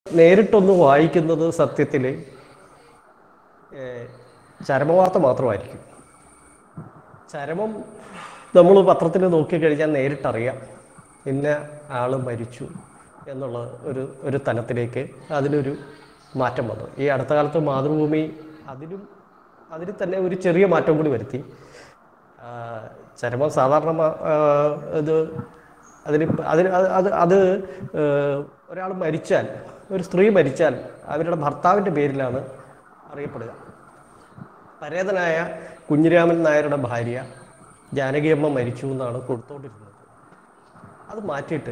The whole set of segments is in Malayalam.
നേരിട്ടൊന്ന് വായിക്കുന്നത് സത്യത്തിൽ ചരമവാർത്ത മാത്രമായിരിക്കും. ചരമം നമ്മൾ പത്രത്തിൽ നോക്കിക്കഴിഞ്ഞാൽ നേരിട്ടറിയാം ഇന്ന ആൾ മരിച്ചു എന്നുള്ള ഒരു തലത്തിലേക്ക് അതിനൊരു മാറ്റം വന്നു. ഈ അടുത്ത കാലത്ത് മാതൃഭൂമി അതിൽ തന്നെ ഒരു ചെറിയ മാറ്റം കൂടി വരുത്തി. ചരമം സാധാരണ ഇത് അത് ഒരാൾ മരിച്ചാൽ, ഒരു സ്ത്രീ മരിച്ചാൽ അവരുടെ ഭർത്താവിൻ്റെ പേരിലാണ് അറിയപ്പെടുക. പരേതനായ കുഞ്ഞിരാമൻ നായരുടെ ഭാര്യ ജാനകിയമ്മ മരിച്ചു എന്നാണ് കൊടുത്തോണ്ടിരുന്നത്. അത് മാറ്റിയിട്ട്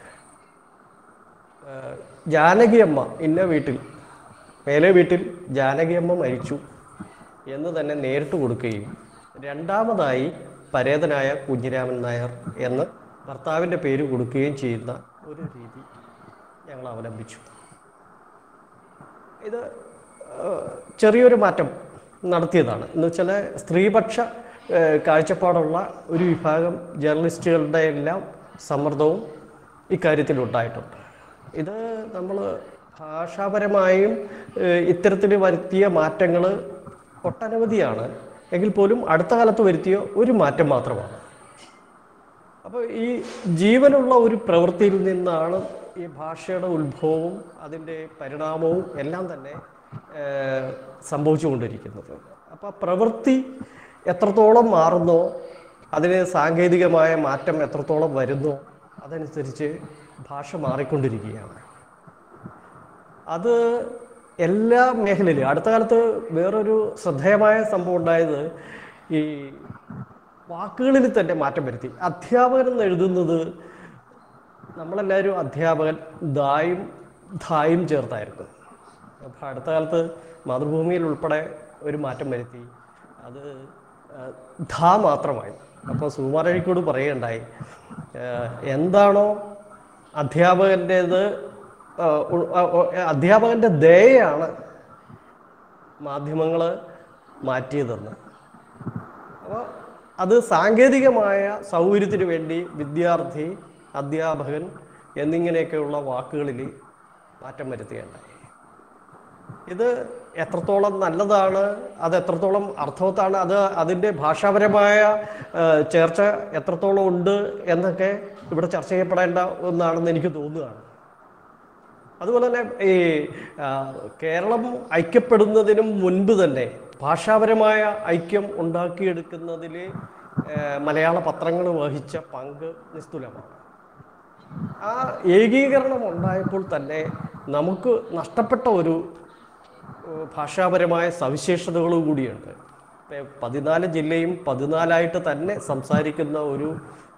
ജാനകിയമ്മ ഇന്ന വീട്ടിൽ, മേലെ വീട്ടിൽ ജാനകിയമ്മ മരിച്ചു എന്ന് തന്നെ നേരിട്ട് കൊടുക്കുകയും രണ്ടാമതായി പരേതനായ കുഞ്ഞിരാമൻ നായർ എന്ന് ഭർത്താവിൻ്റെ പേര് കൊടുക്കുകയും ചെയ്യുന്ന ഒരു രീതി ഞങ്ങൾ അവലംബിച്ചു. ഇത് ചെറിയൊരു മാറ്റം നടത്തിയതാണ്. എന്ന് വെച്ചാൽ സ്ത്രീപക്ഷ കാഴ്ചപ്പാടുള്ള ഒരു വിഭാഗം ജേർണലിസ്റ്റുകളുടെ എല്ലാം സമ്മർദ്ദവും ഇക്കാര്യത്തിലുണ്ടായിട്ടുണ്ട്. ഇത് നമ്മൾ ഭാഷാപരമായും ഇത്തരത്തിൽ വരുത്തിയ മാറ്റങ്ങൾ ഒട്ടനവധിയാണ്. എങ്കിൽ പോലും അടുത്ത കാലത്ത് വരുത്തിയ ഒരു മാറ്റം മാത്രമാണ്. അപ്പോൾ ഈ ജീവനുള്ള ഒരു പ്രവൃത്തിയിൽ നിന്നാണ് ഈ ഭാഷയുടെ ഉത്ഭവവും അതിൻ്റെ പരിണാമവും എല്ലാം തന്നെ സംഭവിച്ചുകൊണ്ടിരിക്കുന്നത്. അപ്പോൾ പ്രവൃത്തി എത്രത്തോളം മാറുന്നോ, അതിന് സാങ്കേതികമായ മാറ്റം എത്രത്തോളം വരുന്നോ അതനുസരിച്ച് ഭാഷ മാറിക്കൊണ്ടിരിക്കുകയാണ്. അത് എല്ലാ മേഖലയിലും. അടുത്ത കാലത്ത് വേറൊരു ശ്രദ്ധേയമായ സംഭവം ഉണ്ടായത് ഈ വാക്കുകളിൽ തന്നെ മാറ്റം വരുത്തി. അധ്യാപകൻ എന്ന് എഴുതുന്നത് നമ്മളെല്ലാവരും അധ്യാപകൻ ദായും ധായും ചേർത്തായിരുന്നു. അപ്പോൾ അടുത്ത കാലത്ത് മാതൃഭൂമിയിൽ ഉൾപ്പെടെ ഒരു മാറ്റം വരുത്തി. അത് ധാ മാത്രമായി. അപ്പോൾ സുകുമാരഴിക്കോട് പറയുകയുണ്ടായി, എന്താണോ അധ്യാപകൻ്റേത്, അധ്യാപകൻ്റെ ദയയാണ് മാധ്യമങ്ങൾ മാറ്റിയതെന്ന്. അപ്പോൾ അത് സാങ്കേതികമായ സൗകര്യത്തിന് വേണ്ടി വിദ്യാർത്ഥി, അധ്യാപകൻ എന്നിങ്ങനെയൊക്കെയുള്ള വാക്കുകളിൽ മാറ്റം വരുത്തുകയുണ്ടായി. ഇത് എത്രത്തോളം നല്ലതാണ്, അത് എത്രത്തോളം അർത്ഥവത്താണ്, അതിൻ്റെ ഭാഷാപരമായ ചേർച്ച എത്രത്തോളം ഉണ്ട് എന്നൊക്കെ ഇവിടെ ചർച്ച ചെയ്യപ്പെടേണ്ട ഒന്നാണെന്ന് എനിക്ക് തോന്നുകയാണ്. അതുപോലെ തന്നെ ഈ കേരളം ഐക്യപ്പെടുന്നതിനും മുൻപ് തന്നെ ഭാഷാപരമായ ഐക്യം ഉണ്ടാക്കിയെടുക്കുന്നതിൽ മലയാള പത്രങ്ങൾ വഹിച്ച പങ്ക് നിസ്തുലമാണ്. ആ ഏകീകരണം ഉണ്ടായപ്പോൾ തന്നെ നമുക്ക് നഷ്ടപ്പെട്ട ഒരു ഭാഷാപരമായ സവിശേഷതകളും കൂടിയുണ്ട്. 14 ജില്ലയും 14ആയിട്ട് തന്നെ സംസാരിക്കുന്ന ഒരു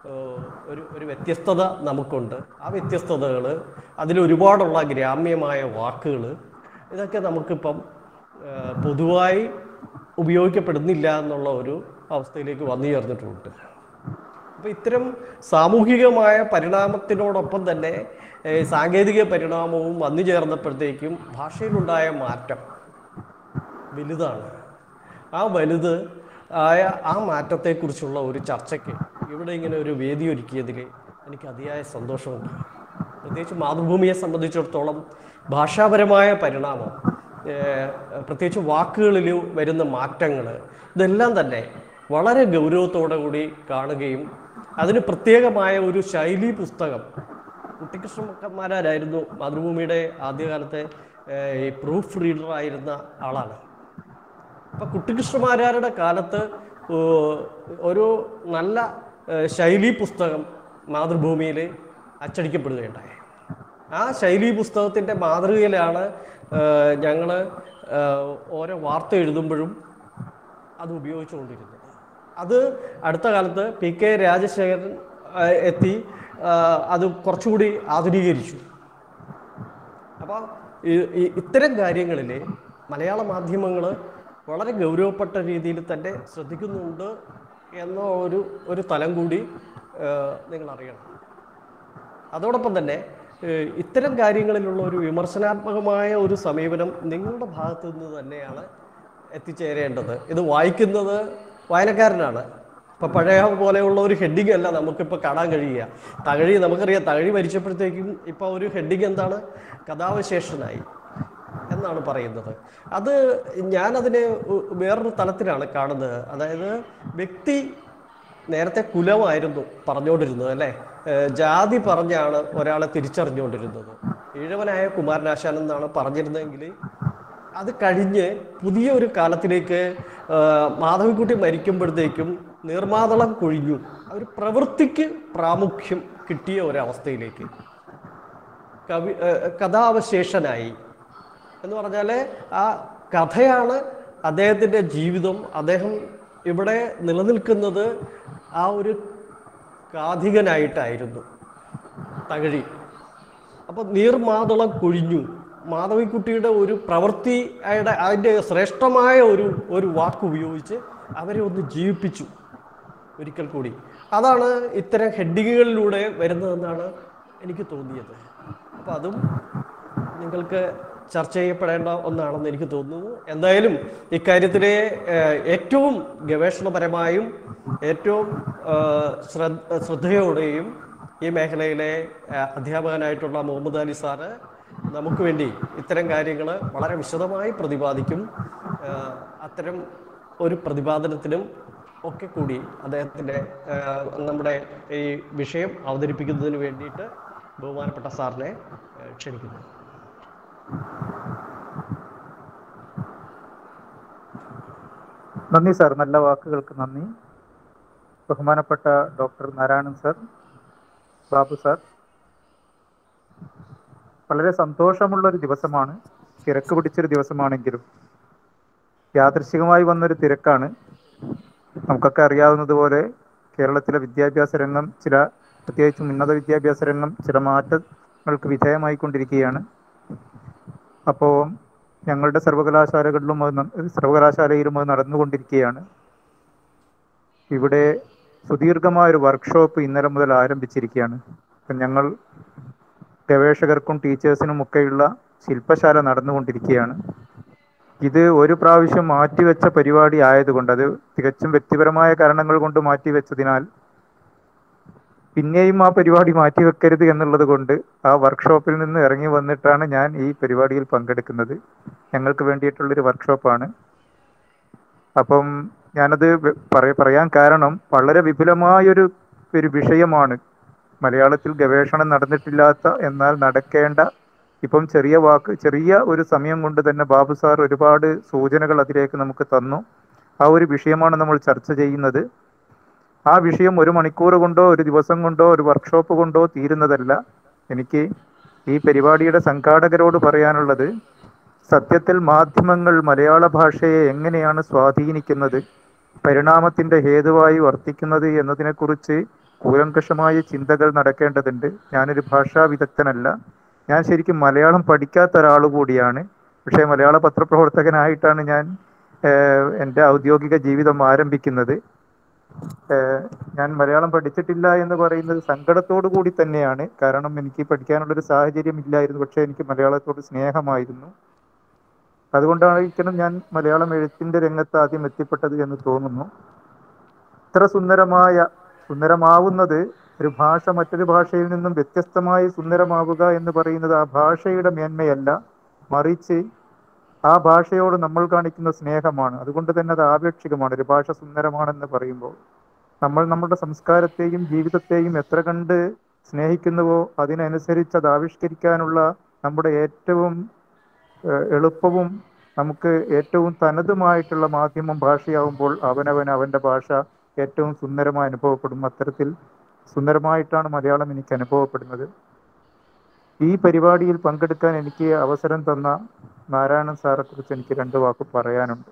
വ്യത്യസ്തത നമുക്കുണ്ട്. ആ വ്യത്യസ്തതകൾ, അതിലൊരുപാടുള്ള ഗ്രാമ്യമായ വാക്കുകൾ, ഇതൊക്കെ നമുക്കിപ്പം പൊതുവായി ഉപയോഗിക്കപ്പെടുന്നില്ല എന്നുള്ള ഒരു അവസ്ഥയിലേക്ക് വന്നു ചേർന്നിട്ടുണ്ട്. അപ്പോൾ ഇത്തരം സാമൂഹികമായ പരിണാമത്തിനോടൊപ്പം തന്നെ സാങ്കേതിക പരിണാമവും വന്നു ചേർന്നപ്പോഴത്തേക്കും ഭാഷയിലുണ്ടായ മാറ്റം വലുതാണ്. ആ വലുത് ആയ ആ മാറ്റത്തെക്കുറിച്ചുള്ള ഒരു ചർച്ചയ്ക്ക് ഇവിടെ ഇങ്ങനെ ഒരു വേദി ഒരുക്കിയതിൽ എനിക്ക് അതിയായ സന്തോഷമുണ്ട്. പ്രത്യേകിച്ച് മാതൃഭൂമിയെ സംബന്ധിച്ചിടത്തോളം ഭാഷാപരമായ പരിണാമം, പ്രത്യേകിച്ച് വാക്കുകളിൽ വരുന്ന മാറ്റങ്ങൾ, ഇതെല്ലാം തന്നെ വളരെ ഗൗരവത്തോടു കൂടി കാണുകയും അതിന് പ്രത്യേകമായ ഒരു ശൈലി പുസ്തകം, കുട്ടിക്കൃഷ്ണന്മാരായിരുന്നു മാതൃഭൂമിയുടെ ആദ്യകാലത്തെ ഈ പ്രൂഫ് റീഡറായിരുന്ന ആളാണ്. അപ്പം കുട്ടിക്കൃഷ്ണമാരാരുടെ കാലത്ത് ഒരു നല്ല ശൈലി പുസ്തകം മാതൃഭൂമിയിൽ അച്ചടിക്കപ്പെടുകയുണ്ടായി. ആ ശൈലി പുസ്തകത്തിൻ്റെ മാതൃകയിലാണ് ഞങ്ങൾ ഓരോ വാർത്ത എഴുതുമ്പോഴും അത് ഉപയോഗിച്ചുകൊണ്ടിരുന്നത്. അത് അടുത്ത കാലത്ത് PK രാജശേഖരൻ എത്തി അത് കുറച്ചുകൂടി ആധുനീകരിച്ചു. അപ്പോൾ ഇത്തരം കാര്യങ്ങളിൽ മലയാള മാധ്യമങ്ങൾ വളരെ ഗൗരവപ്പെട്ട രീതിയിൽ തന്നെ ശ്രദ്ധിക്കുന്നുണ്ട് എന്ന ഒരു തലം കൂടി നിങ്ങൾ അറിയണം. അതോടൊപ്പം തന്നെ ഇത്തരം കാര്യങ്ങളിലുള്ള ഒരു വിമർശനാത്മകമായ ഒരു സമീപനം നിങ്ങളുടെ ഭാഗത്തു നിന്ന് തന്നെയാണ് എത്തിച്ചേരേണ്ടത്. ഇത് വായിക്കുന്നത് വായനക്കാരനാണ്. ഇപ്പം പഴയ പോലെയുള്ള ഒരു ഹെഡിങ് അല്ല നമുക്കിപ്പോൾ കാണാൻ കഴിയുക. നമുക്കറിയാം, തകഴി മരിച്ചപ്പോഴത്തേക്കും ഇപ്പോൾ ഒരു ഹെഡിങ് എന്താണ്? കഥാവശേഷനായി എന്നാണ് പറയുന്നത്. അത് ഞാനതിനെ വേറൊരു തലത്തിലാണ് കാണുന്നത്. അതായത് വ്യക്തി നേരത്തെ കുലമായിരുന്നു പറഞ്ഞുകൊണ്ടിരുന്നത്, അല്ലേ? ജാതി പറഞ്ഞാണ് ഒരാളെ തിരിച്ചറിഞ്ഞുകൊണ്ടിരുന്നത്. ഈഴവനായ കുമാരനാശാൻ എന്നാണ് പറഞ്ഞിരുന്നതെങ്കിൽ അത് കഴിഞ്ഞ് പുതിയ ഒരു കാലത്തിലേക്ക് മാധവിക്കുട്ടി മരിക്കുമ്പോഴത്തേക്കും നീർമാതളം കൊഴിഞ്ഞു, ഒരു പ്രവൃത്തിക്ക് പ്രാമുഖ്യം കിട്ടിയ ഒരവസ്ഥയിലേക്ക് കഥാവശേഷനായി എന്ന് പറഞ്ഞാൽ ആ കഥയാണ് അദ്ദേഹത്തിൻ്റെ ജീവിതം. അദ്ദേഹം ഇവിടെ നിലനിൽക്കുന്നത് ആ ഒരു കാഥികനായിട്ടായിരുന്നു തകഴി. അപ്പോൾ നീർമാതളം കൊഴിഞ്ഞു, മാധവിക്കുട്ടിയുടെ ഒരു പ്രവൃത്തിയുടെ അതിൻ്റെ ശ്രേഷ്ഠമായ ഒരു വാക്ക് ഉപയോഗിച്ച് അവരെ ഒന്ന് ജീവിപ്പിച്ചു ഒരിക്കൽ കൂടി. അതാണ് ഇത്തരം ഹെഡിങ്ങുകളിലൂടെ വരുന്നതെന്നാണ് എനിക്ക് തോന്നിയത്. അപ്പോൾ അതും നിങ്ങൾക്ക് ചർച്ച ചെയ്യപ്പെടേണ്ട ഒന്നാണെന്ന് എനിക്ക് തോന്നുന്നു. എന്തായാലും ഇക്കാര്യത്തിലെ ഏറ്റവും ഗവേഷണപരമായും ഏറ്റവും ശ്രദ്ധയോടെയും ഈ മേഖലയിലെ അധ്യാപകനായിട്ടുള്ള മുഹമ്മദ് അലി സാറ് നമുക്ക് വേണ്ടി ഇത്തരം കാര്യങ്ങൾ വളരെ വിശദമായി പ്രതിപാദിക്കും. അത്തരം ഒരു പ്രതിപാദനത്തിനും ഒക്കെ കൂടി അദ്ദേഹത്തിൻ്റെ നമ്മുടെ ഈ വിഷയം അവതരിപ്പിക്കുന്നതിന് വേണ്ടിയിട്ട് ബഹുമാനപ്പെട്ട സാറിനെ ക്ഷണിക്കുന്നു. നന്ദി സാർ, നല്ല വാക്കുകൾക്ക് നന്ദി. ബഹുമാനപ്പെട്ട doctor Narayanan sir, Babu sir, വളരെ സന്തോഷമുള്ളൊരു ദിവസമാണ്. തിരക്ക് പിടിച്ചൊരു ദിവസമാണെങ്കിലും യാദൃശ്ചികമായി വന്നൊരു തിരക്കാണ്. നമുക്കൊക്കെ അറിയാവുന്നതുപോലെ കേരളത്തിലെ വിദ്യാഭ്യാസ രംഗം പ്രത്യേകിച്ചും ഉന്നത വിദ്യാഭ്യാസ രംഗം ചില മാറ്റങ്ങൾക്ക് വിധേയമായിക്കൊണ്ടിരിക്കുകയാണ്. അപ്പോൾ ഞങ്ങളുടെ സർവകലാശാലയിലും അത് നടന്നുകൊണ്ടിരിക്കുകയാണ്. ഇവിടെ സുദീർഘമായൊരു വർക്ക്ഷോപ്പ് ഇന്നലെ മുതൽ ആരംഭിച്ചിരിക്കുകയാണ്. ഞങ്ങൾ ഗവേഷകർക്കും ടീച്ചേഴ്സിനും ഒക്കെയുള്ള ശില്പശാല നടന്നുകൊണ്ടിരിക്കുകയാണ്. ഇത് ഒരു പ്രാവശ്യം മാറ്റിവെച്ച പരിപാടി ആയതുകൊണ്ട്, അത് തികച്ചും വ്യക്തിപരമായ കാരണങ്ങൾ കൊണ്ട് മാറ്റിവെച്ചതിനാൽ പിന്നെയും ആ പരിപാടി മാറ്റിവെക്കരുത് എന്നുള്ളത് കൊണ്ട് ആ വർക്ക്ഷോപ്പിൽ നിന്ന് ഇറങ്ങി വന്നിട്ടാണ് ഞാൻ ഈ പരിപാടിയിൽ പങ്കെടുക്കുന്നത്. ഞങ്ങൾക്ക് വേണ്ടിയിട്ടുള്ളൊരു വർക്ക്ഷോപ്പാണ്. അപ്പം ഞാനത് പറയാൻ കാരണം വളരെ വിപുലമായൊരു വിഷയമാണ്. മലയാളത്തിൽ ഗവേഷണം നടന്നിട്ടില്ലാത്ത, എന്നാൽ നടക്കേണ്ട, ഇപ്പം ചെറിയ ഒരു സമയം കൊണ്ട് തന്നെ ബാബു സാർ ഒരുപാട് സൂചനകൾ അതിലേക്ക് നമുക്ക് തന്നു. ആ ഒരു വിഷയമാണ് നമ്മൾ ചർച്ച ചെയ്യുന്നത്. ആ വിഷയം ഒരു മണിക്കൂർ കൊണ്ടോ ഒരു ദിവസം കൊണ്ടോ ഒരു വർക്ക്ഷോപ്പ് കൊണ്ടോ തീരുന്നതല്ല. എനിക്ക് ഈ പരിപാടിയുടെ സംഘാടകരോട് പറയാനുള്ളത്, സത്യത്തിൽ മാധ്യമങ്ങൾ മലയാള ഭാഷയെ എങ്ങനെയാണ് സ്വാധീനിക്കുന്നത്, പരിണാമത്തിൻ്റെ ഹേതുവായി വർത്തിക്കുന്നത് എന്നതിനെക്കുറിച്ച് കൂലങ്കഷമായ ചിന്തകൾ നടക്കേണ്ടതുണ്ട്. ഞാനൊരു ഭാഷാ വിദഗ്ധനല്ല, ഞാൻ ശരിക്കും മലയാളം പഠിക്കാത്ത ഒരാൾ കൂടിയാണ്. പക്ഷേ മലയാള പത്രപ്രവർത്തകനായിട്ടാണ് ഞാൻ എൻ്റെ ഔദ്യോഗിക ജീവിതം ആരംഭിക്കുന്നത്. ഞാൻ മലയാളം പഠിച്ചിട്ടില്ല എന്ന് പറയുന്നത് സങ്കടത്തോടു കൂടി തന്നെയാണ്. കാരണം എനിക്ക് പഠിക്കാനുള്ളൊരു സാഹചര്യം ഇല്ലായിരുന്നു. പക്ഷേ എനിക്ക് മലയാളത്തോട് സ്നേഹമായിരുന്നു. അതുകൊണ്ടായിരിക്കണം ഞാൻ മലയാളം എഴുത്തിൻ്റെ രംഗത്ത് ആദ്യം എത്തിപ്പെട്ടത് എന്ന് തോന്നുന്നു. ഇത്ര സുന്ദരമാവുന്നത് ഒരു ഭാഷ മറ്റൊരു ഭാഷയിൽ നിന്നും വ്യത്യസ്തമായി സുന്ദരമാവുക എന്ന് പറയുന്നത് ആ ഭാഷയുടെ മേന്മയല്ല, മറിച്ച് ആ ഭാഷയോട് നമ്മൾ കാണിക്കുന്ന സ്നേഹമാണ്. അതുകൊണ്ട് തന്നെ അത് ആപേക്ഷികമാണ്. ഒരു ഭാഷ സുന്ദരമാണെന്ന് പറയുമ്പോൾ നമ്മൾ നമ്മുടെ സംസ്കാരത്തെയും ജീവിതത്തെയും എത്ര കണ്ട് സ്നേഹിക്കുന്നുവോ അതിനനുസരിച്ച് അത് ആവിഷ്കരിക്കാനുള്ള നമ്മുടെ ഏറ്റവും എളുപ്പവും നമുക്ക് ഏറ്റവും തനതുമായിട്ടുള്ള മാധ്യമം ഭാഷയാവുമ്പോൾ അവൻ്റെ ഭാഷ ഏറ്റവും സുന്ദരമായി അനുഭവപ്പെടും. അത്തരത്തിൽ സുന്ദരമായിട്ടാണ് മലയാളം എനിക്ക് അനുഭവപ്പെടുന്നത്. ഈ പരിപാടിയിൽ പങ്കെടുക്കാൻ എനിക്ക് അവസരം തന്ന നാരായണൻ സാറെ കുറിച്ച് എനിക്ക് 2 വാക്ക് പറയാനുണ്ട്.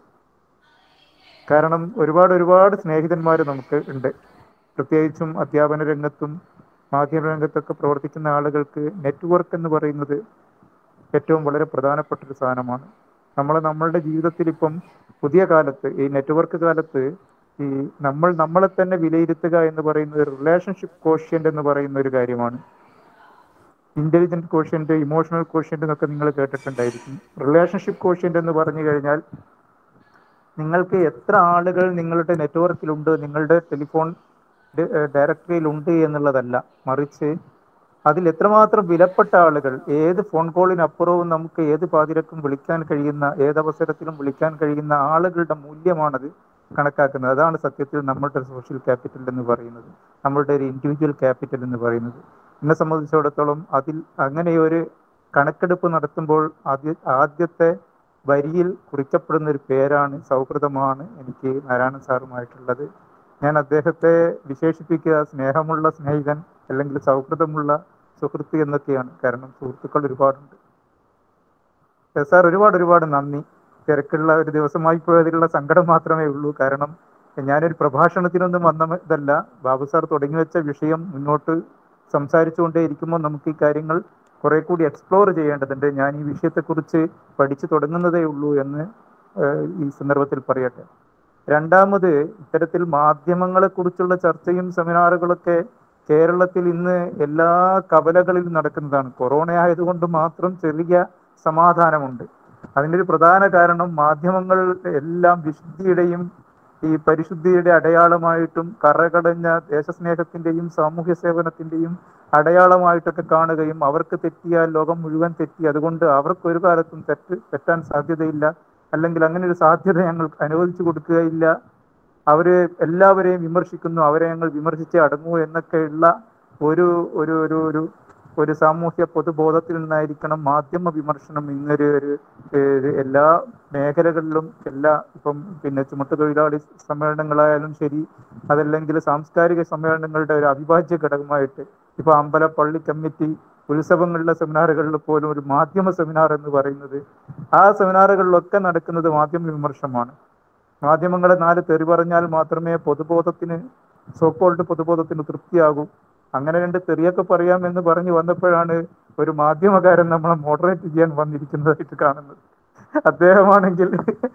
കാരണം ഒരുപാട് സ്നേഹിതന്മാർ നമുക്ക് ഉണ്ട്. പ്രത്യേകിച്ചും അധ്യാപന രംഗത്തും മാധ്യമ രംഗത്തൊക്കെ പ്രവർത്തിക്കുന്ന ആളുകൾക്ക് നെറ്റ്വർക്ക് എന്ന് പറയുന്നത് ഏറ്റവും വളരെ പ്രധാനപ്പെട്ടൊരു സാധനമാണ്. നമ്മളുടെ ജീവിതത്തിൽ ഇപ്പം പുതിയ കാലത്ത്, ഈ നെറ്റ്വർക്ക് കാലത്ത്, ഈ നമ്മളെ തന്നെ വിലയിരുത്തുക എന്ന് പറയുന്നത് റിലേഷൻഷിപ്പ് കോഷ്യന്റ് എന്ന് പറയുന്ന ഒരു കാര്യമാണ്. ഇന്റലിജന്റ് കോഷ്യന്റ്, ഇമോഷണൽ കോഷ്യന്റ് എന്നൊക്കെ നിങ്ങൾ കേട്ടിട്ടുണ്ടായിരിക്കും. റിലേഷൻഷിപ്പ് കോഷ്യന്റ് എന്ന് പറഞ്ഞു കഴിഞ്ഞാൽ നിങ്ങൾക്ക് എത്ര ആളുകൾ നിങ്ങളുടെ നെറ്റ്വർക്കിലുണ്ട്, നിങ്ങളുടെ ടെലിഫോൺ ഡയറക്ടറിയിലുണ്ട് എന്നുള്ളതല്ല, മറിച്ച് അതിൽ എത്രമാത്രം വിലപ്പെട്ട ആളുകൾ, ഏത് ഫോൺ കോളിനപ്പുറവും നമുക്ക് ഏത് പാതിരക്കും വിളിക്കാൻ കഴിയുന്ന, ഏതവസരത്തിലും വിളിക്കാൻ കഴിയുന്ന ആളുകളുടെ മൂല്യമാണത് കണക്കാക്കുന്നത്. അതാണ് സത്യത്തിൽ നമ്മളുടെ സോഷ്യൽ ക്യാപിറ്റൽ എന്ന് പറയുന്നത്, നമ്മളുടെ ഒരു ഇൻഡിവിജ്വൽ ക്യാപിറ്റൽ എന്ന് പറയുന്നത്. എന്നെ സംബന്ധിച്ചിടത്തോളം അതിൽ അങ്ങനെ ഒരു കണക്കെടുപ്പ് നടത്തുമ്പോൾ ആദ്യത്തെ വരിയിൽ കുറിക്കപ്പെടുന്ന ഒരു പേരാണ്, സൗഹൃദമാണ് എനിക്ക് നാരായണൻ സാറുമായിട്ടുള്ളത്. ഞാൻ അദ്ദേഹത്തെ വിശേഷിപ്പിക്കുക സ്നേഹമുള്ള സ്നേഹിതൻ അല്ലെങ്കിൽ സൗഹൃദമുള്ള സുഹൃത്ത് എന്നൊക്കെയാണ്. കാരണം സുഹൃത്തുക്കൾ ഒരുപാടുണ്ട്. സാർ ഒരുപാട് നന്ദി. തിരക്കുള്ള ഒരു ദിവസമായി പോയതിലുള്ള സങ്കടം മാത്രമേ ഉള്ളൂ. കാരണം ഞാനൊരു പ്രഭാഷണത്തിനൊന്നും വന്നതല്ല. ബാബു സാർ തുടങ്ങി വെച്ച വിഷയം മുന്നോട്ട് സംസാരിച്ചുകൊണ്ടേ ഇരിക്കുമ്പോൾ നമുക്ക് ഈ കാര്യങ്ങൾ കുറെ കൂടി എക്സ്പ്ലോർ ചെയ്യേണ്ടതുണ്ട്. ഞാൻ ഈ വിഷയത്തെക്കുറിച്ച് പഠിച്ചു തുടങ്ങുന്നതേ ഉള്ളൂ എന്ന് ഈ സന്ദർഭത്തിൽ പറയട്ടെ. രണ്ടാമത്, ഇത്തരത്തിൽ മാധ്യമങ്ങളെക്കുറിച്ചുള്ള ചർച്ചയും സെമിനാറുകളൊക്കെ കേരളത്തിൽ ഇന്ന് എല്ലാ കവലകളിലും നടക്കുന്നതാണ്. കൊറോണ ആയതുകൊണ്ട് മാത്രം ചെറിയ സമാധാനമുണ്ട്. അതിൻ്റെ ഒരു പ്രധാന കാരണം മാധ്യമങ്ങൾ എല്ലാം വിശുദ്ധിയുടെയും ഈ പരിശുദ്ധിയുടെ അടയാളമായിട്ടും കറകടഞ്ഞ ദേശസ്നേഹത്തിൻ്റെയും സാമൂഹ്യ സേവനത്തിൻ്റെയും അടയാളമായിട്ടൊക്കെ കാണുകയും അവർക്ക് തെറ്റിയാൽ ലോകം മുഴുവൻ തെറ്റി, അതുകൊണ്ട് അവർക്ക് ഒരു കാലത്തും തെറ്റാൻ സാധ്യതയില്ല, അല്ലെങ്കിൽ അങ്ങനെ ഒരു സാധ്യത ഞങ്ങൾ അനുവദിച്ചു കൊടുക്കുകയില്ല, അവര് എല്ലാവരെയും വിമർശിക്കുന്നു, അവരെ ഞങ്ങൾ വിമർശിച്ചേ അടങ്ങൂ എന്നൊക്കെയുള്ള ഒരു ഒരു ഒരു ഒരു ഒരു സാമൂഹ്യ പൊതുബോധത്തിൽ നിന്നായിരിക്കണം മാധ്യമ വിമർശനം ഇന്നൊരു എല്ലാ മേഖലകളിലും ഇപ്പം ചുമട്ടുതൊഴിലാളി സമ്മേളനങ്ങളായാലും ശരി, അതല്ലെങ്കിൽ സാംസ്കാരിക സമ്മേളനങ്ങളുടെ ഒരു അവിഭാജ്യ ഘടകമായിട്ട് ഇപ്പൊ പള്ളി കമ്മിറ്റി ഉത്സവങ്ങളിലെ സെമിനാറുകളിൽ പോലും ഒരു മാധ്യമ സെമിനാർ എന്ന് പറയുന്നത്, ആ സെമിനാറുകളിലൊക്കെ നടക്കുന്നത് മാധ്യമ വിമർശനമാണ്. മാധ്യമങ്ങളെ 4 തെറി പറഞ്ഞാൽ മാത്രമേ സോക്കോൾഡ് പൊതുബോധത്തിന് തൃപ്തിയാകൂ. അങ്ങനെ 2 തെറിയൊക്കെ പറയാമെന്ന് പറഞ്ഞു വന്നപ്പോഴാണ് ഒരു മാധ്യമകാരൻ നമ്മളെ മോഡറേറ്റ് ചെയ്യാൻ വന്നിരിക്കുന്നതായിട്ട് കാണുന്നത്. അദ്ദേഹമാണെങ്കിൽ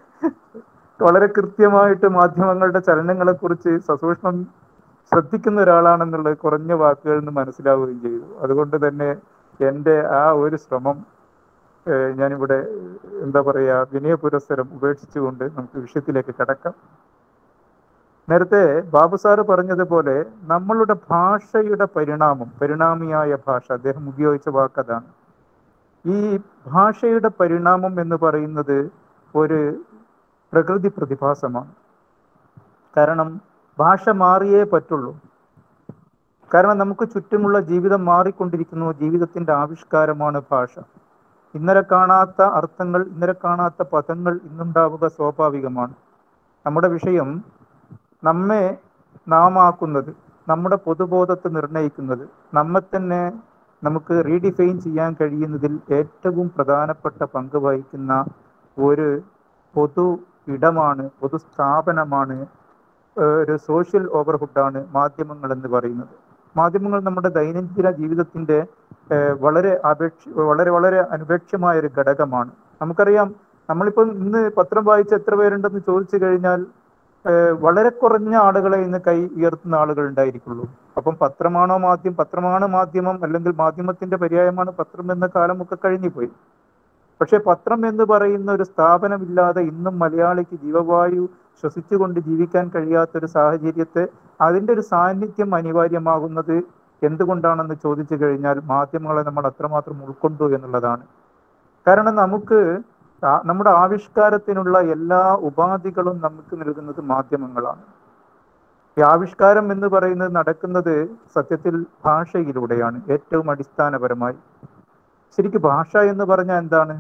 വളരെ കൃത്യമായിട്ട് മാധ്യമങ്ങളുടെ ചലനങ്ങളെക്കുറിച്ച് സസൂക്ഷ്മം ശ്രദ്ധിക്കുന്ന ഒരാളാണെന്നുള്ളത് കുറഞ്ഞ വാക്കുകളിൽ നിന്ന് മനസ്സിലാവുകയും ചെയ്തു. അതുകൊണ്ട് തന്നെ എൻ്റെ ആ ഒരു ശ്രമം ഞാനിവിടെ വിനയപുരസ്സരം ഉപേക്ഷിച്ചുകൊണ്ട് നമുക്ക് വിഷയത്തിലേക്ക് കടക്കാം. നേരത്തെ ബാബു സാറ് പറഞ്ഞതുപോലെ നമ്മളുടെ ഭാഷയുടെ പരിണാമിയായ ഭാഷ, അദ്ദേഹം ഉപയോഗിച്ച വാക്കതാണ്. ഈ ഭാഷയുടെ പരിണാമം എന്ന് പറയുന്നത് ഒരു പ്രകൃതി പ്രതിഭാസമാണ്. കാരണം ഭാഷ മാറിയേ പറ്റുള്ളൂ. കാരണം നമുക്ക് ചുറ്റുമുള്ള ജീവിതം മാറിക്കൊണ്ടിരിക്കുന്നു. ജീവിതത്തിന്റെ ആവിഷ്കാരമാണ് ഭാഷ. ഇന്നലെ കാണാത്ത അർത്ഥങ്ങൾ, ഇന്നലെ കാണാത്ത പദങ്ങൾ ഇന്നുണ്ടാവുക സ്വാഭാവികമാണ്. നമ്മുടെ വിഷയം നമ്മെ നാം ആക്കുന്നത്, നമ്മുടെ പൊതുബോധത്തെ നിർണ്ണയിക്കുന്നത്, നമ്മെ തന്നെ നമുക്ക് റീഡിഫൈൻ ചെയ്യാൻ കഴിയുന്നതിൽ ഏറ്റവും പ്രധാനപ്പെട്ട പങ്ക് വഹിക്കുന്ന ഒരു പൊതു ഇടമാണ്, പൊതു സ്ഥാപനമാണ്, ഒരു സോഷ്യൽ ഓവർഹുഡാണ് മാധ്യമങ്ങൾ എന്ന് പറയുന്നത്. മാധ്യമങ്ങൾ നമ്മുടെ ദൈനംദിന ജീവിതത്തിന്റെ വളരെ വളരെ അനുപേക്ഷ്യമായ ഒരു ഘടകമാണ്. നമുക്കറിയാം, നമ്മളിപ്പം ഇന്ന് പത്രം വായിച്ച എത്ര പേരുണ്ടെന്ന് ചോദിച്ചു കഴിഞ്ഞാൽ വളരെ കുറഞ്ഞ ആളുകളെ ഇന്ന് കൈ ഉയർത്തുന്ന ആളുകൾ ഉണ്ടായിരിക്കുള്ളൂ. അപ്പം പത്രമാണ് മാധ്യമം, അല്ലെങ്കിൽ മാധ്യമത്തിന്റെ പര്യായമാണ് പത്രം എന്ന കാലമൊക്കെ കഴിഞ്ഞുപോയി. പക്ഷെ പത്രം എന്ന് പറയുന്ന ഒരു സ്ഥാപനമില്ലാതെ ഇന്നും മലയാളിക്ക് ജീവവായു ശ്വസിച്ചുകൊണ്ട് ജീവിക്കാൻ കഴിയാത്തൊരു സാഹചര്യത്തെ, അതിൻ്റെ ഒരു സാന്നിധ്യം അനിവാര്യമാകുന്നത് എന്തുകൊണ്ടാണെന്ന് ചോദിച്ചു കഴിഞ്ഞാൽ മാധ്യമങ്ങളെ നമ്മൾ അത്രമാത്രം ഉൾക്കൊണ്ടു എന്നുള്ളതാണ്. കാരണം നമുക്ക് നമ്മുടെ ആവിഷ്കാരത്തിനുള്ള എല്ലാ ഉപാധികളും നമുക്ക് നൽകുന്നത് മാധ്യമങ്ങളാണ്. ഈ ആവിഷ്കാരം എന്ന് പറയുന്നത് നടക്കുന്നത് സത്യത്തിൽ ഭാഷയിലൂടെയാണ്, ഏറ്റവും അടിസ്ഥാനപരമായി. ശരിക്കും ഭാഷ എന്ന് പറഞ്ഞാൽ എന്താണ്?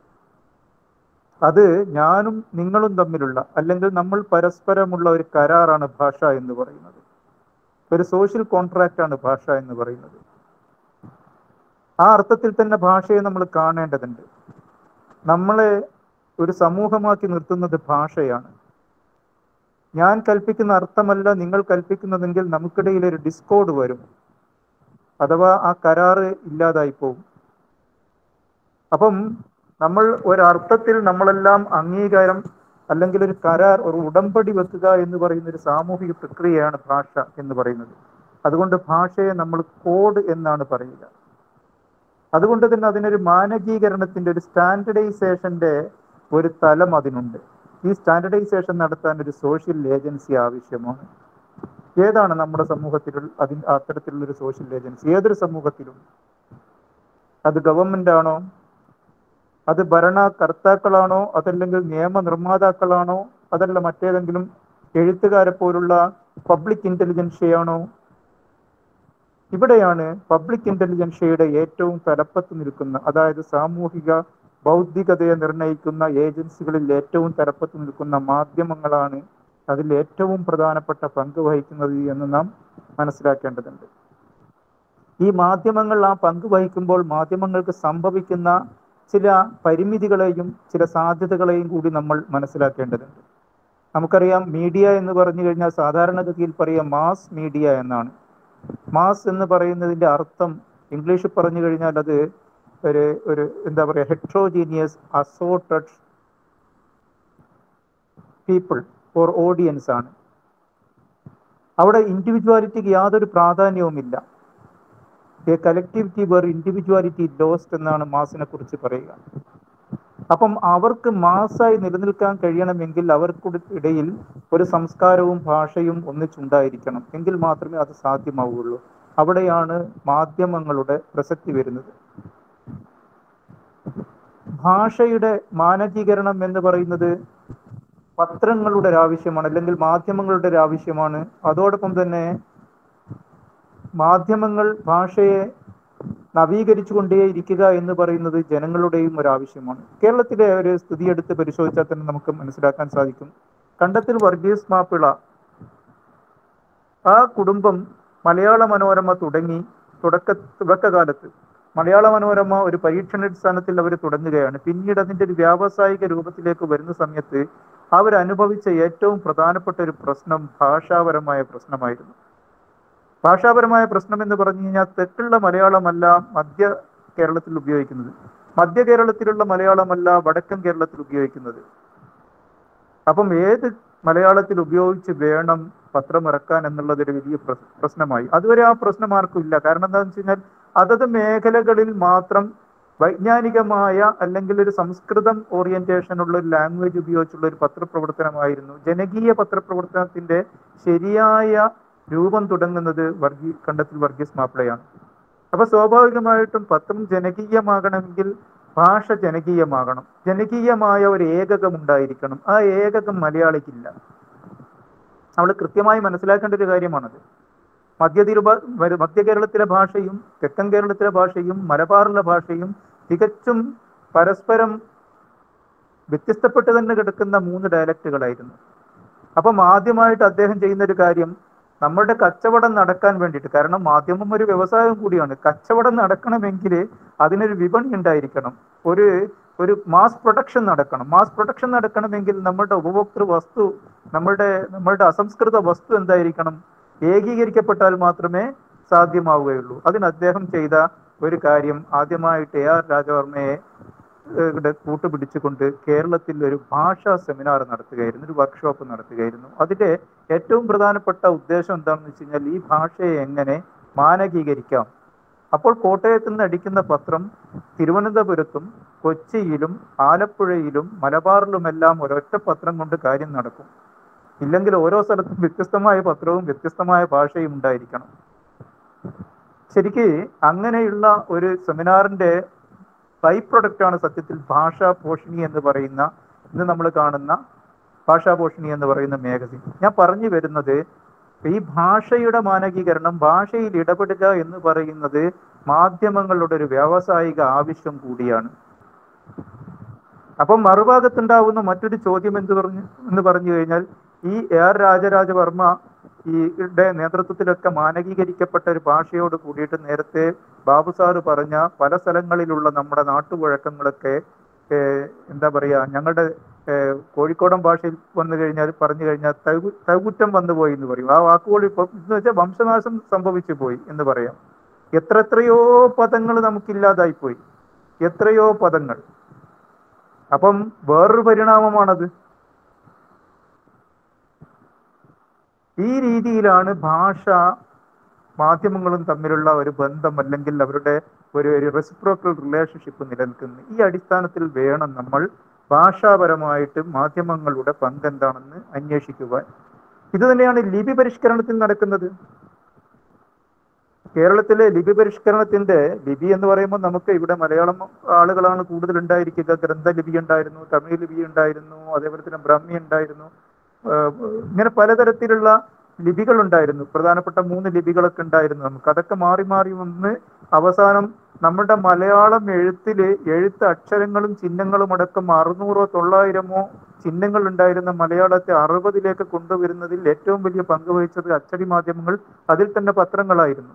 അത് ഞാനും നിങ്ങളും തമ്മിലുള്ള, അല്ലെങ്കിൽ നമ്മൾ പരസ്പരമുള്ള ഒരു കരാറാണ് ഭാഷ എന്ന് പറയുന്നത്. ഒരു സോഷ്യൽ കോൺട്രാക്റ്റ് ആണ് ഭാഷ എന്ന് പറയുന്നത്. ആ അർത്ഥത്തിൽ തന്നെ ഭാഷയെ നമ്മൾ കാണേണ്ടതുണ്ട്. നമ്മളെ ഒരു സമൂഹമാക്കി നിർത്തുന്നത് ഭാഷയാണ്. ഞാൻ കൽപ്പിക്കുന്ന അർത്ഥമല്ല നിങ്ങൾ കൽപ്പിക്കുന്നതെങ്കിൽ നമുക്കിടയിൽ ഒരു ഡിസ്കോഡ് വരും, അഥവാ ആ കരാറ് ഇല്ലാതായി പോകും. അപ്പം നമ്മൾ ഒരർത്ഥത്തിൽ നമ്മളെല്ലാം അംഗീകാരം, അല്ലെങ്കിൽ ഒരു കരാർ, ഒരു ഉടമ്പടി വെക്കുക എന്ന് പറയുന്ന ഒരു സാമൂഹിക പ്രക്രിയയാണ് ഭാഷ എന്ന് പറയുന്നത്. അതുകൊണ്ട് ഭാഷയെ നമ്മൾ കോഡ് എന്നാണ് പറയുക. അതുകൊണ്ട് തന്നെ അതിനൊരു മാനകീകരണത്തിന്റെ, ഒരു സ്റ്റാൻഡർഡൈസേഷന്റെ ഒരു തലം അതിനുണ്ട്. ഈ സ്റ്റാൻഡർഡൈസേഷൻ നടത്താൻ ഒരു സോഷ്യൽ ഏജൻസി ആവശ്യമാണ്. ഏതാണ് നമ്മുടെ സമൂഹത്തിൽ അത്തരത്തിലുള്ളൊരു സോഷ്യൽ ഏജൻസി? ഏതൊരു സമൂഹത്തിലും അത് ഗവൺമെന്റ് ആണോ, അത് ഭരണകർത്താക്കളാണോ, അതല്ലെങ്കിൽ നിയമനിർമ്മാതാക്കളാണോ, അതല്ല മറ്റേതെങ്കിലും എഴുത്തുകാരെ പോലുള്ള പബ്ലിക് ഇന്റലിജൻഷ്യയാണോ? ഇവിടെയാണ് പബ്ലിക് ഇന്റലിജൻഷ്യയുടെ ഏറ്റവും തലപ്പത്ത് നിൽക്കുന്ന, അതായത് സാമൂഹിക ബൗദ്ധികതയെ നിർണ്ണയിക്കുന്ന ഏജൻസികളിൽ ഏറ്റവും തലപ്പത്ത് നിൽക്കുന്ന മാധ്യമങ്ങളാണ് അതിൽ ഏറ്റവും പ്രധാനപ്പെട്ട പങ്ക് വഹിക്കുന്നത് എന്ന് നാം മനസ്സിലാക്കേണ്ടതുണ്ട്. ഈ മാധ്യമങ്ങൾ ആ പങ്ക് വഹിക്കുമ്പോൾ മാധ്യമങ്ങൾക്ക് സംഭവിക്കുന്ന ചില പരിമിതികളെയും ചില സാധ്യതകളെയും കൂടി നമ്മൾ മനസ്സിലാക്കേണ്ടതുണ്ട്. നമുക്കറിയാം, മീഡിയ എന്ന് പറഞ്ഞു കഴിഞ്ഞാൽ സാധാരണഗതിയിൽ പറയുക മാസ് മീഡിയ എന്നാണ്. മാസ് എന്ന് പറയുന്നതിൻ്റെ അർത്ഥം ഇംഗ്ലീഷിൽ പറഞ്ഞു കഴിഞ്ഞാൽ അത് ഒരു ഒരു എന്താ പറയുക, heterogeneous assorted people or audience ആണ്. അവിടെ ഇൻഡിവിജ്വാലിറ്റിക്ക് യാതൊരു പ്രാധാന്യവുമില്ല. A collectivity where individuality lost എന്നാണ് മാസിനെ കുറിച്ച് പറയുക. അപ്പം അവർക്ക് മാസായി നിലനിൽക്കാൻ കഴിയണമെങ്കിൽ അവർക്കിടയിൽ ഒരു സംസ്കാരവും ഭാഷയും ഒന്നിച്ചുണ്ടായിരിക്കണം. എങ്കിൽ മാത്രമേ അത് സാധ്യമാവുകയുള്ളൂ. അവിടെയാണ് മാധ്യമങ്ങളുടെ പ്രസക്തി വരുന്നത്. ഭാഷയുടെ മാനകീകരണം എന്ന് പറയുന്നത് പത്രങ്ങളുടെ ഒരു ആവശ്യമാണ്, അല്ലെങ്കിൽ മാധ്യമങ്ങളുടെ ഒരു ആവശ്യമാണ്. അതോടൊപ്പം തന്നെ മാധ്യമങ്ങൾ ഭാഷയെ നവീകരിച്ചു കൊണ്ടേയിരിക്കുക എന്ന് പറയുന്നത് ജനങ്ങളുടെയും ഒരാവശ്യമാണ്. കേരളത്തിലെ ഒരു സ്ഥിതി എടുത്ത് പരിശോധിച്ചാൽ തന്നെ നമുക്ക് മനസ്സിലാക്കാൻ സാധിക്കും. കണ്ടത്തിൽ വർഗീസ് മാപ്പിള, ആ കുടുംബം മലയാള മനോരമ തുടങ്ങി തുടക്കകാലത്ത് മലയാള മനോരമ ഒരു പരീക്ഷണാടിസ്ഥാനത്തിൽ അവർ തുടങ്ങുകയാണ്. പിന്നീട് അതിൻ്റെ ഒരു വ്യാവസായിക രൂപത്തിലേക്ക് വരുന്ന സമയത്ത് അവരനുഭവിച്ച ഏറ്റവും പ്രധാനപ്പെട്ട ഒരു പ്രശ്നം ഭാഷാപരമായ പ്രശ്നമായിരുന്നു. ഭാഷാപരമായ പ്രശ്നം എന്ന് പറഞ്ഞു കഴിഞ്ഞാൽ തെക്കുള്ള മലയാളമല്ല മധ്യ കേരളത്തിൽ ഉപയോഗിക്കുന്നത്, മധ്യ കേരളത്തിലുള്ള മലയാളമല്ല വടക്കൻ കേരളത്തിൽ ഉപയോഗിക്കുന്നത്. അപ്പം ഏത് മലയാളത്തിൽ ഉപയോഗിച്ച് വേണം പത്രം ഇറക്കാൻ എന്നുള്ളതൊരു വലിയ പ്രശ്നമായി. അതുവരെ ആ പ്രശ്നം ആർക്കും ഇല്ല. കാരണം എന്താണെന്ന് വെച്ച് കഴിഞ്ഞാൽ അതത് മേഖലകളിൽ മാത്രം വൈജ്ഞാനികമായ അല്ലെങ്കിൽ ഒരു സംസ്കൃതം ഓറിയന്റേഷൻ ഉള്ള ഒരു ലാംഗ്വേജ് ഉപയോഗിച്ചുള്ള ഒരു പത്രപ്രവർത്തനമായിരുന്നു. ജനകീയ പത്രപ്രവർത്തനത്തിന്റെ ശരിയായ രൂപം തുടങ്ങുന്നത് കണ്ടത്തിൽ വർഗീസ് മാപ്പിളയാണ്. അപ്പൊ സ്വാഭാവികമായിട്ടും പത്രം ജനകീയമാകണമെങ്കിൽ ഭാഷ ജനകീയമാകണം. ജനകീയമായ ഒരു ഏകകം ഉണ്ടായിരിക്കണം. ആ ഏകകം മലയാളിക്കില്ല. നമ്മൾ കൃത്യമായി മനസ്സിലാക്കേണ്ട ഒരു കാര്യമാണത്. മധ്യ കേരളത്തിലെ ഭാഷയും തെക്കൻ കേരളത്തിലെ ഭാഷയും മലബാറിലെ ഭാഷയും തികച്ചും പരസ്പരം വ്യത്യസ്തപ്പെട്ട് തന്നെ കിടക്കുന്ന 3 ഡയലക്റ്റുകളായിരുന്നു. അപ്പം ആദ്യമായിട്ട് അദ്ദേഹം ചെയ്യുന്ന ഒരു കാര്യം, നമ്മുടെ കച്ചവടം നടക്കാൻ വേണ്ടിയിട്ട്, കാരണം മാധ്യമം ഒരു വ്യവസായം കൂടിയാണ്, കച്ചവടം നടക്കണമെങ്കിൽ അതിനൊരു വിപണി ഉണ്ടായിരിക്കണം, ഒരു മാസ് പ്രൊഡക്ഷൻ നടക്കണം. മാസ് പ്രൊഡക്ഷൻ നടക്കണമെങ്കിൽ നമ്മുടെ ഉപഭോക്തൃ വസ്തു, നമ്മളുടെ അസംസ്കൃത വസ്തു എന്തായിരിക്കണം, ഏകീകരിക്കപ്പെട്ടാൽ മാത്രമേ സാധ്യമാവുകയുള്ളൂ. അതിന് അദ്ദേഹം ചെയ്ത ഒരു കാര്യം, ആദ്യമായിട്ട് AR രാജവർമ്മയെ കൂട്ടുപിടിച്ചുകൊണ്ട് കേരളത്തിൽ ഒരു ഭാഷാ സെമിനാർ നടത്തുകയായിരുന്നു, ഒരു വർക്ക്ഷോപ്പ് നടത്തുകയായിരുന്നു. അതിന്റെ ഏറ്റവും പ്രധാനപ്പെട്ട ഉദ്ദേശം എന്താണെന്ന് വെച്ച് കഴിഞ്ഞാൽ ഈ ഭാഷയെ എങ്ങനെ മാനകീകരിക്കാം. അപ്പോൾ കോട്ടയത്ത് നിന്ന് അടിക്കുന്ന പത്രം തിരുവനന്തപുരത്തും കൊച്ചിയിലും ആലപ്പുഴയിലും മലബാറിലുമെല്ലാം ഒരൊറ്റ പത്രം കൊണ്ട് കാര്യം നടക്കും. ഇല്ലെങ്കിൽ ഓരോ സ്ഥലത്തും വ്യത്യസ്തമായ പത്രവും വ്യത്യസ്തമായ ഭാഷയും ഉണ്ടായിരിക്കണം. ശരിക്ക് അങ്ങനെയുള്ള ഒരു സെമിനാറിന്റെ ബൈ പ്രൊഡക്റ്റാണ് സത്യത്തിൽ ഭാഷാ പോഷിണി എന്ന് പറയുന്ന, ഇന്ന് നമ്മൾ കാണുന്ന ഭാഷാ പോഷിണി എന്ന് പറയുന്ന മാഗസിൻ. ഞാൻ പറഞ്ഞു വരുന്നത്, ഈ ഭാഷയുടെ മാനകീകരണം, ഭാഷയിൽ ഇടപെടുക എന്ന് പറയുന്നത് മാധ്യമങ്ങളുടെ ഒരു വ്യാവസായിക ആവശ്യം കൂടിയാണ്. അപ്പം മറുഭാഗത്തുണ്ടാവുന്ന മറ്റൊരു ചോദ്യം എന്ന് പറഞ്ഞു കഴിഞ്ഞാൽ, ഈ AR രാജരാജവർമ്മ യുടെ നേതൃത്വത്തിലൊക്കെ മാനകീകരിക്കപ്പെട്ട ഒരു ഭാഷയോട് കൂടിയിട്ട് നേരത്തെ ബാബു സാറ് പറഞ്ഞ പല സ്ഥലങ്ങളിലുള്ള നമ്മുടെ നാട്ടുവഴക്കങ്ങളൊക്കെ എന്താ പറയുക, ഞങ്ങളുടെ കോഴിക്കോടൻ ഭാഷയിൽ പറഞ്ഞു കഴിഞ്ഞാൽ തകുറ്റം വന്നുപോയി എന്ന് പറയും. ആ വാക്കുകൾ ഇപ്പം എന്ന് വെച്ചാൽ വംശനാശം സംഭവിച്ചു പോയി എന്ന് പറയാം. എത്രയോ പദങ്ങൾ നമുക്കില്ലാതായിപ്പോയി, എത്രയോ പദങ്ങൾ. അപ്പം വേറൊരു പരിണാമമാണത്. ഈ രീതിയിലാണ് ഭാഷ മാധ്യമങ്ങളും തമ്മിലുള്ള ഒരു ബന്ധം, അല്ലെങ്കിൽ അവരുടെ ഒരു റെസിപ്രോക്കൽ റിലേഷൻഷിപ്പ് നിലനിൽക്കുന്നത്. ഈ അടിസ്ഥാനത്തിൽ വേണം നമ്മൾ ഭാഷാപരമായിട്ട് മാധ്യമങ്ങളുടെ പങ്ക് എന്താണെന്ന് അന്വേഷിക്കുവാൻ. ഇത് തന്നെയാണ് ലിപി പരിഷ്കരണത്തിൽ നടക്കുന്നത്. കേരളത്തിലെ ലിപി പരിഷ്കരണത്തിന്റെ, ലിപി എന്ന് പറയുമ്പോൾ നമുക്ക് ഇവിടെ മലയാളം ആളുകളാണ് കൂടുതൽ ഉണ്ടായിരിക്കുക. ഗ്രന്ഥലിപി ഉണ്ടായിരുന്നു, തമിഴ് ലിപി ഉണ്ടായിരുന്നു, അതേപോലെ തന്നെ ബ്രഹ്മി ഉണ്ടായിരുന്നു. ഇങ്ങനെ പലതരത്തിലുള്ള ലിപികൾ ഉണ്ടായിരുന്നു. പ്രധാനപ്പെട്ട 3 ലിപികളൊക്കെ ഉണ്ടായിരുന്നു നമുക്ക്. അതൊക്കെ മാറി മാറി വന്ന് അവസാനം നമ്മുടെ മലയാളം എഴുത്ത് അക്ഷരങ്ങളും ചിഹ്നങ്ങളും അടക്കം 600 900 ചിഹ്നങ്ങൾ ഉണ്ടായിരുന്ന മലയാളത്തെ 60 കൊണ്ടുവരുന്നതിൽ ഏറ്റവും വലിയ പങ്ക് വഹിച്ചത് അച്ചടി മാധ്യമങ്ങൾ, അതിൽ തന്നെ പത്രങ്ങളായിരുന്നു.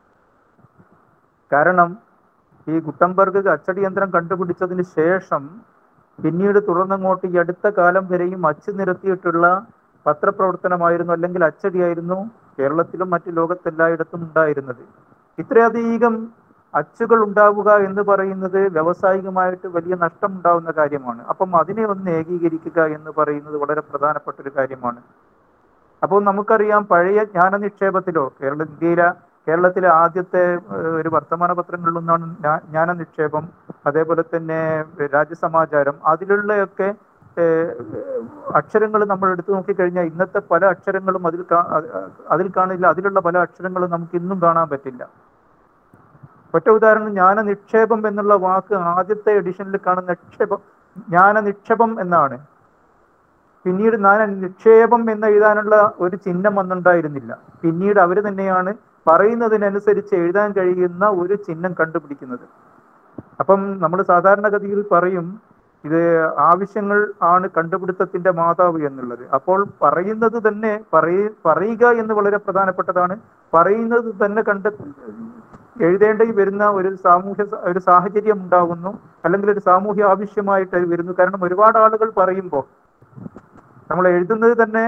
കാരണം ഈ ഗുട്ടൻബർഗ് അച്ചടി യന്ത്രം കണ്ടുപിടിച്ചതിന് ശേഷം പിന്നീട് തുടർന്നങ്ങോട്ട് ഈ അടുത്ത കാലം വരെയും അച്ചു നിരത്തിയിട്ടുള്ള പത്രപ്രവർത്തനമായിരുന്നു, അല്ലെങ്കിൽ അച്ചടിയായിരുന്നു കേരളത്തിലും മറ്റു ലോകത്തെല്ലായിടത്തും ഉണ്ടായിരുന്നത്. ഇത്രയധികം അച്ചുകൾ ഉണ്ടാവുക എന്ന് പറയുന്നത് വ്യാവസായികമായിട്ട് വലിയ നഷ്ടം ഉണ്ടാവുന്ന കാര്യമാണ്. അപ്പം അതിനെ ഒന്ന് ഏകീകരിക്കുക എന്ന് പറയുന്നത് വളരെ പ്രധാനപ്പെട്ട ഒരു കാര്യമാണ്. അപ്പോൾ നമുക്കറിയാം, പഴയ ജ്ഞാന നിക്ഷേപത്തിലോ കേരളത്തിലെ ആദ്യത്തെ ഒരു വർത്തമാന പത്രങ്ങളിലൊന്നാണ് ജ്ഞാന നിക്ഷേപം, അതേപോലെ തന്നെ രാജ്യസമാചാരം. അതിലുള്ളയൊക്കെ അക്ഷരങ്ങൾ നമ്മൾ എടുത്തു നോക്കിക്കഴിഞ്ഞാൽ ഇന്നത്തെ പല അക്ഷരങ്ങളും അതിൽ കാണില്ല. അതിലുള്ള പല അക്ഷരങ്ങളും നമുക്ക് ഇന്നും കാണാൻ പറ്റില്ല. ഒറ്റ ഉദാഹരണം, ജ്ഞാന നിക്ഷേപം എന്നുള്ള വാക്ക് ആദ്യത്തെ എഡിഷനിൽ കാണുന്ന ജ്ഞാന നിക്ഷേപം എന്നാണ്. പിന്നീട് ജ്ഞാന നിക്ഷേപം എന്ന് എഴുതാനുള്ള ഒരു ചിഹ്നം വന്നുണ്ടായിരുന്നില്ല. പിന്നീട് അവർ തന്നെയാണ് പറയുന്നതിനനുസരിച്ച് എഴുതാൻ കഴിയുന്ന ഒരു ചിഹ്നം കണ്ടുപിടിക്കുന്നത്. അപ്പം നമ്മൾ സാധാരണഗതിയിൽ പറയും, ഇത് ആവശ്യങ്ങൾ ആണ് കണ്ടുപിടുത്തത്തിന്റെ മാതാവ് എന്നുള്ളത്. അപ്പോൾ പറയുന്നത് തന്നെ പറയുക എന്ന് വളരെ പ്രധാനപ്പെട്ടതാണ്. പറയുന്നത് തന്നെ എഴുതേണ്ടി വരുന്ന ഒരു സാഹചര്യം ഉണ്ടാകുന്നു, അല്ലെങ്കിൽ ഒരു സാമൂഹ്യ ആവശ്യമായിട്ട് വരുന്നു. കാരണം ഒരുപാട് ആളുകൾ പറയുമ്പോൾ നമ്മൾ എഴുതുന്നത് തന്നെ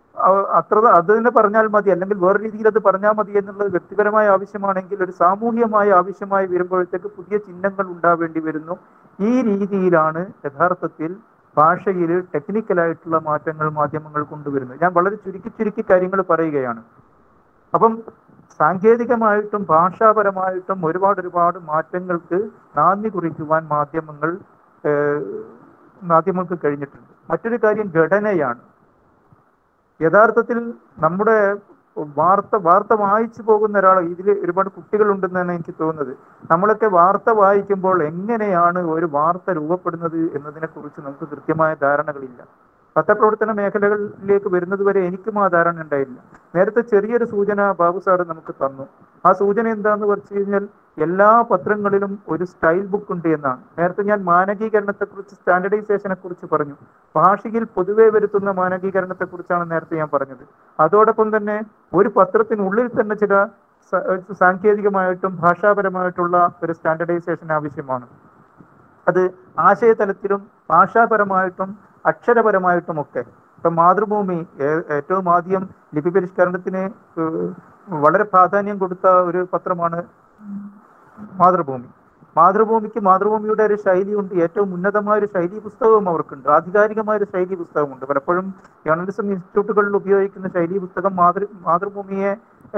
അത് തന്നെ പറഞ്ഞാൽ മതി, അല്ലെങ്കിൽ വേറെ രീതിയിൽ അത് പറഞ്ഞാൽ മതി എന്നുള്ളത് വ്യക്തിപരമായ ആവശ്യമാണെങ്കിൽ, ഒരു സാമൂഹികമായ ആവശ്യമായി വരുമ്പോഴത്തേക്ക് പുതിയ ചിഹ്നങ്ങൾ ഉണ്ടാവേണ്ടി വരുന്നു. ഈ രീതിയിലാണ് യഥാർത്ഥത്തിൽ ഭാഷയിൽ ടെക്നിക്കലായിട്ടുള്ള മാറ്റങ്ങൾ മാധ്യമങ്ങൾ കൊണ്ടുവരുന്നത്. ഞാൻ വളരെ ചുരുക്കി കാര്യങ്ങൾ പറയുകയാണ്. അപ്പം സാങ്കേതികമായിട്ടും ഭാഷാപരമായിട്ടും ഒരുപാട് മാറ്റങ്ങൾക്ക് നാന്ദി കുറിക്കുവാൻ മാധ്യമങ്ങൾക്ക് കഴിഞ്ഞിട്ടുണ്ട്. മറ്റൊരു കാര്യം ഘടനയാണ്. യഥാർത്ഥത്തിൽ നമ്മുടെ വാർത്ത വായിച്ചു പോകുന്ന ഒരാൾ, ഇതിൽ ഒരുപാട് കുട്ടികളുണ്ടെന്നാണ് എനിക്ക് തോന്നുന്നത്. നമ്മളൊക്കെ വാർത്ത വായിക്കുമ്പോൾ എങ്ങനെയാണ് ഒരു വാർത്ത രൂപപ്പെടുന്നത് എന്നതിനെ കുറിച്ച് നമുക്ക് കൃത്യമായ ധാരണകളില്ല. പത്രപ്രവർത്തന മേഖലകളിലേക്ക് വരുന്നത് വരെ എനിക്കും ആ ധാരണ ഉണ്ടായില്ല. നേരത്തെ ചെറിയൊരു സൂചന ബാബു സാറ് നമുക്ക് തന്നു. ആ സൂചന എന്താന്ന് വെച്ച് കഴിഞ്ഞാൽ, എല്ലാ പത്രങ്ങളിലും ഒരു സ്റ്റൈൽ ബുക്ക് ഉണ്ട് എന്നാണ്. നേരത്തെ ഞാൻ മാനകീകരണത്തെക്കുറിച്ച്, സ്റ്റാൻഡർഡൈസേഷനെ കുറിച്ച് പറഞ്ഞു. ഭാഷയിൽ പൊതുവെ വരുത്തുന്ന മാനകീകരണത്തെക്കുറിച്ചാണ് നേരത്തെ ഞാൻ പറഞ്ഞത്. അതോടൊപ്പം തന്നെ ഒരു പത്രത്തിനുള്ളിൽ തന്നെ ചില സാങ്കേതികമായിട്ടും ഭാഷാപരമായിട്ടുള്ള ഒരു സ്റ്റാൻഡർഡൈസേഷൻ ആവശ്യമാണ്. അത് ആശയതലത്തിലും ഭാഷാപരമായിട്ടും അക്ഷരപരമായിട്ടുമൊക്കെ. ഇപ്പം മാതൃഭൂമി ഏറ്റവും ആദ്യം ലിപി പരിഷ്കരണത്തിന് വളരെ പ്രാധാന്യം കൊടുത്ത ഒരു പത്രമാണ് മാതൃഭൂമിയുടെ ഒരു ശൈലിയുണ്ട്. ഏറ്റവും ഉന്നതമായ ഒരു ശൈലി പുസ്തകവും അവർക്കുണ്ട്, ആധികാരികമായ ഒരു ശൈലി പുസ്തകമുണ്ട്. പലപ്പോഴും ജേർണലിസം ഇൻസ്റ്റിറ്റ്യൂട്ടുകളിൽ ഉപയോഗിക്കുന്ന ശൈലി പുസ്തകം മാതൃഭൂമിയെ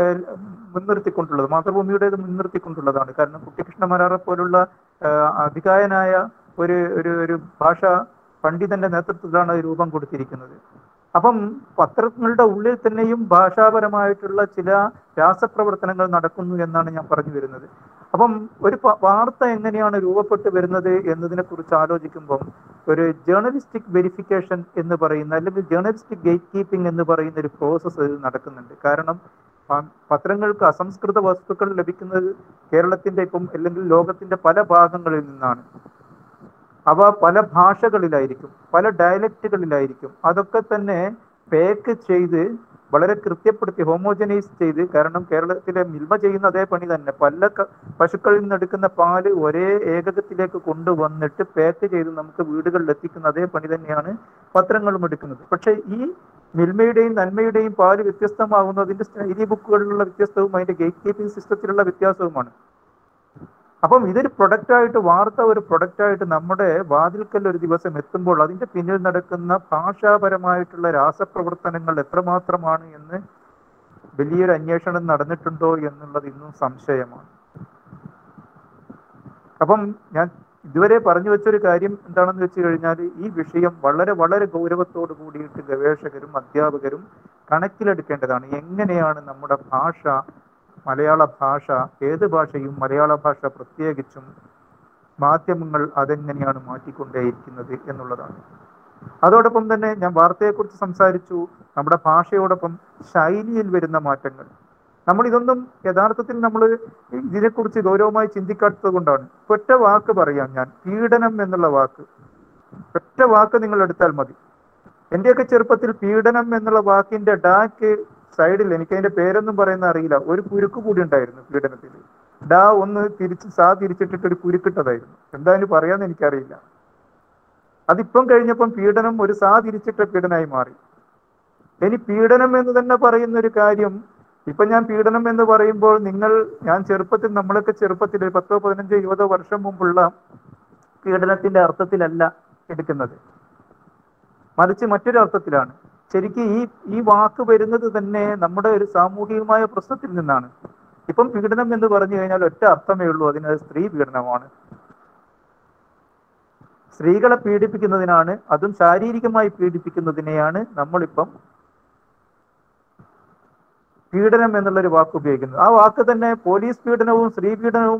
മുൻനിർത്തിക്കൊണ്ടുള്ളതാണ്. കാരണം കുട്ടിക്കൃഷ്ണ മാരാറെ പോലുള്ള അധികായനായ ഒരു ഭാഷാ പണ്ഡിതന്റെ നേതൃത്വത്തിലാണ് അത് രൂപം കൊടുത്തിരിക്കുന്നത്. അപ്പം പത്രങ്ങളുടെ ഉള്ളിൽ തന്നെയും ഭാഷാപരമായിട്ടുള്ള ചില രാസപ്രവർത്തനങ്ങൾ നടക്കുന്നു എന്നാണ് ഞാൻ പറഞ്ഞു വരുന്നത്. അപ്പം ഒരു വാർത്ത എങ്ങനെയാണ് രൂപപ്പെട്ട് വരുന്നത് എന്നതിനെ കുറിച്ച് ആലോചിക്കുമ്പം ഒരു ജേർണലിസ്റ്റിക് വെരിഫിക്കേഷൻ എന്ന് പറയുന്ന, അല്ലെങ്കിൽ ജേർണലിസ്റ്റിക് ഗേറ്റ് കീപ്പിംഗ് എന്ന് പറയുന്ന ഒരു പ്രോസസ്സ് നടക്കുന്നുണ്ട്. കാരണം പത്രങ്ങൾക്ക് അസംസ്കൃത വസ്തുക്കൾ ലഭിക്കുന്നത് കേരളത്തിന്റെ അല്ലെങ്കിൽ ലോകത്തിന്റെ പല ഭാഗങ്ങളിൽ നിന്നാണ്. അവ പല ഭാഷകളിലായിരിക്കും, പല ഡയലക്റ്റുകളിലായിരിക്കും. അതൊക്കെ തന്നെ പാക്ക് ചെയ്ത് വളരെ കൃത്യപ്പെടുത്തി ഹോമോജനൈസ് ചെയ്ത്, കാരണം കേരളത്തിലെ മിൽമ ചെയ്യുന്ന അതേ പണി തന്നെ, പല പശുക്കളിൽ നിന്നെടുക്കുന്ന പാല് ഒരേ ഏകകത്തിലേക്ക് കൊണ്ടുവന്നിട്ട് പാക്ക് ചെയ്ത് നമുക്ക് വീടുകളിൽ എത്തിക്കുന്ന അതേ പണി തന്നെയാണ് പത്രങ്ങളും എടുക്കുന്നത്. പക്ഷേ ഈ മിൽമയുടെയും നന്മയുടെയും പാല് വ്യത്യസ്തമാകുന്നതിന്റെ സ്റ്റൈലി ബുക്കുകളിലുള്ള വ്യത്യസ്തവും അതിന്റെ ഗേറ്റ് കീപ്പിംഗ് സിസ്റ്റത്തിലുള്ള വ്യത്യാസവുമാണ്. അപ്പം ഇതൊരു പ്രൊഡക്റ്റായിട്ട്, വാർത്ത ഒരു പ്രൊഡക്റ്റായിട്ട് നമ്മുടെ വാതിൽക്കൽ ഒരു ദിവസം എത്തുമ്പോൾ അതിന്റെ പിന്നിൽ നടക്കുന്ന ഭാഷാപരമായിട്ടുള്ള രാസപ്രവർത്തനങ്ങൾ എത്രമാത്രമാണ് എന്ന് വലിയൊരു അന്വേഷണം നടന്നിട്ടുണ്ടോ എന്നുള്ളത് ഇന്നും സംശയമാണ്. അപ്പം ഞാൻ ഇതുവരെ പറഞ്ഞു വെച്ചൊരു കാര്യം എന്താണെന്ന് വെച്ച് കഴിഞ്ഞാൽ, ഈ വിഷയം വളരെ വളരെ ഗൗരവത്തോട് കൂടിയിട്ട് ഗവേഷകരും അധ്യാപകരും കണക്കിലെടുക്കേണ്ടതാണ്. എങ്ങനെയാണ് നമ്മുടെ ഭാഷ, മലയാള ഭാഷ, ഏത് ഭാഷയും മലയാള ഭാഷ പ്രത്യേകിച്ചും മാധ്യമങ്ങൾ അതെങ്ങനെയാണ് മാറ്റിക്കൊണ്ടേയിരിക്കുന്നത് എന്നുള്ളതാണ്. അതോടൊപ്പം തന്നെ ഞാൻ വാർത്തയെക്കുറിച്ച് സംസാരിച്ചു. നമ്മുടെ ഭാഷയോടൊപ്പം ശൈലിയിൽ വരുന്ന മാറ്റങ്ങൾ, ഇതൊന്നും യഥാർത്ഥത്തിൽ നമ്മൾ ഇതിനെക്കുറിച്ച് ഗൗരവമായി ചിന്തിക്കാത്തത് കൊണ്ടാണ്. ഒറ്റ വാക്ക് പറയാം ഞാൻ, പീഡനം എന്നുള്ള വാക്ക്. ഒറ്റ വാക്ക് നിങ്ങൾ എടുത്താൽ മതി. എൻ്റെയൊക്കെ ചെറുപ്പത്തിൽ പീഡനം എന്നുള്ള വാക്കിന്റെ ഡാക്ക് സൈഡിൽ, എനിക്ക് അതിന്റെ പേരൊന്നും പറയുന്ന അറിയില്ല, ഒരു കുരുക്ക് കൂടി ഉണ്ടായിരുന്നു പീഡനത്തിൽ. ഡാ ഒന്ന് തിരിച്ച് സാ തിരിച്ചിട്ടിട്ട് ഒരു കുരുക്കിട്ടതായിരുന്നു. എന്തായാലും പറയാന്ന് എനിക്കറിയില്ല. അതിപ്പം കഴിഞ്ഞപ്പം പീഡനം ഒരു സാ തിരിച്ചിട്ട പീഡനമായി മാറി. ഇനി പീഡനം എന്ന് തന്നെ പറയുന്ന ഒരു കാര്യം, ഇപ്പൊ ഞാൻ പീഡനം എന്ന് പറയുമ്പോൾ ഞാൻ ചെറുപ്പത്തിൽ, നമ്മളൊക്കെ ചെറുപ്പത്തിൽ 10, 15, 20 വർഷം മുമ്പുള്ള പീഡനത്തിന്റെ അർത്ഥത്തിലല്ല എടുക്കുന്നത്, മറിച്ച് മറ്റൊരു അർത്ഥത്തിലാണ്. ശരിക്കും ഈ വാക്ക് വരുന്നത് തന്നെ നമ്മുടെ ഒരു സാമൂഹികമായ പ്രശ്നത്തിൽ നിന്നാണ്. ഇപ്പം പീഡനം എന്ന് പറഞ്ഞു കഴിഞ്ഞാൽ ഒറ്റ അർത്ഥമേ ഉള്ളൂ, അതിന് സ്ത്രീ പീഡനമാണ്. സ്ത്രീകളെ പീഡിപ്പിക്കുന്നതിനാണ്, അതും ശാരീരികമായി പീഡിപ്പിക്കുന്നതിനെയാണ് നമ്മളിപ്പം പീഡനം എന്നുള്ളൊരു വാക്ക് ഉപയോഗിക്കുന്നത്. ആ വാക്ക് തന്നെ പോലീസ് പീഡനവും സ്ത്രീ പീഡനവും,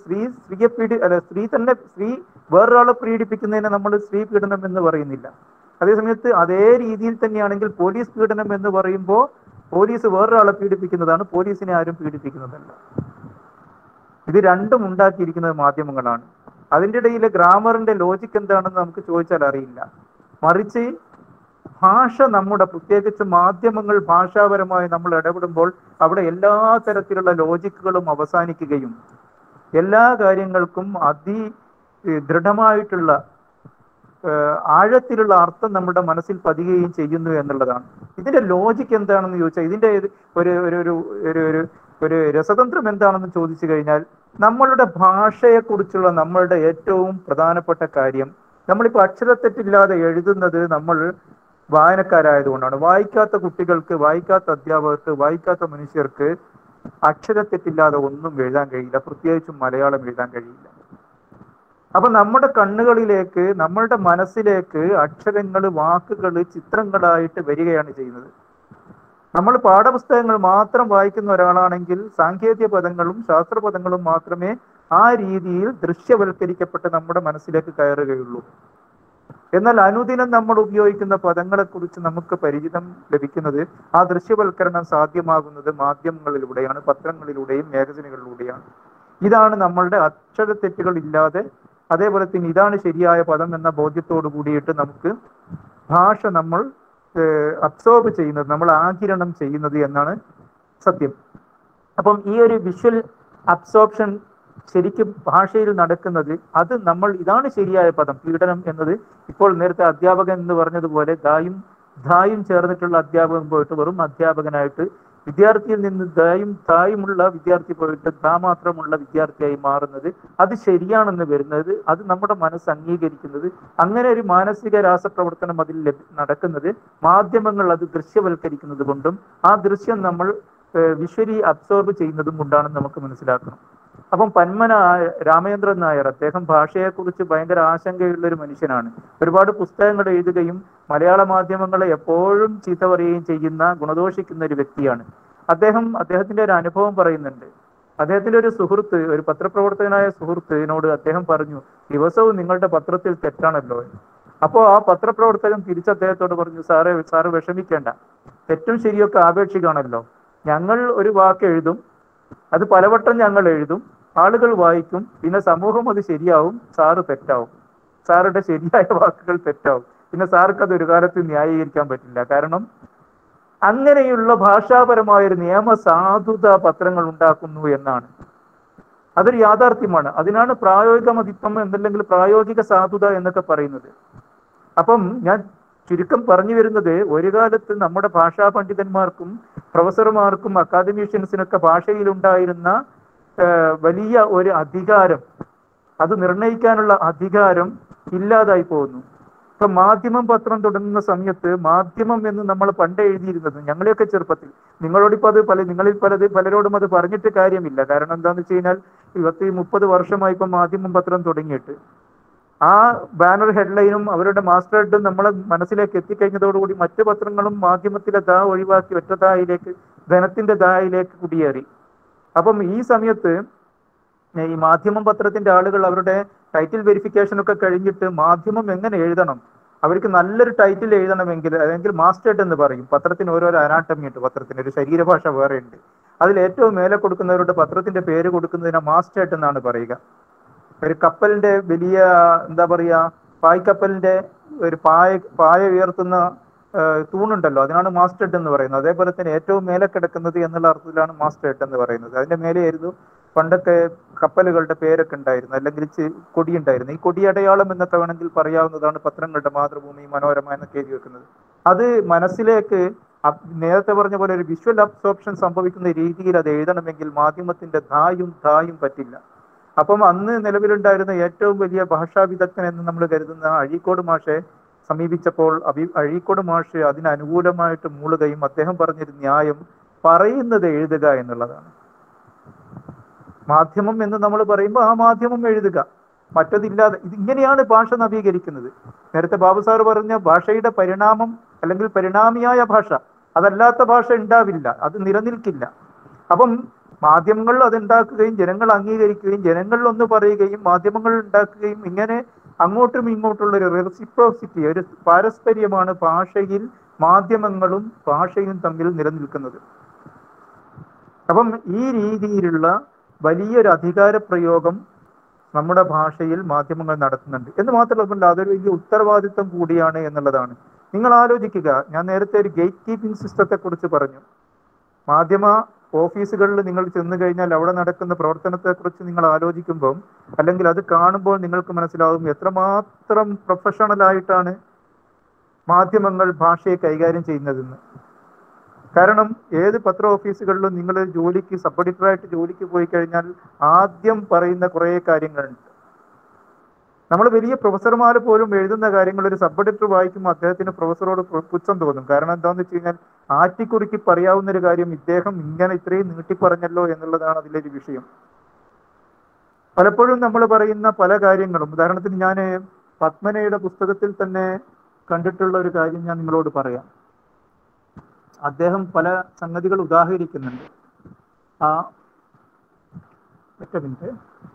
സ്ത്രീ വേറൊരാളെ പീഡിപ്പിക്കുന്നതിനെ നമ്മൾ സ്ത്രീ പീഡനം എന്ന് പറയുന്നില്ല. അതേസമയത്ത് അതേ രീതിയിൽ തന്നെയാണെങ്കിൽ പോലീസ് പീഡനം എന്ന് പറയുമ്പോൾ പോലീസ് വേറൊരാളെ പീഡിപ്പിക്കുന്നതാണ്, പോലീസിനെ ആരും പീഡിപ്പിക്കുന്നതല്ല. ഇത് രണ്ടും ഉണ്ടാക്കിയിരിക്കുന്നത് മാധ്യമങ്ങളാണ്. അതിൻ്റെ ഇടയിലെ ഗ്രാമറിന്റെ ലോജിക്ക് എന്താണെന്ന് നമുക്ക് ചോദിച്ചാൽ അറിയില്ല. മറിച്ച് ഭാഷ, നമ്മുടെ പ്രത്യേകിച്ച് മാധ്യമങ്ങൾ ഭാഷാപരമായി നമ്മൾ ഇടപെടുമ്പോൾ അവിടെ എല്ലാ തരത്തിലുള്ള ലോജിക്കുകളും അവസാനിക്കുകയും എല്ലാ കാര്യങ്ങൾക്കും ദൃഢമായിട്ടുള്ള ആഴത്തിലുള്ള അർത്ഥം നമ്മുടെ മനസ്സിൽ പതിയുകയും ചെയ്യുന്നു എന്നുള്ളതാണ്. ഇതിന്റെ ലോജിക്ക് എന്താണെന്ന് ചോദിച്ചാൽ, ഇതിന്റെ ഒരു രസതന്ത്രം എന്താണെന്ന് ചോദിച്ചു കഴിഞ്ഞാൽ, നമ്മളുടെ ഭാഷയെക്കുറിച്ചുള്ള നമ്മളുടെ ഏറ്റവും പ്രധാനപ്പെട്ട കാര്യം, നമ്മളിപ്പോൾ അക്ഷരത്തെറ്റില്ലാതെ എഴുതുന്നത് നമ്മൾ വായനക്കാരായതുകൊണ്ടാണ്. വായിക്കാത്ത കുട്ടികൾക്ക്, വായിക്കാത്ത അധ്യാപകർക്ക്, വായിക്കാത്ത മനുഷ്യർക്ക് അക്ഷരത്തെറ്റില്ലാതെ ഒന്നും എഴുതാൻ കഴിയില്ല, പ്രത്യേകിച്ചും മലയാളം എഴുതാൻ കഴിയില്ല. അപ്പൊ നമ്മുടെ കണ്ണുകളിലേക്ക്, നമ്മളുടെ മനസ്സിലേക്ക് അക്ഷരങ്ങൾ, വാക്കുകൾ ചിത്രങ്ങളായിട്ട് വരികയാണ് ചെയ്യുന്നത്. നമ്മൾ പാഠപുസ്തകങ്ങൾ മാത്രം വായിക്കുന്ന ഒരാളാണെങ്കിൽ സാങ്കേതിക പദങ്ങളും ശാസ്ത്രപദങ്ങളും മാത്രമേ ആ രീതിയിൽ ദൃശ്യവൽക്കരിക്കപ്പെട്ട് നമ്മുടെ മനസ്സിലേക്ക് കയറുകയുള്ളൂ. എന്നാൽ അനുദിനം നമ്മൾ ഉപയോഗിക്കുന്ന പദങ്ങളെക്കുറിച്ച് നമുക്ക് പരിചിതം ലഭിക്കുന്നത്, ആ ദൃശ്യവൽക്കരണം സാധ്യമാകുന്നത് മാധ്യമങ്ങളിലൂടെയാണ്, പത്രങ്ങളിലൂടെയും മാഗസിനുകളിലൂടെയാണ്. ഇതാണ് നമ്മളുടെ അക്ഷരത്തെറ്റുകൾ ഇല്ലാതെ, അതേപോലെ തന്നെ ഇതാണ് ശരിയായ പദം എന്ന ബോധ്യത്തോടു കൂടിയിട്ട് നമുക്ക് ഭാഷ നമ്മൾ അബ്സോർബ് ചെയ്യുന്നത്, നമ്മൾ ആഗിരണം ചെയ്യുന്നത് എന്നാണ് സത്യം. അപ്പം ഈ ഒരു വിഷ്വൽ അബ്സോർപ്ഷൻ ശരിക്കും ഭാഷയിൽ നടക്കുന്നത്, അത് ഇതാണ് ശരിയായ പദം. പീഡനം എന്നത് ഇപ്പോൾ നേരത്തെ അധ്യാപകൻ എന്ന് പറഞ്ഞതുപോലെ ധായും ചേർന്നിട്ടുള്ള അധ്യാപകൻ പോയിട്ട് വെറും അധ്യാപകനായിട്ട്, വിദ്യാർത്ഥിയിൽ നിന്ന് ധായുമുള്ള വിദ്യാർത്ഥി പോയിട്ട് ധാ മാത്രമുള്ള വിദ്യാർത്ഥിയായി മാറുന്നത്, അത് ശരിയാണെന്ന് വരുന്നത്, അത് നമ്മുടെ മനസ്സ് അംഗീകരിക്കുന്നത്, അങ്ങനെ ഒരു മാനസിക രാസപ്രവർത്തനം അതിൽ നടക്കുന്നത് മാധ്യമങ്ങൾ അത് ദൃശ്യവൽക്കരിക്കുന്നത് കൊണ്ടും ആ ദൃശ്യം നമ്മൾ വിഷ്വലി അബ്സോർബ് ചെയ്യുന്നതും കൊണ്ടാണെന്ന് നമുക്ക് മനസ്സിലാക്കണം. അപ്പം പന്മന രാമചന്ദ്രൻ നായർ, അദ്ദേഹം ഭാഷയെക്കുറിച്ച് ഭയങ്കര ആശങ്കയുള്ള ഒരു മനുഷ്യനാണ്. ഒരുപാട് പുസ്തകങ്ങൾ എഴുതുകയും മലയാള മാധ്യമങ്ങളെ എപ്പോഴും ചീത്ത പറയുകയും ചെയ്യുന്ന, ഗുണദോഷിക്കുന്ന ഒരു വ്യക്തിയാണ്. അദ്ദേഹത്തിന്റെ ഒരു അനുഭവം പറയുന്നുണ്ട്. അദ്ദേഹത്തിന്റെ ഒരു സുഹൃത്ത്, ഒരു പത്രപ്രവർത്തകനായ സുഹൃത്തിനോട് അദ്ദേഹം പറഞ്ഞു, ദിവസവും നിങ്ങളുടെ പത്രത്തിൽ തെറ്റാണല്ലോ. അപ്പോൾ ആ പത്രപ്രവർത്തകൻ തിരിച്ച് അദ്ദേഹത്തോട് പറഞ്ഞു, സാറ് വിഷമിക്കേണ്ട, തെറ്റും ശരിയൊക്കെ ആപേക്ഷിക്കാണല്ലോ. ഞങ്ങൾ ഒരു വാക്ക് എഴുതും, അത് പലവട്ടം ഞങ്ങൾ എഴുതും, ആളുകൾ വായിക്കും, പിന്നെ സമൂഹം അത് ശരിയാവും, സാറ് തെറ്റാവും, സാറുടെ ശരിയായ വാക്കുകൾ തെറ്റാവും, പിന്നെ സാർക്ക് അത് ഒരു കാലത്ത് ന്യായീകരിക്കാൻ പറ്റില്ല. കാരണം അങ്ങനെയുള്ള ഭാഷാപരമായൊരു നിയമസാധുത പത്രങ്ങൾ ഉണ്ടാക്കുന്നു എന്നാണ്. അതൊരു യാഥാർത്ഥ്യമാണ്. അതിനാണ് പ്രായോഗിക മതിത്വം എന്നല്ലെങ്കിൽ പ്രായോഗിക സാധുത എന്നൊക്കെ പറയുന്നത്. അപ്പം ഞാൻ ചുരുക്കം പറഞ്ഞു വരുന്നത്, ഒരു കാലത്ത് നമ്മുടെ ഭാഷാ പണ്ഡിതന്മാർക്കും പ്രൊഫസർമാർക്കും അക്കാദമീഷ്യൻസിനൊക്കെ ഭാഷയിലുണ്ടായിരുന്ന വലിയ ഒരു അധികാരം, അത് നിർണയിക്കാനുള്ള അധികാരം ഇല്ലാതായി പോകുന്നു. ഇപ്പൊ മാധ്യമം പത്രം തുടങ്ങുന്ന സമയത്ത്, മാധ്യമം എന്ന് നമ്മൾ പണ്ട് എഴുതിയിരുന്നത്, ഞങ്ങളെയൊക്കെ ചെറുപ്പത്തിൽ, നിങ്ങളോടിപ്പോൾ അത് പലരോടും അത് പറഞ്ഞിട്ട് കാര്യമില്ല. കാരണം എന്താന്ന് വെച്ച് കഴിഞ്ഞാൽ 20-30 വർഷമായി ഇപ്പം മാധ്യമം പത്രം തുടങ്ങിയിട്ട്. ആ ബാനർ ഹെഡ്ലൈനും അവരുടെ മാസ്റ്റർ ഹെഡും നമ്മളെ മനസ്സിലേക്ക് എത്തിക്കഴിഞ്ഞതോടുകൂടി മറ്റു പത്രങ്ങളും മാധ്യമത്തിലെ ദാ ഒഴിവാക്കി ഒറ്റ ദായിലേക്ക്, ധനത്തിന്റെ ദായിലേക്ക് കുടിയേറി. അപ്പം ഈ സമയത്ത് ഈ മാധ്യമം പത്രത്തിന്റെ ആളുകൾ അവരുടെ ടൈറ്റിൽ വെരിഫിക്കേഷൻ ഒക്കെ കഴിഞ്ഞിട്ട് മാധ്യമം എങ്ങനെ എഴുതണം, അവർക്ക് നല്ലൊരു ടൈറ്റിൽ എഴുതണമെങ്കിൽ, അല്ലെങ്കിൽ മാസ്റ്റേർഡ് എന്ന് പറയും. പത്രത്തിന് ഓരോരോ അനാട്ടമി ഉണ്ട്, പത്രത്തിന് ഒരു ശരീരഭാഷ വേറെ ഉണ്ട്. അതിൽ ഏറ്റവും മേലെ കൊടുക്കുന്നവരുടെ പത്രത്തിന്റെ പേര് കൊടുക്കുന്നതിനെ മാസ്റ്റേർഡ് എന്നാണ് പറയുക. ഒരു കപ്പലിന്റെ വലിയ എന്താ പറയാ, പായ്ക്കപ്പലിന്റെ ഒരു പായ ഉയർത്തുന്ന തൂണുണ്ടല്ലോ, അതിനാണ് മാസ്റ്റേർഡ് എന്ന് പറയുന്നത്. അതേപോലെ തന്നെ ഏറ്റവും മേലെ കിടക്കുന്നത് എന്നുള്ള അർത്ഥത്തിലാണ് മാസ്റ്റേർഡ് എന്ന് പറയുന്നത്. അതിന്റെ മേലെയായിരുന്നു പണ്ടൊക്കെ കപ്പലുകളുടെ പേരൊക്കെ ഉണ്ടായിരുന്നു, അല്ലെങ്കിൽ കൊടി ഉണ്ടായിരുന്നു. ഈ കൊടി അടയാളം എന്നൊക്കെ വേണമെങ്കിൽ പറയാവുന്നതാണ് പത്രങ്ങളുടെ മാതൃഭൂമി, മനോരമ എന്നൊക്കെ എഴുതി വെക്കുന്നത്. അത് മനസ്സിലേക്ക് നേരത്തെ പറഞ്ഞ പോലെ ഒരു വിഷ്വൽ അബ്സോർപ്ഷൻ സംഭവിക്കുന്ന രീതിയിൽ അത് എഴുതണമെങ്കിൽ മാധ്യമത്തിന്റെ ധായും പറ്റില്ല. അപ്പം അന്ന് നിലവിലുണ്ടായിരുന്ന ഏറ്റവും വലിയ ഭാഷാ വിദഗ്ധൻ എന്ന് നമ്മൾ കരുതുന്ന അഴീക്കോട് മാഷെ സമീപിച്ചപ്പോൾ അഴീക്കോട് മാഷ് അതിനനുകൂലമായിട്ട് മൂളുകയും അദ്ദേഹം പറഞ്ഞൊരു ന്യായം പറയുന്നത് എഴുതുക എന്നുള്ളതാണ്. മാധ്യമം എന്ന് നമ്മൾ പറയുമ്പോൾ ആ മാധ്യമം എഴുതുക, മറ്റതില്ലാതെ. ഇങ്ങനെയാണ് ഭാഷ നവീകരിക്കുന്നത്. നേരത്തെ ബാബു സാർ പറഞ്ഞ ഭാഷയുടെ പരിണാമം അല്ലെങ്കിൽ പരിണാമിയായ ഭാഷ, അതല്ലാത്ത ഭാഷ ഉണ്ടാവില്ല, അത് നിലനിൽക്കില്ല. അപ്പം മാധ്യമങ്ങൾ അതുണ്ടാക്കുകയും ജനങ്ങൾ അംഗീകരിക്കുകയും ജനങ്ങൾ ഒന്ന് പറയുകയും മാധ്യമങ്ങൾ ഉണ്ടാക്കുകയും, ഇങ്ങനെ അങ്ങോട്ടും ഇങ്ങോട്ടുള്ള ഒരു റെസിപ്രോസിറ്റി, ഒരു പാരസ്പര്യമാണ് ഭാഷയിൽ മാധ്യമങ്ങളും ഭാഷയും തമ്മിൽ നിലനിൽക്കുന്നത്. അപ്പം ഈ രീതിയിലുള്ള വലിയൊരു അധികാര പ്രയോഗം നമ്മുടെ ഭാഷയിൽ മാധ്യമങ്ങൾ നടത്തുന്നുണ്ട് എന്ന് മാത്രമല്ല അതൊരു വലിയ ഉത്തരവാദിത്വം കൂടിയാണ് എന്നുള്ളതാണ്. നിങ്ങൾ ആലോചിക്കുക, ഞാൻ നേരത്തെ ഒരു ഗേറ്റ് കീപ്പിംഗ് സിസ്റ്റത്തെ കുറിച്ച് പറഞ്ഞു. മാധ്യമ ഓഫീസുകളിൽ നിങ്ങൾ ചെന്ന് കഴിഞ്ഞാൽ അവിടെ നടക്കുന്ന പ്രവർത്തനത്തെക്കുറിച്ച് നിങ്ങൾ ആലോചിക്കുമ്പോൾ, അല്ലെങ്കിൽ അത് കാണുമ്പോൾ നിങ്ങൾക്ക് മനസ്സിലാവും എത്രമാത്രം പ്രൊഫഷണലായിട്ടാണ് മാധ്യമങ്ങൾ ഭാഷയെ കൈകാര്യം ചെയ്യുന്നതെന്ന്. കാരണം ഏത് പത്ര ഓഫീസുകളിലും നിങ്ങൾ ജോലിക്ക് സബ് എഡിറ്ററായിട്ട് ജോലിക്ക് പോയി കഴിഞ്ഞാൽ ആദ്യം പറയുന്ന കുറേ കാര്യങ്ങളുണ്ട്. നമ്മൾ വലിയ പ്രൊഫസർമാർ പോലും എഴുതുന്ന കാര്യങ്ങൾ ഒരു സബ് എഡിറ്റർ വായിക്കുമ്പോൾ അദ്ദേഹത്തിന് പ്രൊഫസറോട് പുച്ഛം തോന്നും. കാരണം എന്താണെന്ന് വെച്ച് കഴിഞ്ഞാൽ ആറ്റിക്കുറുക്കി പറയാവുന്ന ഒരു കാര്യം ഇദ്ദേഹം ഇങ്ങനെ ഇത്രയും നീട്ടിപ്പറഞ്ഞല്ലോ എന്നുള്ളതാണ് അതിലൊരു വിഷയം. പലപ്പോഴും നമ്മൾ പറയുന്ന പല കാര്യങ്ങളും, ഉദാഹരണത്തിന് ഞാൻ പത്മനയുടെ പുസ്തകത്തിൽ തന്നെ കണ്ടിട്ടുള്ള ഒരു കാര്യം ഞാൻ നിങ്ങളോട് പറയാം. അദ്ദേഹം പല സംഗതികൾ ഉദാഹരിക്കുന്നുണ്ട്. ഒറ്റ മിനിറ്റ്.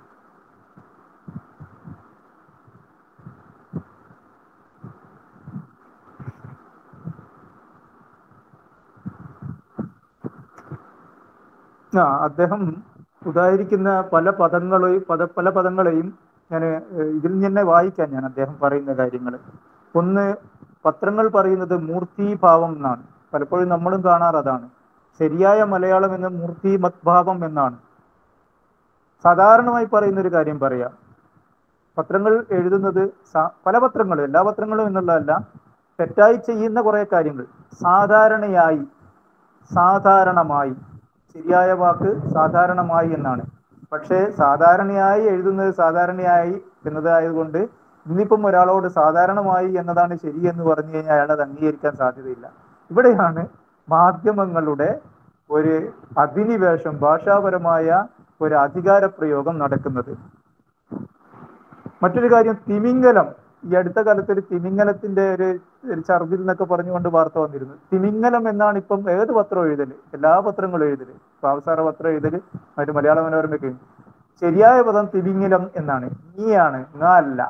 അദ്ദേഹം ഉദാഹരിക്കുന്ന പല പദങ്ങളെയും ഞാൻ ഇതിൽ തന്നെ വായിക്കാൻ ഞാൻ അദ്ദേഹം പറയുന്ന കാര്യങ്ങൾ. ഒന്ന്, പത്രങ്ങൾ പറയുന്നത് മൂർത്തീഭാവം എന്നാണ്. പലപ്പോഴും നമ്മളും കാണാറ് അതാണ്. ശരിയായ മലയാളം എന്ന മൂർത്തിമത്ഭാവം എന്നാണ്. സാധാരണമായി പറയുന്ന ഒരു കാര്യം പറയാം. പത്രങ്ങൾ എഴുതുന്നത് പല പത്രങ്ങളും, എല്ലാ പത്രങ്ങളും എന്നുള്ളതല്ല, തെറ്റായി ചെയ്യുന്ന കുറെ കാര്യങ്ങൾ. സാധാരണയായി, സാധാരണമായി, ശരിയായ വാക്ക് സാധാരണമായി എന്നാണ്. പക്ഷേ സാധാരണയായി എഴുതുന്നത് സാധാരണയായി എന്നതായതുകൊണ്ട് ഇന്നിപ്പം ഒരാളോട് സാധാരണമായി എന്നതാണ് ശരി എന്ന് പറഞ്ഞു കഴിഞ്ഞാൽ അയാൾ അത് അംഗീകരിക്കാൻ സാധ്യതയില്ല. ഇവിടെയാണ് മാധ്യമങ്ങളുടെ ഒരു അധിനിവേശം, ഭാഷാപരമായ ഒരു അധികാര പ്രയോഗം നടക്കുന്നത്. മറ്റൊരു കാര്യം, തിമിംഗലം. ഈ അടുത്ത കാലത്ത് ഒരു തിമിംഗലത്തിന്റെ ഒരു ഛർദിൽ എന്നൊക്കെ പറഞ്ഞുകൊണ്ട് വാർത്ത വന്നിരുന്നു. തിമിംഗലം എന്നാണ് ഇപ്പം ഏത് പത്രം എഴുതല്, എല്ലാ പത്രങ്ങളും എഴുതല്, പാവസാറ പത്രം എഴുതല്, മറ്റു മലയാള മനോരമയൊക്കെ. ശരിയായ പദം തിമിംഗലം എന്നാണ്, നീയാണ്, അല്ല.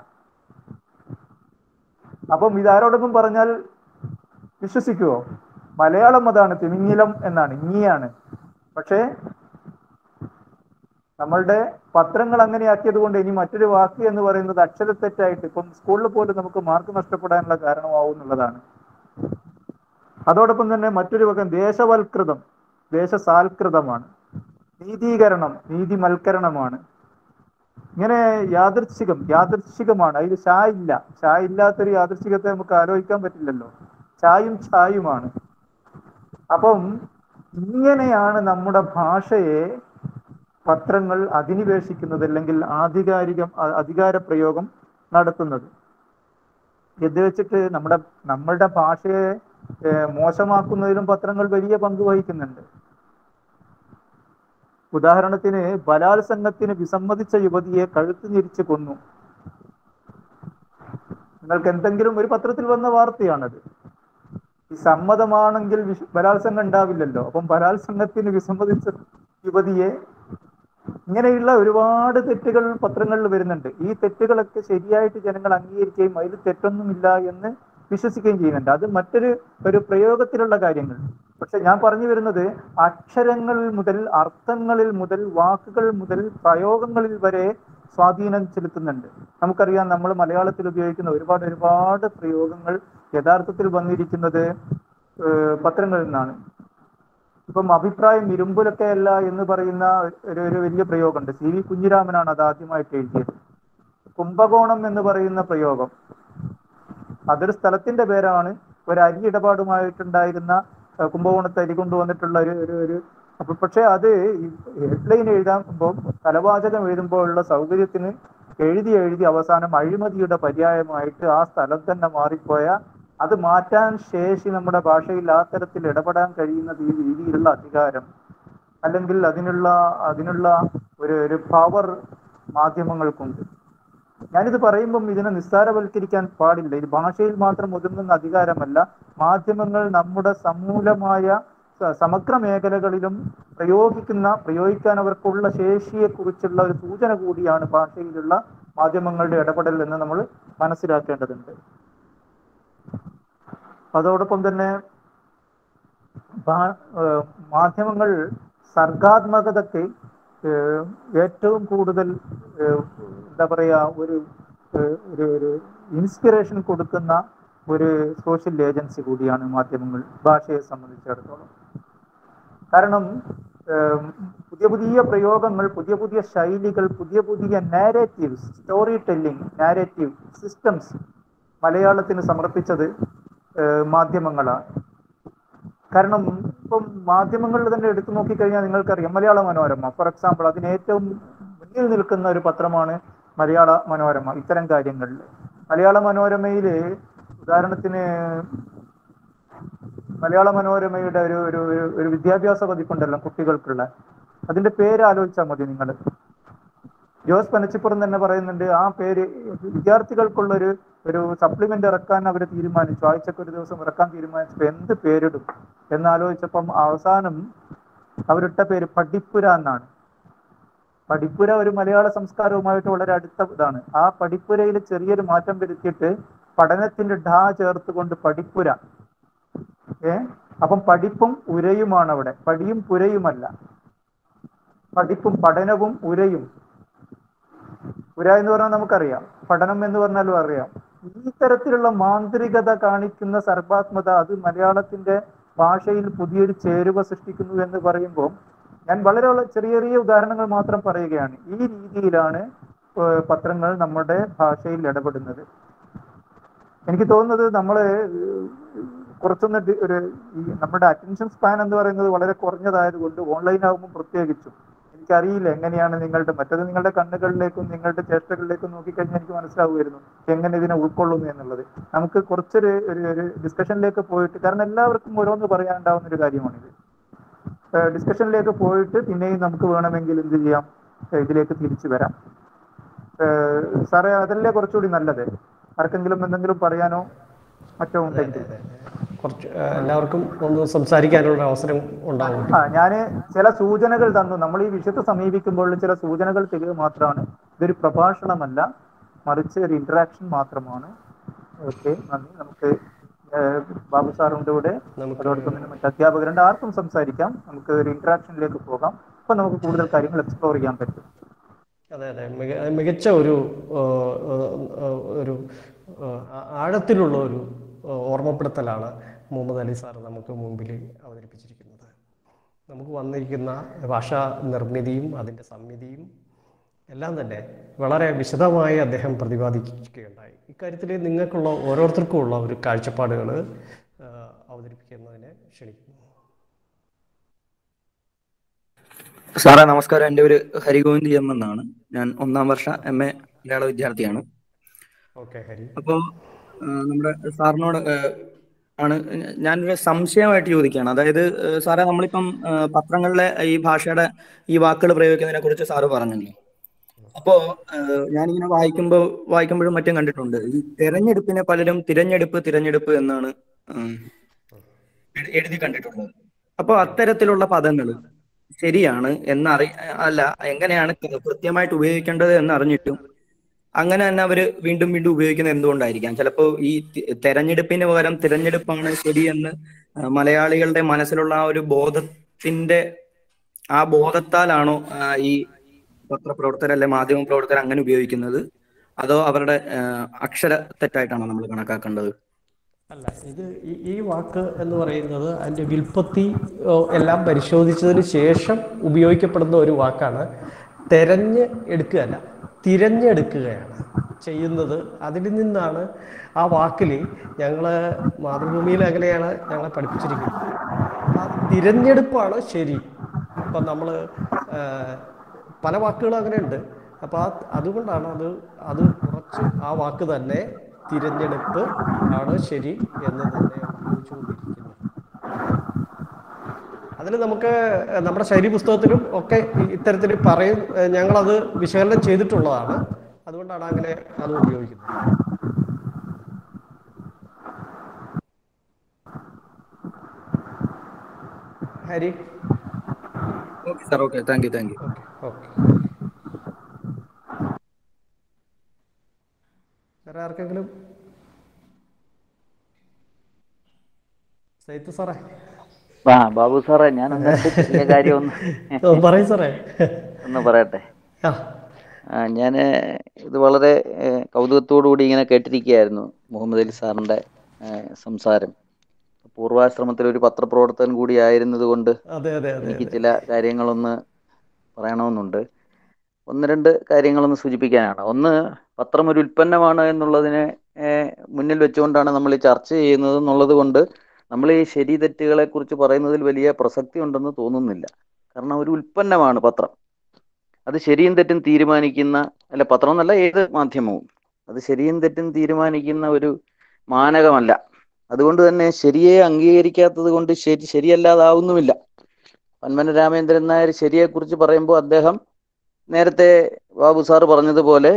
അപ്പം ഇതാരോടൊപ്പം പറഞ്ഞാൽ വിശ്വസിക്കുവോ? മലയാളം അതാണ്, തിമിംഗലം എന്നാണ്, ഇങ്ങിയാണ്. പക്ഷേ നമ്മളുടെ പത്രങ്ങൾ അങ്ങനെ ആക്കിയത് കൊണ്ട് ഇനി മറ്റൊരു വാക്ക് എന്ന് പറയുന്നത് അക്ഷരത്തെറ്റായിട്ട് ഇപ്പം സ്കൂളിൽ പോലും നമുക്ക് മാർക്ക് നഷ്ടപ്പെടാനുള്ള കാരണമാവും എന്നുള്ളതാണ്. അതോടൊപ്പം തന്നെ മറ്റൊരു വകം ദേശവൽകൃതം, ദേശസാൽകൃതമാണ്. നീതീകരണം, നീതിമൽക്കരണമാണ്. ഇങ്ങനെ യാദൃച്ഛികമാണ്. അതിൽ ഷാ ഇല്ലാത്തൊരു യാദൃച്ഛികത്തെ നമുക്ക് ആലോചിക്കാൻ പറ്റില്ലല്ലോ. ഛായുമാണ്. അപ്പം ഇങ്ങനെയാണ് നമ്മുടെ ഭാഷയെ പത്രങ്ങൾ അധിനിവേശിക്കുന്നത്, അല്ലെങ്കിൽ അധികാര പ്രയോഗം നടത്തുന്നത്. ഇത് വെച്ചിട്ട് നമ്മളുടെ ഭാഷയെ മോശമാക്കുന്നതിലും പത്രങ്ങൾ വലിയ പങ്ക് വഹിക്കുന്നുണ്ട്. ഉദാഹരണത്തിന്, ബലാത്സംഗത്തിന് വിസമ്മതിച്ച യുവതിയെ കഴുത്ത് ഞെരിച്ച് കൊന്നു. നിങ്ങൾക്ക് എന്തെങ്കിലും ഒരു പത്രത്തിൽ വന്ന വാർത്തയാണത്. ഈ സമ്മതമാണെങ്കിൽ ബലാത്സംഗം ഉണ്ടാവില്ലല്ലോ. അപ്പം ബലാത്സംഗത്തിന് വിസമ്മതിച്ച യുവതിയെ, ഇങ്ങനെയുള്ള ഒരുപാട് തെറ്റുകൾ പത്രങ്ങളിൽ വരുന്നുണ്ട്. ഈ തെറ്റുകളൊക്കെ ശരിയായിട്ട് ജനങ്ങൾ അംഗീകരിക്കുകയും അതിൽ തെറ്റൊന്നുമില്ല എന്ന് വിശ്വസിക്കുകയും ചെയ്യുന്നുണ്ട്. അത് ഒരു പ്രയോഗത്തിലുള്ള കാര്യങ്ങൾ. പക്ഷെ ഞാൻ പറഞ്ഞു വരുന്നത് അക്ഷരങ്ങളിൽ മുതൽ, അർത്ഥങ്ങളിൽ മുതൽ, വാക്കുകൾ മുതൽ, പ്രയോഗങ്ങളിൽ വരെ സ്വാധീനം ചെലുത്തുന്നുണ്ട്. നമുക്കറിയാം, നമ്മൾ മലയാളത്തിൽ ഉപയോഗിക്കുന്ന ഒരുപാട് പ്രയോഗങ്ങൾ യഥാർത്ഥത്തിൽ വന്നിരിക്കുന്നത് പത്രങ്ങളിൽ നിന്നാണ്. ഇപ്പം അഭിപ്രായം ഇരുമ്പുലൊക്കെ അല്ല എന്ന് പറയുന്ന ഒരു വലിയ പ്രയോഗമുണ്ട്. CV കുഞ്ഞിരാമനാണ് അത് ആദ്യമായിട്ട് എഴുതിയത്. കുംഭകോണം എന്ന് പറയുന്ന പ്രയോഗം അതൊരു സ്ഥലത്തിന്റെ പേരാണ്. ഒരു അരി ഇടപാടുമായിട്ടുണ്ടായിരുന്ന കുംഭകോണത്തെ അരി കൊണ്ടുവന്നിട്ടുള്ള ഒരു അപ്പൊ പക്ഷെ അത് ഹെഡ്ലൈൻ എഴുതാകുമ്പോൾ, തലവാചകം എഴുതുമ്പോൾ ഉള്ള സൗകര്യത്തിന് എഴുതി അവസാനം അഴിമതിയുടെ പര്യായമായിട്ട് ആ സ്ഥലം തന്നെ മാറിപ്പോയ, അത് മാറ്റാൻ ശേഷി നമ്മുടെ ഭാഷയിൽ ആ തരത്തിൽ ഇടപെടാൻ കഴിയുന്ന രീതിയിലുള്ള അധികാരം, അല്ലെങ്കിൽ അതിനുള്ള ഒരു പവർ മാധ്യമങ്ങൾക്കുണ്ട്. ഞാനിത് പറയുമ്പം ഇതിനെ നിസ്സാരവൽക്കരിക്കാൻ പാടില്ല. ഇത് ഭാഷയിൽ മാത്രം ഒതുങ്ങുന്ന അധികാരമല്ല. മാധ്യമങ്ങൾ നമ്മുടെ സമൂലമായ സമഗ്ര മേഖലകളിലും പ്രയോഗിക്കാൻ അവർക്കുള്ള ശേഷിയെക്കുറിച്ചുള്ള ഒരു സൂചന കൂടിയാണ് ഭാഷയിലുള്ള മാധ്യമങ്ങളുടെ ഇടപെടൽ എന്ന് നമ്മൾ മനസ്സിലാക്കേണ്ടതുണ്ട്. അതോടൊപ്പം തന്നെ മാധ്യമങ്ങൾ സർഗാത്മകതയ്ക്ക് ഏറ്റവും കൂടുതൽ എന്താ പറയാ ഒരു ഇൻസ്പിറേഷൻ കൊടുക്കുന്ന ഒരു സോഷ്യൽ ഏജൻസി കൂടിയാണ് മാധ്യമങ്ങൾ ഭാഷയെ സംബന്ധിച്ചിടത്തോളം. കാരണം പുതിയ പ്രയോഗങ്ങൾ, പുതിയ ശൈലികൾ, പുതിയ narratives, story telling narrative systems മലയാളത്തിന് സമർപ്പിച്ചത് മാധ്യമങ്ങളാണ്. കാരണം ഇപ്പം മാധ്യമങ്ങളിൽ തന്നെ എടുത്തു നോക്കിക്കഴിഞ്ഞാൽ നിങ്ങൾക്കറിയാം, മലയാള മനോരമ ഫോർ എക്സാമ്പിൾ, അതിന് ഏറ്റവും മുന്നിൽ നിൽക്കുന്ന ഒരു പത്രമാണ് മലയാള മനോരമ. ഇത്തരം കാര്യങ്ങളിൽ മലയാള മനോരമയില് ഉദാഹരണത്തിന് മലയാള മനോരമയുടെ ഒരു വിദ്യാഭ്യാസ പതിപ്പുണ്ടല്ലോ കുട്ടികൾക്കുള്ള, അതിന്റെ പേര് ആലോചിച്ചാൽ മതി നിങ്ങൾ. ജോസ് പനച്ചിപ്പുറം തന്നെ പറയുന്നുണ്ട്, ആ പേര് വിദ്യാർത്ഥികൾക്കുള്ള ഒരു സപ്ലിമെന്റ് ഇറക്കാൻ അവർ തീരുമാനിച്ചു, ആഴ്ചക്ക് ഒരു ദിവസം ഇറക്കാൻ തീരുമാനിച്ചപ്പോൾ എന്ത് പേരിടും എന്നാലോചിച്ചപ്പം അവസാനം അവരിട്ട പേര് പഠിപ്പുര എന്നാണ്. പഠിപ്പുര ഒരു മലയാള സംസ്കാരവുമായിട്ട് വളരെ അടുത്ത ഇതാണ്. ആ പഠിപ്പുരയിൽ ചെറിയൊരു മാറ്റം വരുത്തിയിട്ട് പഠനത്തിന്റെ ഢ ചേർത്തുകൊണ്ട് പഠിപ്പുര. അപ്പം പഠിപ്പും ഉരയുമാണ് അവിടെ, പടിയും പുരയുമല്ല. പഠിപ്പും പഠനവും ഉരയും. ഉര എന്ന് പറഞ്ഞാൽ നമുക്കറിയാം, പഠനം എന്ന് പറഞ്ഞാലും അറിയാം. ഈ തരത്തിലുള്ള മാന്ത്രികത കാണിക്കുന്ന സർഗാത്മകത, അത് മലയാളത്തിന്റെ ഭാഷയിൽ പുതിയൊരു ചേരുവ സൃഷ്ടിക്കുന്നു എന്ന് പറയുമ്പോൾ ഞാൻ വളരെ ചെറിയ ഉദാഹരണങ്ങൾ മാത്രം പറയുകയാണ്. ഈ രീതിയിലാണ് പത്രങ്ങൾ നമ്മുടെ ഭാഷയിൽ ഇടപെടുന്നത്. എനിക്ക് തോന്നുന്നത് നമ്മള് കുറച്ചൊന്ന് നമ്മുടെ അറ്റൻഷൻ സ്പാൻ എന്ന് പറയുന്നത് വളരെ കുറഞ്ഞതായതുകൊണ്ട് ഓൺലൈൻ ആകുമ്പോൾ പ്രത്യേകിച്ചും എനിക്കറിയില്ല എങ്ങനെയാണ് നിങ്ങളുടെ കണ്ണുകളിലേക്കും നിങ്ങളുടെ ചേഷ്ടകളിലേക്കും നോക്കിക്കഴിഞ്ഞാൽ എനിക്ക് മനസ്സിലാവുമായിരുന്നു എങ്ങനെ ഇതിനെ ഉൾക്കൊള്ളുന്നു എന്നുള്ളത്. നമുക്ക് കുറച്ചൊരു ഡിസ്കഷനിലേക്ക് പോയിട്ട്, കാരണം എല്ലാവർക്കും ഓരോന്ന് പറയാനുണ്ടാവുന്ന ഒരു കാര്യമാണിത്. ഡിസ്കഷനിലേക്ക് പോയിട്ട് പിന്നെയും നമുക്ക് വേണമെങ്കിൽ എന്ത് ചെയ്യാം, ഇതിലേക്ക് തിരിച്ചു വരാം. സാറേ, അതല്ലേ കുറച്ചുകൂടി നല്ലത്? ആർക്കെങ്കിലും എന്തെങ്കിലും പറയാനോ മറ്റോ ഉണ്ടെങ്കിൽ കുറച്ച് എല്ലാവർക്കും ഒന്ന് സംസാരിക്കാനുള്ള അവസരം ഉണ്ടാവും. ഞാൻ ചില സൂചനകൾ തന്നു. നമ്മൾ ഈ വിഷയത്തെ സമീപിക്കുമ്പോൾ ചില സൂചനകൾ തരിക മാത്രമാണ്. ഇതൊരു പ്രഭാഷണമല്ല, മറിച്ച് ഒരു ഇന്ററാക്ഷൻ മാത്രമാണ്. ഓക്കെ, നന്ദി. നമുക്ക് ബാബു സാറിൻ്റെ കൂടെ, അതോടൊപ്പം തന്നെ മറ്റ് അധ്യാപകരുണ്ട്, ആർക്കും സംസാരിക്കാം. നമുക്ക് ഒരു ഇന്ററാക്ഷനിലേക്ക് പോകാം. അപ്പൊ നമുക്ക് കൂടുതൽ കാര്യങ്ങൾ എക്സ്പ്ലോർ ചെയ്യാൻ പറ്റും. അതെ, മികച്ച ഒരു ആഴത്തിലുള്ള ഒരു ഓർമ്മപ്പെടുത്തലാണ് മുഹമ്മദ് അലി സാർ നമുക്ക് മുമ്പിൽ അവതരിപ്പിച്ചിരിക്കുന്നത്. നമുക്ക് വന്നിരിക്കുന്ന ഭാഷാ നിർമ്മിതിയും അതിൻ്റെ സംഹിതിയും എല്ലാം തന്നെ വളരെ വിശദമായി അദ്ദേഹം പ്രതിപാദിക്കുകയുണ്ടായി. ഇക്കാര്യത്തിൽ നിങ്ങൾക്കുള്ള ഓരോരുത്തർക്കും ഉള്ള ഒരു കാഴ്ചപ്പാടുകൾ അവതരിപ്പിക്കുന്നതിനെ ക്ഷണിക്കുന്നു. സാറേ നമസ്കാരം. എൻ്റെ പേര് ഹരിഗോവിന്ദ് എം എന്നാണ്. ഞാൻ 1ാം വർഷ MA മലയാള വിദ്യാർത്ഥിയാണ്. അപ്പോൾ നമ്മുടെ സാറിനോട് ആണ് ഞാനൊരു സംശയമായിട്ട് ചോദിക്കുകയാണ്. അതായത് സാറേ, നമ്മളിപ്പം പത്രങ്ങളിലെ ഈ ഭാഷയുടെ ഈ വാക്കുകൾ പ്രയോഗിക്കുന്നതിനെ കുറിച്ച് സാറ് പറഞ്ഞല്ലോ. അപ്പോ ഞാനിങ്ങനെ വായിക്കുമ്പോഴും മറ്റും കണ്ടിട്ടുണ്ട്, ഈ തെരഞ്ഞെടുപ്പിനെ പലരും തിരഞ്ഞെടുപ്പ് എന്നാണ് ഉം, എഴുതി കണ്ടിട്ടുള്ളത്. അപ്പൊ അത്തരത്തിലുള്ള പദങ്ങൾ ശരിയാണ് അല്ല, എങ്ങനെയാണ് കൃത്യമായിട്ട് ഉപയോഗിക്കേണ്ടത് എന്ന് അറിഞ്ഞിട്ടും അങ്ങനെ തന്നെ അവര് വീണ്ടും വീണ്ടും ഉപയോഗിക്കുന്നത് എന്തുകൊണ്ടായിരിക്കാം? ചിലപ്പോ ഈ തെരഞ്ഞെടുപ്പിന് പകരം തിരഞ്ഞെടുപ്പാണ് ശരിയെന്ന് മലയാളികളുടെ മനസ്സിലുള്ള ആ ഒരു ബോധത്താലാണോ ഈ പത്രപ്രവർത്തകർ അല്ലെ മാധ്യമ പ്രവർത്തകർ അങ്ങനെ ഉപയോഗിക്കുന്നത്? അതോ അവരുടെ അക്ഷര തെറ്റായിട്ടാണോ നമ്മൾ കണക്കാക്കേണ്ടത്? അല്ല, ഇത് ഈ വാക്ക് എന്ന് പറയുന്നത് അതിൻ്റെ വിൽപ്പത്തി എല്ലാം പരിശോധിച്ചതിന് ശേഷം ഉപയോഗിക്കപ്പെടുന്ന ഒരു വാക്കാണ്. തെരഞ്ഞ് എടുക്കുകയല്ല, തിരഞ്ഞെടുക്കുകയാണ് ചെയ്യുന്നത്. അതിൽ നിന്നാണ് ആ വാക്കിൽ ഞങ്ങൾ മാതൃഭൂമിയിൽ അങ്ങനെയാണ് ഞങ്ങളെ പഠിപ്പിച്ചിരിക്കുന്നത്. ആ തിരഞ്ഞെടുപ്പാണ് ശരി. ഇപ്പം നമ്മൾ പല വാക്കുകളും അങ്ങനെയുണ്ട്. അപ്പോൾ അതുകൊണ്ടാണ് അത് കുറച്ച് ആ വാക്ക് തന്നെ തിരഞ്ഞെടുപ്പ് ആണ് ശരി എന്ന് തന്നെ ഉപയോഗിച്ചുകൊണ്ടിരിക്കുന്നത്. അതിൽ നമുക്ക് നമ്മുടെ ശൈലി പുസ്തകത്തിലും ഒക്കെ ഇത്തരത്തിൽ പറയും, ഞങ്ങളത് വിശകലനം ചെയ്തിട്ടുള്ളതാണ്. അതുകൊണ്ടാണ് അങ്ങനെ അത് ഉപയോഗിക്കുന്നത്. Hari, okay sir, okay, thank you. Okay okay. വേറെ ആർക്കെങ്കിലും? സൈത്ത് സാറേ. ബാബു സാറേ, ഞാനൊന്ന് ചെറിയ കാര്യം പറയും സാറേ. ഒന്ന് പറയട്ടെ. ഞാൻ ഇത് വളരെ കൗതുകത്തോടുകൂടി ഇങ്ങനെ കേട്ടിരിക്കുകയായിരുന്നു മുഹമ്മദ് അലി സാറിൻ്റെ സംസാരം. പൂർവാശ്രമത്തിൽ ഒരു പത്രപ്രവർത്തകൻ കൂടി ആയിരുന്നത് കൊണ്ട് എനിക്ക് ചില കാര്യങ്ങളൊന്ന് പറയണമെന്നുണ്ട്. ഒന്ന് രണ്ട് കാര്യങ്ങളൊന്ന് സൂചിപ്പിക്കാനാണ്. ഒന്ന്, പത്രം ഒരു ഉൽപ്പന്നമാണ് എന്നുള്ളതിനെ മുന്നിൽ വെച്ചുകൊണ്ടാണ് നമ്മൾ ഈ ചർച്ച ചെയ്യുന്നത് എന്നുള്ളത് കൊണ്ട് നമ്മൾ ഈ ശരി തെറ്റുകളെ കുറിച്ച് പറയുന്നതിൽ വലിയ പ്രസക്തി ഉണ്ടെന്ന് തോന്നുന്നില്ല. കാരണം ഒരു ഉൽപ്പന്നമാണ് പത്രം. അത് ശരിയും തെറ്റും തീരുമാനിക്കുന്ന, അല്ല പത്രം എന്നല്ല ഏത് മാധ്യമവും, അത് ശരിയും തെറ്റും തീരുമാനിക്കുന്ന ഒരു മാനകമല്ല. അതുകൊണ്ട് തന്നെ ശരിയെ അംഗീകരിക്കാത്തത് കൊണ്ട് ശരിയല്ലാതാവുന്നുമില്ല. പന്മന രാമേന്ദ്രൻ നായർ ശരിയെക്കുറിച്ച് പറയുമ്പോൾ അദ്ദേഹം നേരത്തെ ബാബു സാറ് പറഞ്ഞതുപോലെ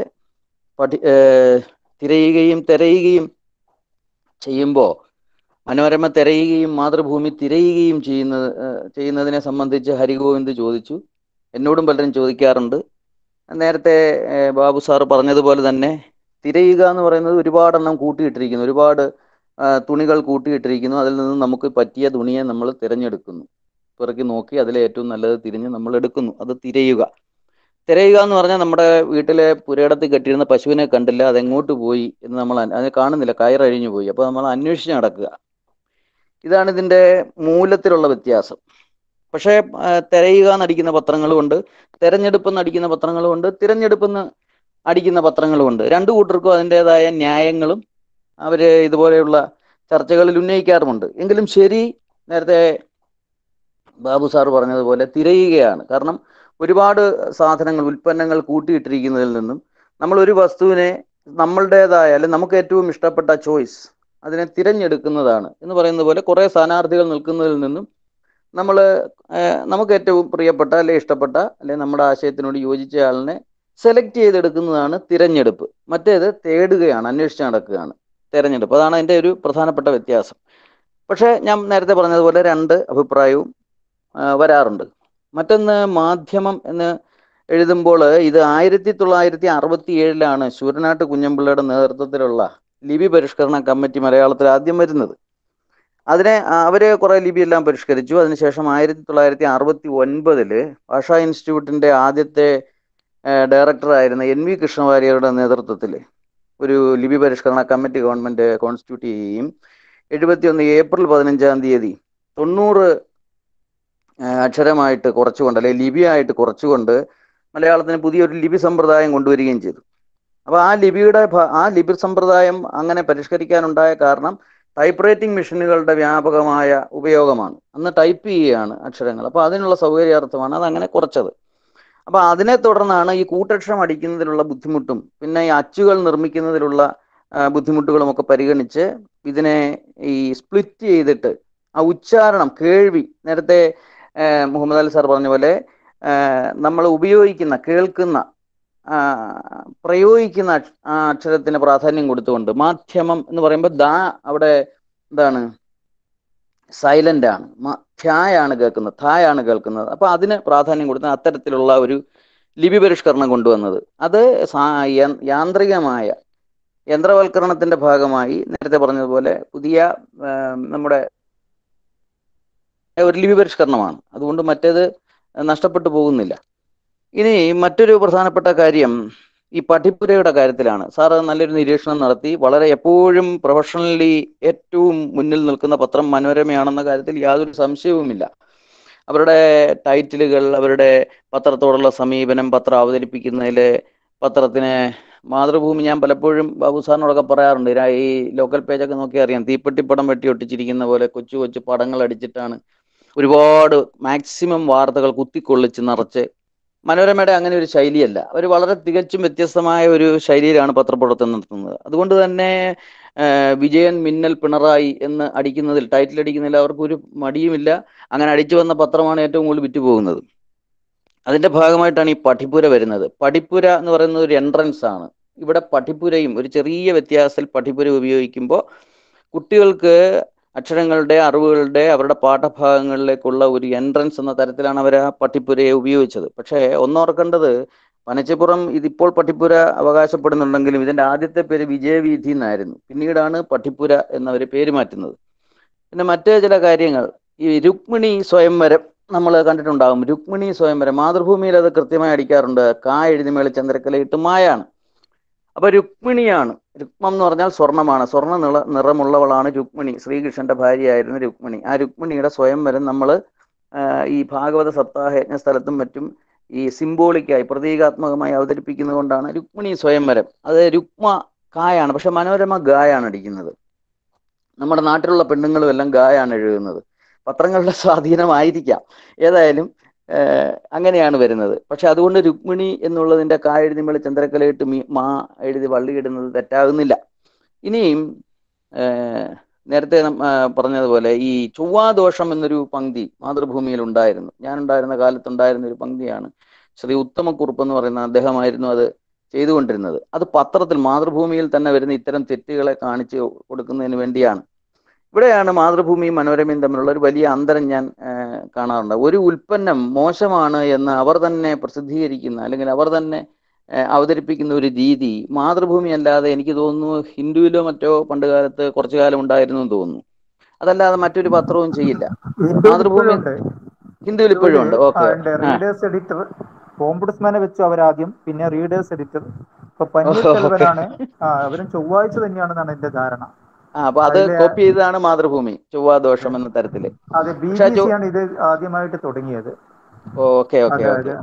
തിരയുകയും തിരയുകയും ചെയ്യുമ്പോൾ മനോരമ തിരയുകയും മാതൃഭൂമി തിരയുകയും ചെയ്യുന്നതിനെ സംബന്ധിച്ച് ഹരിഗോവിന്ദ് ചോദിച്ചു. എന്നോടും പലരും ചോദിക്കാറുണ്ട്. നേരത്തെ ബാബു സാറ് പറഞ്ഞതുപോലെ തന്നെ തിരയുക എന്ന് പറയുന്നത് ഒരുപാടെണ്ണം കൂട്ടിയിട്ടിരിക്കുന്നു, ഒരുപാട് തുണികൾ കൂട്ടിയിട്ടിരിക്കുന്നു. അതിൽ നിന്ന് നമുക്ക് പറ്റിയ തുണിയെ നമ്മൾ തിരഞ്ഞെടുക്കുന്നു, പിറക്കി നോക്കി അതിലെ ഏറ്റവും നല്ലത് തിരിഞ്ഞ് നമ്മൾ എടുക്കുന്നു. അത് തിരയുക എന്ന് പറഞ്ഞാൽ നമ്മുടെ വീട്ടിലെ പുരയിടത്തിൽ കെട്ടിയിരുന്ന പശുവിനെ കണ്ടില്ല, അതെങ്ങോട്ട് പോയി എന്ന് നമ്മൾ അതിനെ കാണുന്നില്ല, കയറഴിഞ്ഞു പോയി, അപ്പോൾ നമ്മൾ അന്വേഷിച്ച് നടക്കുക. ഇതാണ് ഇതിൻ്റെ മൂലത്തിലുള്ള വ്യത്യാസം. പക്ഷേ തിരയുക എന്നടിക്കുന്ന പത്രങ്ങളുമുണ്ട്, തെരഞ്ഞെടുപ്പ് എന്നടിക്കുന്ന പത്രങ്ങളുമുണ്ട്, തിരഞ്ഞെടുപ്പെന്ന് അടിക്കുന്ന പത്രങ്ങളുമുണ്ട്. രണ്ടു കൂട്ടർക്കും അതിൻ്റെതായ ന്യായങ്ങളും അവർ ഇതുപോലെയുള്ള ചർച്ചകളിൽ ഉന്നയിക്കാറുമുണ്ട്. എങ്കിലും ശരി, നേരത്തെ ബാബു സാർ പറഞ്ഞതുപോലെ തിരയുകയാണ്. കാരണം ഒരുപാട് സാധനങ്ങൾ, ഉൽപ്പന്നങ്ങൾ കൂട്ടിയിട്ടിരിക്കുന്നതിൽ നിന്നും നമ്മൾ ഒരു വസ്തുവിനെ നമ്മളുടേതായ, അല്ലെങ്കിൽ നമുക്ക് ഏറ്റവും ഇഷ്ടപ്പെട്ട ചോയ്സ്, അതിനെ തിരഞ്ഞെടുക്കുന്നതാണ് എന്ന് പറയുന്നത് പോലെ കുറേ സ്ഥാനാർത്ഥികൾ നിൽക്കുന്നതിൽ നിന്നും നമുക്ക് ഏറ്റവും പ്രിയപ്പെട്ട, അല്ലെ ഇഷ്ടപ്പെട്ട, അല്ലെ നമ്മുടെ ആശയത്തിനോട് യോജിച്ച ആളിനെ സെലക്ട് ചെയ്തെടുക്കുന്നതാണ് തിരഞ്ഞെടുപ്പ്. മറ്റേത് തേടുകയാണ്, അന്വേഷിച്ച് നടക്കുകയാണ് തിരഞ്ഞെടുപ്പ്. അതാണ് അതിൻ്റെ ഒരു പ്രധാനപ്പെട്ട വ്യത്യാസം. പക്ഷേ ഞാൻ നേരത്തെ പറഞ്ഞതുപോലെ രണ്ട് അഭിപ്രായവും വരാറുണ്ട്. മറ്റൊന്ന്, മാധ്യമം എന്ന് എഴുതുമ്പോൾ ഇത് 1967 ശൂരനാട്ട് കുഞ്ഞമ്പിള്ളയുടെ നേതൃത്വത്തിലുള്ള ലിപി പരിഷ്കരണ കമ്മിറ്റി മലയാളത്തിൽ ആദ്യം വരുന്നത്. അവർ കുറേ ലിപിയെല്ലാം പരിഷ്കരിച്ചു. അതിനുശേഷം 1969 ഭാഷാ ഇൻസ്റ്റിറ്റ്യൂട്ടിൻ്റെ ആദ്യത്തെ ഡയറക്ടറായിരുന്ന NV കൃഷ്ണവാര്യരുടെ നേതൃത്വത്തിൽ ഒരു ലിപി പരിഷ്കരണ കമ്മിറ്റി ഗവൺമെൻറ് കോൺസ്റ്റിറ്റ്യൂട്ട് ചെയ്യുകയും 71 ഏപ്രിൽ 15 90 അക്ഷരമായിട്ട് കുറച്ചുകൊണ്ട്, അല്ലെങ്കിൽ ലിപിയായിട്ട് കുറച്ചുകൊണ്ട് മലയാളത്തിന് പുതിയൊരു ലിപി സമ്പ്രദായം കൊണ്ടുവരികയും ചെയ്തു. അപ്പോൾ ആ ലിപി സമ്പ്രദായം അങ്ങനെ പരിഷ്കരിക്കാനുണ്ടായ കാരണം ടൈപ്പ് റൈറ്റിംഗ് മെഷീനുകളുടെ വ്യാപകമായ ഉപയോഗമാണ്. അന്ന് ടൈപ്പ് ചെയ്യുകയാണ് അക്ഷരങ്ങൾ. അപ്പോൾ അതിനുള്ള സൗകര്യാർത്ഥമാണ് അതങ്ങനെ കുറച്ചത്. അപ്പോൾ അതിനെ തുടർന്നാണ് ഈ കൂട്ടക്ഷരം അടിക്കുന്നതിലുള്ള ബുദ്ധിമുട്ടും പിന്നെ ഈ അച്ചുകൾ നിർമ്മിക്കുന്നതിലുള്ള ബുദ്ധിമുട്ടുകളുമൊക്കെ പരിഗണിച്ച് ഇതിനെ ഈ സ്പ്ലിറ്റ് ചെയ്തിട്ട് ആ ഉച്ചാരണം, കേൾവി, നേരത്തെ മുഹമ്മദ് അലി സാർ പറഞ്ഞ പോലെ നമ്മൾ ഉപയോഗിക്കുന്ന, കേൾക്കുന്ന പ്രയോഗിക്കുന്ന ആ അക്ഷരത്തിന് പ്രാധാന്യം കൊടുത്തുകൊണ്ട് മാധ്യമം എന്ന് പറയുമ്പോൾ ദാ അവിടെ എന്താണ് സൈലന്റ് ആണ്, ധ്യായാണ് കേൾക്കുന്നത്, ധായാണ് കേൾക്കുന്നത്. അപ്പൊ അതിന് പ്രാധാന്യം കൊടുത്ത് അത്തരത്തിലുള്ള ഒരു ലിപി പരിഷ്കരണം കൊണ്ടുവന്നത്. അത് യാന്ത്രികമായ യന്ത്രവൽക്കരണത്തിന്റെ ഭാഗമായി നേരത്തെ പറഞ്ഞതുപോലെ പുതിയ നമ്മുടെ ഒരു ലിപി പരിഷ്കരണമാണ്. അതുകൊണ്ട് മറ്റേത് നഷ്ടപ്പെട്ടു പോകുന്നില്ല. ഇനി മറ്റൊരു പ്രധാനപ്പെട്ട കാര്യം ഈ പഠിപ്പുരയുടെ കാര്യത്തിലാണ്. സാറ് നല്ലൊരു നിരീക്ഷണം നടത്തി. വളരെ എപ്പോഴും പ്രൊഫഷണലി ഏറ്റവും മുന്നിൽ നിൽക്കുന്ന പത്രം മനോരമയാണെന്ന കാര്യത്തിൽ യാതൊരു സംശയവുമില്ല. അവരുടെ ടൈറ്റിലുകൾ, അവരുടെ പത്രത്തോടുള്ള സമീപനം, പത്രം അവതരിപ്പിക്കുന്നതിൽ പത്രത്തിന് മാതൃഭൂമി, ഞാൻ പലപ്പോഴും ബാബു സാറിനോടൊക്കെ പറയാറുണ്ട്, ഈ ലോക്കൽ പേജൊക്കെ നോക്കി അറിയാം, തീപ്പെട്ടിപ്പടം വെട്ടി ഒട്ടിച്ചിരിക്കുന്ന പോലെ കൊച്ചു കൊച്ചു പടങ്ങൾ അടിച്ചിട്ടാണ് ഒരുപാട് മാക്സിമം വാർത്തകൾ കുത്തിക്കൊള്ളിച്ച് നിറച്ച്. മനോരമയുടെ അങ്ങനെ ഒരു ശൈലിയല്ല. അവർ വളരെ തികച്ചും വ്യത്യസ്തമായ ഒരു ശൈലിയിലാണ് പത്രപ്രവർത്തനം നടത്തുന്നത്. അതുകൊണ്ട് തന്നെ വിജയൻ, മിന്നൽ, പിണറായി എന്ന് അടിക്കുന്നതിൽ, ടൈറ്റിൽ അടിക്കുന്നതിൽ അവർക്കൊരു മടിയുമില്ല. അങ്ങനെ അടിച്ചു വന്ന പത്രമാണ് ഏറ്റവും കൂടുതൽ വിറ്റുപോകുന്നത്. അതിന്റെ ഭാഗമായിട്ടാണ് ഈ പഠിപ്പുര വരുന്നത്. പഠിപ്പുര എന്ന് പറയുന്നത് ഒരു എൻട്രൻസ് ആണ്. ഇവിടെ പഠിപ്പുരയും ഒരു ചെറിയ വ്യത്യാസത്തിൽ പഠിപ്പുര ഉപയോഗിക്കുമ്പോൾ കുട്ടികൾക്ക് അക്ഷരങ്ങളുടെ, അറിവുകളുടെ, അവരുടെ പാഠഭാഗങ്ങളിലേക്കുള്ള ഒരു എൻട്രൻസ് എന്ന തരത്തിലാണ് അവർ ആ പഠിപ്പുരയെ ഉപയോഗിച്ചത്. പക്ഷേ ഒന്നോർക്കേണ്ടത്, പനച്ചിപ്പുറം ഇതിപ്പോൾ പഠിപ്പുര അവകാശപ്പെടുന്നുണ്ടെങ്കിലും ഇതിന്റെ ആദ്യത്തെ പേര് വിജയവീഥി എന്നായിരുന്നു. പിന്നീടാണ് പഠിപ്പുര എന്നവർ പേര് മാറ്റുന്നത്. പിന്നെ മറ്റു ചില കാര്യങ്ങൾ, ഈ രുക്മിണി സ്വയംവരം നമ്മൾ കണ്ടിട്ടുണ്ടാകും. രുക്മിണി സ്വയംവരം മാതൃഭൂമിയിൽ അത് കൃത്യമായി അടിക്കാറുണ്ട്. കാ എഴുതി മേളിൽ ചന്ദ്രക്കലയിട്ട് മായാണ്. അപ്പൊ രുക്മിണിയാണ്. രുക്മം എന്ന് പറഞ്ഞാൽ സ്വർണമാണ്. സ്വർണ്ണ നിറമുള്ളവളാണ് രുക്മിണി. ശ്രീകൃഷ്ണന്റെ ഭാര്യയായിരുന്നു രുക്മിണി. ആ രുക്മിണിയുടെ സ്വയംവരം നമ്മൾ ഈ ഭാഗവത സപ്താഹ യജ്ഞസ്ഥലത്തും മറ്റും ഈ സിംബോളിക്കായി, പ്രതീകാത്മകമായി അവതരിപ്പിക്കുന്നത് കൊണ്ടാണ് രുക്മിണി സ്വയംവരം. അത് രുക്മ കായാണ്, പക്ഷെ മനോരമ ഗായാണ് അടിക്കുന്നത്. നമ്മുടെ നാട്ടിലുള്ള പെണ്ണുങ്ങളും എല്ലാം ഗായാണ് എഴുതുന്നത്. പത്രങ്ങളുടെ സ്വാധീനമായിരിക്കാം. ഏതായാലും അങ്ങനെയാണ് വരുന്നത്. പക്ഷെ അതുകൊണ്ട് രുക്മിണി എന്നുള്ളതിന്റെ കാ എഴുതി മേളിൽ ചന്ദ്രക്കലയിട്ട് മാ എഴുതി വള്ളിയിടുന്നത് തെറ്റാകുന്നില്ല. ഇനിയും നേരത്തെ പറഞ്ഞതുപോലെ ഈ ചൊവ്വാദോഷം എന്നൊരു പങ്ക്തി മാതൃഭൂമിയിൽ ഉണ്ടായിരുന്നു. ഞാനുണ്ടായിരുന്ന കാലത്തുണ്ടായിരുന്ന ഒരു പങ്ക്തിയാണ്. ശ്രീ ഉത്തമക്കുറുപ്പ് എന്ന് പറയുന്ന അദ്ദേഹമായിരുന്നു അത് ചെയ്തുകൊണ്ടിരുന്നത്. അത് പത്രത്തിൽ, മാതൃഭൂമിയിൽ തന്നെ വരുന്ന ഇത്തരം തെറ്റുകളെ കാണിച്ചു കൊടുക്കുന്നതിന് വേണ്ടിയാണ്. ഇവിടെയാണ് മാതൃഭൂമിയും മനോരമയും തമ്മിലുള്ള ഒരു വലിയ അന്തരം ഞാൻ കാണാറുണ്ട്. ഒരു ഉൽപ്പന്നം മോശമാണ് എന്ന് അവർ തന്നെ പ്രസിദ്ധീകരിക്കുന്ന, അല്ലെങ്കിൽ അവർ തന്നെ അവതരിപ്പിക്കുന്ന ഒരു രീതി മാതൃഭൂമി അല്ലാതെ എനിക്ക് തോന്നുന്നു ഹിന്ദുവിലോ മറ്റോ പണ്ട് കാലത്ത് കുറച്ചു കാലം ഉണ്ടായിരുന്നു എന്ന് തോന്നുന്നു. അതല്ലാതെ മറ്റൊരു പത്രവും ചെയ്യില്ല. മാതൃഭൂമി ഹിന്ദുവിൽ ഇപ്പോഴും ഉണ്ട്. ഓക്കെ. റീഡേഴ്സ് എഡിറ്റർ ഓംബുഡ്സ്മാനെ വെച്ചു അവരാദ്യം, പിന്നെ റീഡേഴ്സ് എഡിറ്റർ. ഇപ്പൊ പന്നീർസെൽവനാണ്. അവരും ചൊവ്വാഴ്ച തന്നെയാണെന്നാണ് എന്റെ ധാരണ. അപ്പൊ അത് കോപ്പി ചെയ്തതാണ് മാതൃഭൂമി, ചൊവ്വാദോഷം എന്ന തരത്തില്. അതെ, BBC ആണ് ഇത് ആദ്യമായിട്ട് തുടങ്ങിയത്. Okay okay okay.